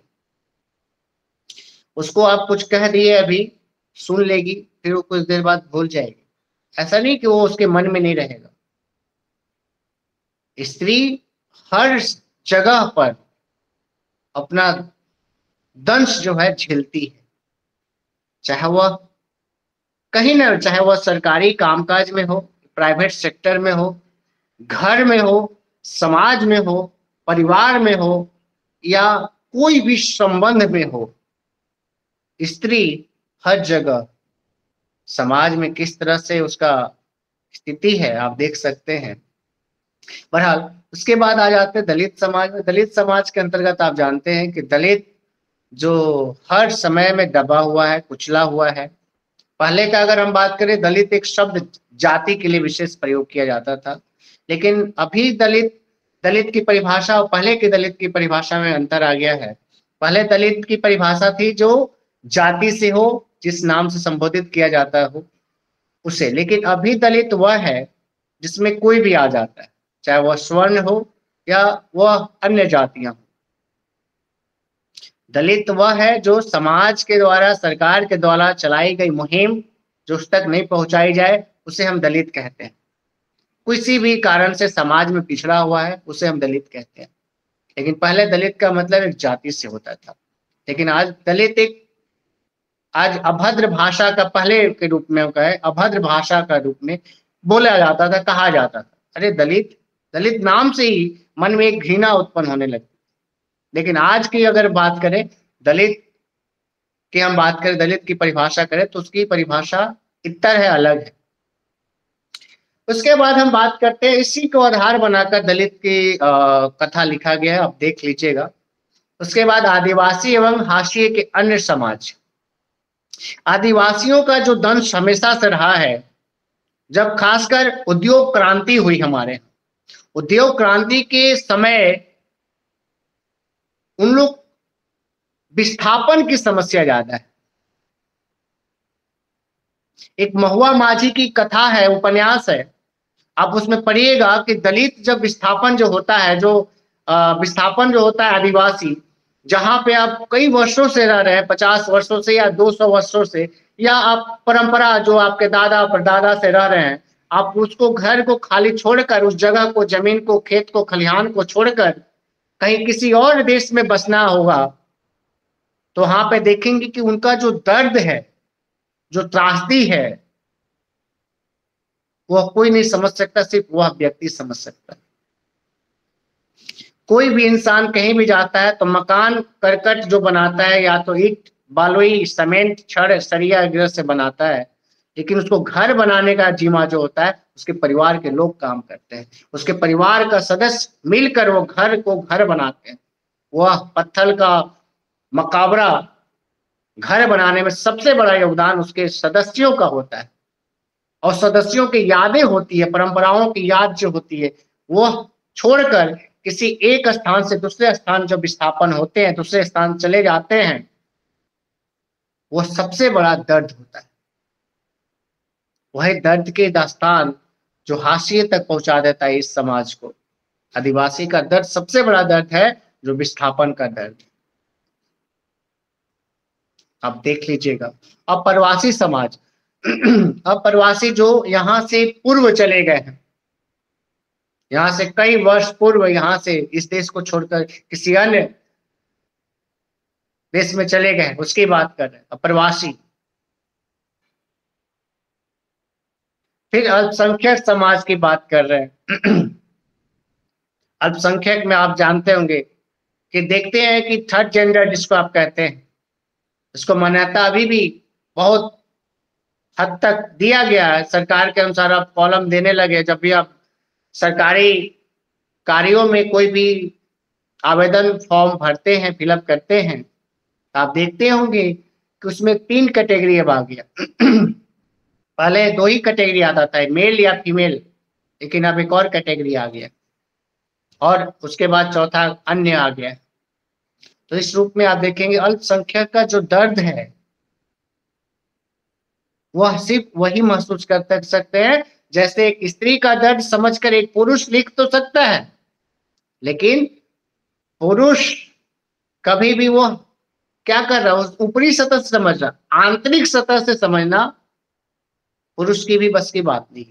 उसको आप कुछ कह दिए अभी, सुन लेगी, फिर वो कुछ देर बाद भूल जाएगी। ऐसा नहीं कि वो उसके मन में नहीं रहेगा। स्त्री हर जगह पर अपना दंश जो है झेलती है, चाहे वह कहीं ना, चाहे वह सरकारी कामकाज में हो, प्राइवेट सेक्टर में हो, घर में हो, समाज में हो, परिवार में हो, या कोई भी संबंध में हो। स्त्री हर जगह समाज में किस तरह से उसका स्थिति है आप देख सकते हैं। बहरहाल उसके बाद आ जाते हैं दलित समाज में। दलित समाज के अंतर्गत आप जानते हैं कि दलित जो हर समय में दबा हुआ है, कुचला हुआ है। पहले का अगर हम बात करें, दलित एक शब्द जाति के लिए विशेष प्रयोग किया जाता था, लेकिन अभी दलित दलित की परिभाषा और पहले की दलित की परिभाषा में अंतर आ गया है। पहले दलित की परिभाषा थी जो जाति से हो, जिस नाम से संबोधित किया जाता हो उसे, लेकिन अभी दलित वह है जिसमें कोई भी आ जाता है, चाहे वह स्वर्ण हो या वह अन्य जातियां हो। दलित वह है जो समाज के द्वारा, सरकार के द्वारा चलाई गई मुहिम जो उस तक नहीं पहुंचाई जाए उसे हम दलित कहते हैं। किसी भी कारण से समाज में पिछड़ा हुआ है उसे हम दलित कहते हैं। लेकिन पहले दलित का मतलब एक जाति से होता था, लेकिन आज दलित एक आज अभद्र भाषा का, पहले के रूप में कहे अभद्र भाषा का रूप में बोला जाता था, कहा जाता था। अरे दलित, दलित नाम से ही मन में एक घृणा उत्पन्न होने लगती। लेकिन आज की अगर बात करें दलित की, हम बात करें दलित की परिभाषा करें तो उसकी परिभाषा इतर है, अलग है। उसके बाद हम बात करते हैं, इसी को आधार बनाकर दलित की कथा लिखा गया है, आप देख लीजिएगा। उसके बाद आदिवासी एवं हाशिए के अन्य समाज। आदिवासियों का जो दंश हमेशा से रहा है, जब खासकर उद्योग क्रांति हुई हमारे, उद्योग क्रांति के समय उन लोग विस्थापन की समस्या ज्यादा है। एक महुआ माझी की कथा है, उपन्यास है, आप उसमें पढ़िएगा कि दलित जब विस्थापन जो होता है, जो विस्थापन जो होता है आदिवासी, जहां पे आप कई वर्षों से रह रहे हैं, 50 वर्षों से या 200 वर्षों से, या आप परंपरा जो आपके दादा परदादा से रह रहे हैं, आप उसको घर को खाली छोड़कर, उस जगह को, जमीन को, खेत को, खलिहान को छोड़कर कहीं किसी और देश में बसना होगा, तो वहां पे देखेंगे कि उनका जो दर्द है, जो त्रासदी है, वह कोई नहीं समझ सकता, सिर्फ वह व्यक्ति समझ सकता है। कोई भी इंसान कहीं भी जाता है तो मकान करकट जो बनाता है, या तो ईंट बालुई सीमेंट छड़ सरिया वगैरह से बनाता है, लेकिन उसको घर बनाने का जिम्मा जो होता है उसके परिवार के लोग काम करते हैं। उसके परिवार का सदस्य मिलकर वो घर को घर बनाते हैं। वह पत्थर का मकाबरा घर बनाने में सबसे बड़ा योगदान उसके सदस्यों का होता है, और सदस्यों की यादें होती है, परंपराओं की याद जो होती है, वो छोड़कर किसी एक स्थान से दूसरे स्थान जब विस्थापन होते हैं, दूसरे स्थान चले जाते हैं, वो सबसे बड़ा दर्द होता है। वही दर्द के दास्तान जो हाशिए तक पहुंचा देता है इस समाज को। आदिवासी का दर्द सबसे बड़ा दर्द है, जो विस्थापन का दर्द। आप देख लीजिएगा। अप्रवासी समाज, अप्रवासी जो यहाँ से पूर्व चले गए हैं, यहाँ से कई वर्ष पूर्व यहाँ से इस देश को छोड़कर किसी अन्य देश में चले गए, उसकी बात कर रहे हैं, अप्रवासी। फिर अल्पसंख्यक समाज की बात कर रहे हैं। अल्पसंख्यक में आप जानते होंगे कि देखते हैं कि थर्ड जेंडर जिसको आप कहते हैं, इसको मान्यता अभी भी बहुत हद तक दिया गया है। सरकार के अनुसार आप कॉलम देने लगे, जब भी आप सरकारी कार्यों में कोई भी आवेदन फॉर्म भरते हैं, फिलअप करते हैं, तो आप देखते होंगे कि उसमें 3 कैटेगरी अब आ गया। पहले 2 ही कैटेगरी आता था, मेल या फीमेल, लेकिन अब एक और कैटेगरी आ गया, और उसके बाद चौथा अन्य आ गया। तो इस रूप में आप देखेंगे अल्पसंख्यक का जो दर्द है वह सिर्फ वही महसूस कर सकते हैं, जैसे एक स्त्री का दर्द समझकर एक पुरुष लिख तो सकता है, लेकिन पुरुष कभी भी वो क्या कर रहा है, ऊपरी सतह से समझ रहा, आंतरिक सतह से समझना पुरुष की भी बस की बात नहीं।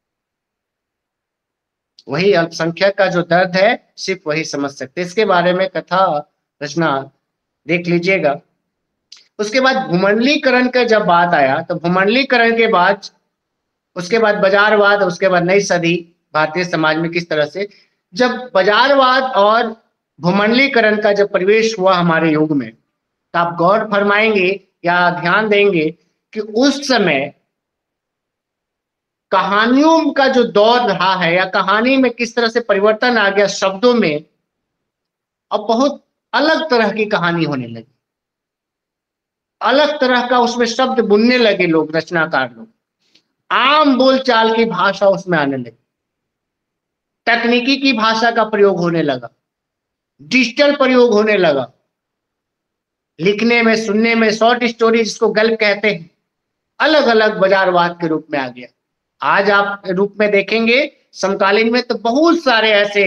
वही अल्पसंख्यक का जो दर्द है सिर्फ वही समझ सकते। इसके बारे में कथा रचना देख लीजिएगा। उसके बाद भूमंडलीकरण का जब बात आया, तो भूमंडलीकरण के बाद उसके बाद बाजारवाद, उसके बाद नई सदी भारतीय समाज में किस तरह से जब बाजारवाद और भूमंडलीकरण का जब प्रवेश हुआ हमारे युग में, तो आप गौर फरमाएंगे या ध्यान देंगे कि उस समय कहानियों का जो दौर रहा है, या कहानी में किस तरह से परिवर्तन आ गया शब्दों में, अब बहुत अलग तरह की कहानी होने लगी, अलग तरह का उसमें शब्द बुनने लगे लोग, रचनाकार लोग, आम बोलचाल की भाषा उसमें आने लगी, तकनीकी की भाषा का प्रयोग होने लगा, डिजिटल प्रयोग होने लगा, लिखने में, सुनने में, शॉर्ट स्टोरी जिसको गल्प कहते हैं, अलग अलग बाजारवाद के रूप में आ गया। आज आप रूप में देखेंगे समकालीन में तो बहुत सारे ऐसे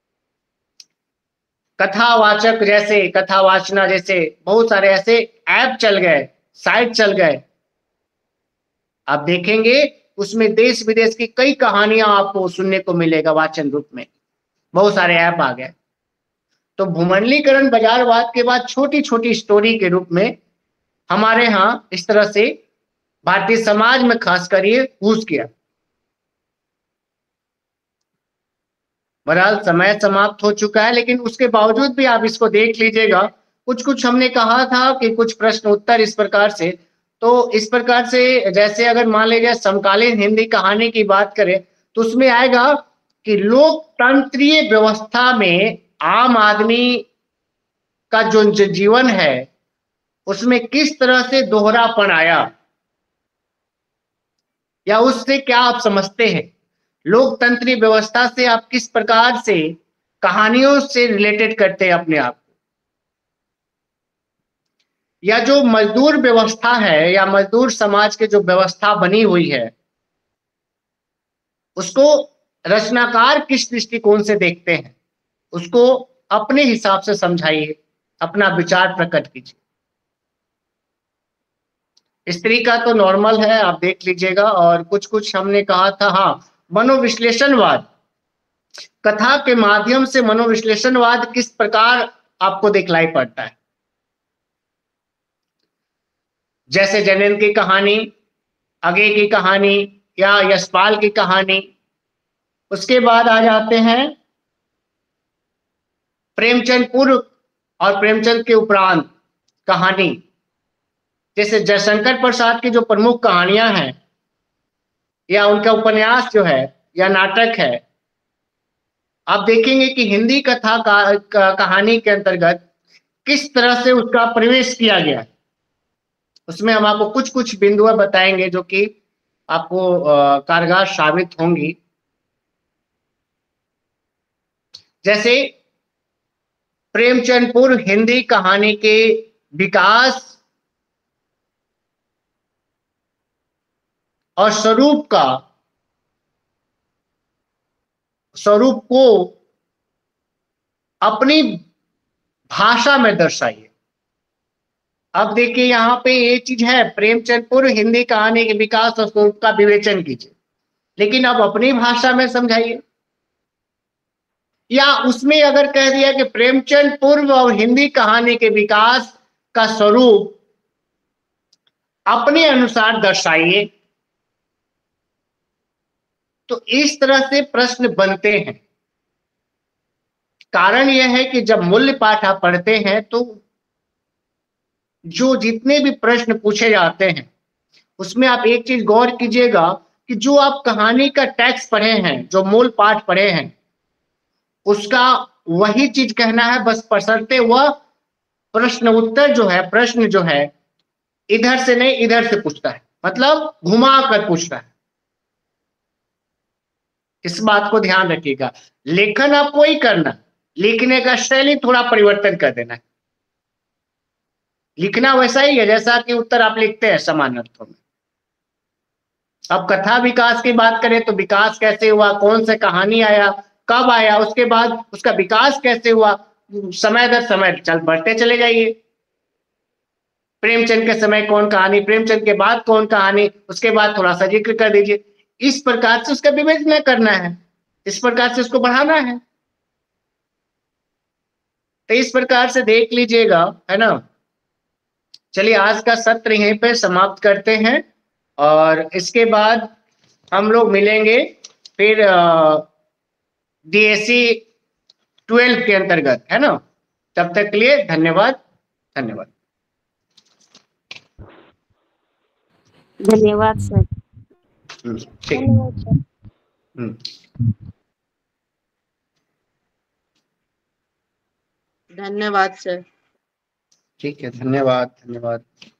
कथावाचक जैसे, कथावाचना जैसे बहुत सारे ऐसे ऐप चल गए, साइट चल गए। आप देखेंगे उसमें देश विदेश की कई कहानियां आपको सुनने को मिलेगा वाचन रूप में, बहुत सारे ऐप आ गए। तो भूमंडलीकरण बाजारवाद के बाद छोटी छोटी स्टोरी के रूप में हमारे यहाँ इस तरह से भारतीय समाज में खासकर ये घुस गया। बहरहाल समय समाप्त हो चुका है, लेकिन उसके बावजूद भी आप इसको देख लीजिएगा। कुछ कुछ हमने कहा था कि कुछ प्रश्न उत्तर इस प्रकार से, तो इस प्रकार से जैसे अगर मान लीजिए समकालीन हिंदी कहानी की बात करें, तो उसमें आएगा कि लोकतंत्रीय व्यवस्था में आम आदमी का जो जीवन है उसमें किस तरह से दोहरापन आया, या उससे क्या आप समझते हैं, लोकतंत्रीय व्यवस्था से आप किस प्रकार से कहानियों से रिलेटेड करते हैं अपने आप को, या जो मजदूर व्यवस्था है या मजदूर समाज के जो व्यवस्था बनी हुई है उसको रचनाकार किस दृष्टिकोण से देखते हैं, उसको अपने हिसाब से समझाइए, अपना विचार प्रकट कीजिए। स्त्री का तो नॉर्मल है, आप देख लीजिएगा। और कुछ कुछ हमने कहा था, हाँ, मनोविश्लेषणवाद, कथा के माध्यम से मनोविश्लेषणवाद किस प्रकार आपको दिखलाई पड़ता है, जैसे जनन की कहानी, अगे की कहानी, या यशपाल की कहानी। उसके बाद आ जाते हैं प्रेमचंद पूर्व और प्रेमचंद के उपरांत कहानी, जैसे जयशंकर प्रसाद की जो प्रमुख कहानियां हैं, या उनका उपन्यास जो है या नाटक है, आप देखेंगे कि हिंदी कथा कहानी के अंतर्गत किस तरह से उसका प्रवेश किया गया। उसमें हम आपको कुछ कुछ बिंदुएं बताएंगे जो कि आपको कारगर साबित होंगी। जैसे प्रेमचंद पूर्व हिंदी कहानी के विकास और स्वरूप को अपनी भाषा में दर्शाइए। अब देखिए यहाँ पे ये चीज है, प्रेमचंद पूर्व हिंदी कहानी के विकास और स्वरूप का विवेचन कीजिए, लेकिन अब अपनी भाषा में समझाइए। या उसमें अगर कह दिया कि प्रेमचंद पूर्व और हिंदी कहानी के विकास का स्वरूप अपने अनुसार दर्शाइए, तो इस तरह से प्रश्न बनते हैं। कारण यह है कि जब मूल्य पाठ आप पढ़ते हैं तो जो जितने भी प्रश्न पूछे जाते हैं उसमें आप एक चीज गौर कीजिएगा कि जो आप कहानी का टेक्स्ट पढ़े हैं, जो मूल पाठ पढ़े हैं, उसका वही चीज कहना है, बस बशर्ते वह प्रश्न उत्तर जो है, प्रश्न जो है इधर से नहीं इधर से पूछता है, मतलब घुमा कर पूछ रहा है। इस बात को ध्यान रखिएगा। लेखन आपको ही करना, लिखने का शैली थोड़ा परिवर्तन कर देना है। लिखना वैसा ही है जैसा कि उत्तर आप लिखते हैं समान अर्थों में। अब कथा विकास की बात करें तो विकास कैसे हुआ, कौन से कहानी आया, कब आया, उसके बाद उसका विकास कैसे हुआ, समय दर समय चल बढ़ते चले जाइए। प्रेमचंद के समय कौन कहानी, प्रेमचंद के बाद कौन कहानी, उसके बाद थोड़ा सा जिक्र कर दीजिए। इस प्रकार से उसका विवेचना करना है, इस प्रकार से उसको बढ़ाना है। तो इस प्रकार से देख लीजिएगा, है ना। चलिए आज का सत्र यहीं पे समाप्त करते हैं और इसके बाद हम लोग मिलेंगे फिर डीएससी 12 के अंतर्गत, है ना। तब तक के लिए धन्यवाद। धन्यवाद। धन्यवाद सर। ठीक। धन्यवाद सर। धन्यवाद सर। ठीक है, धन्यवाद। धन्यवाद।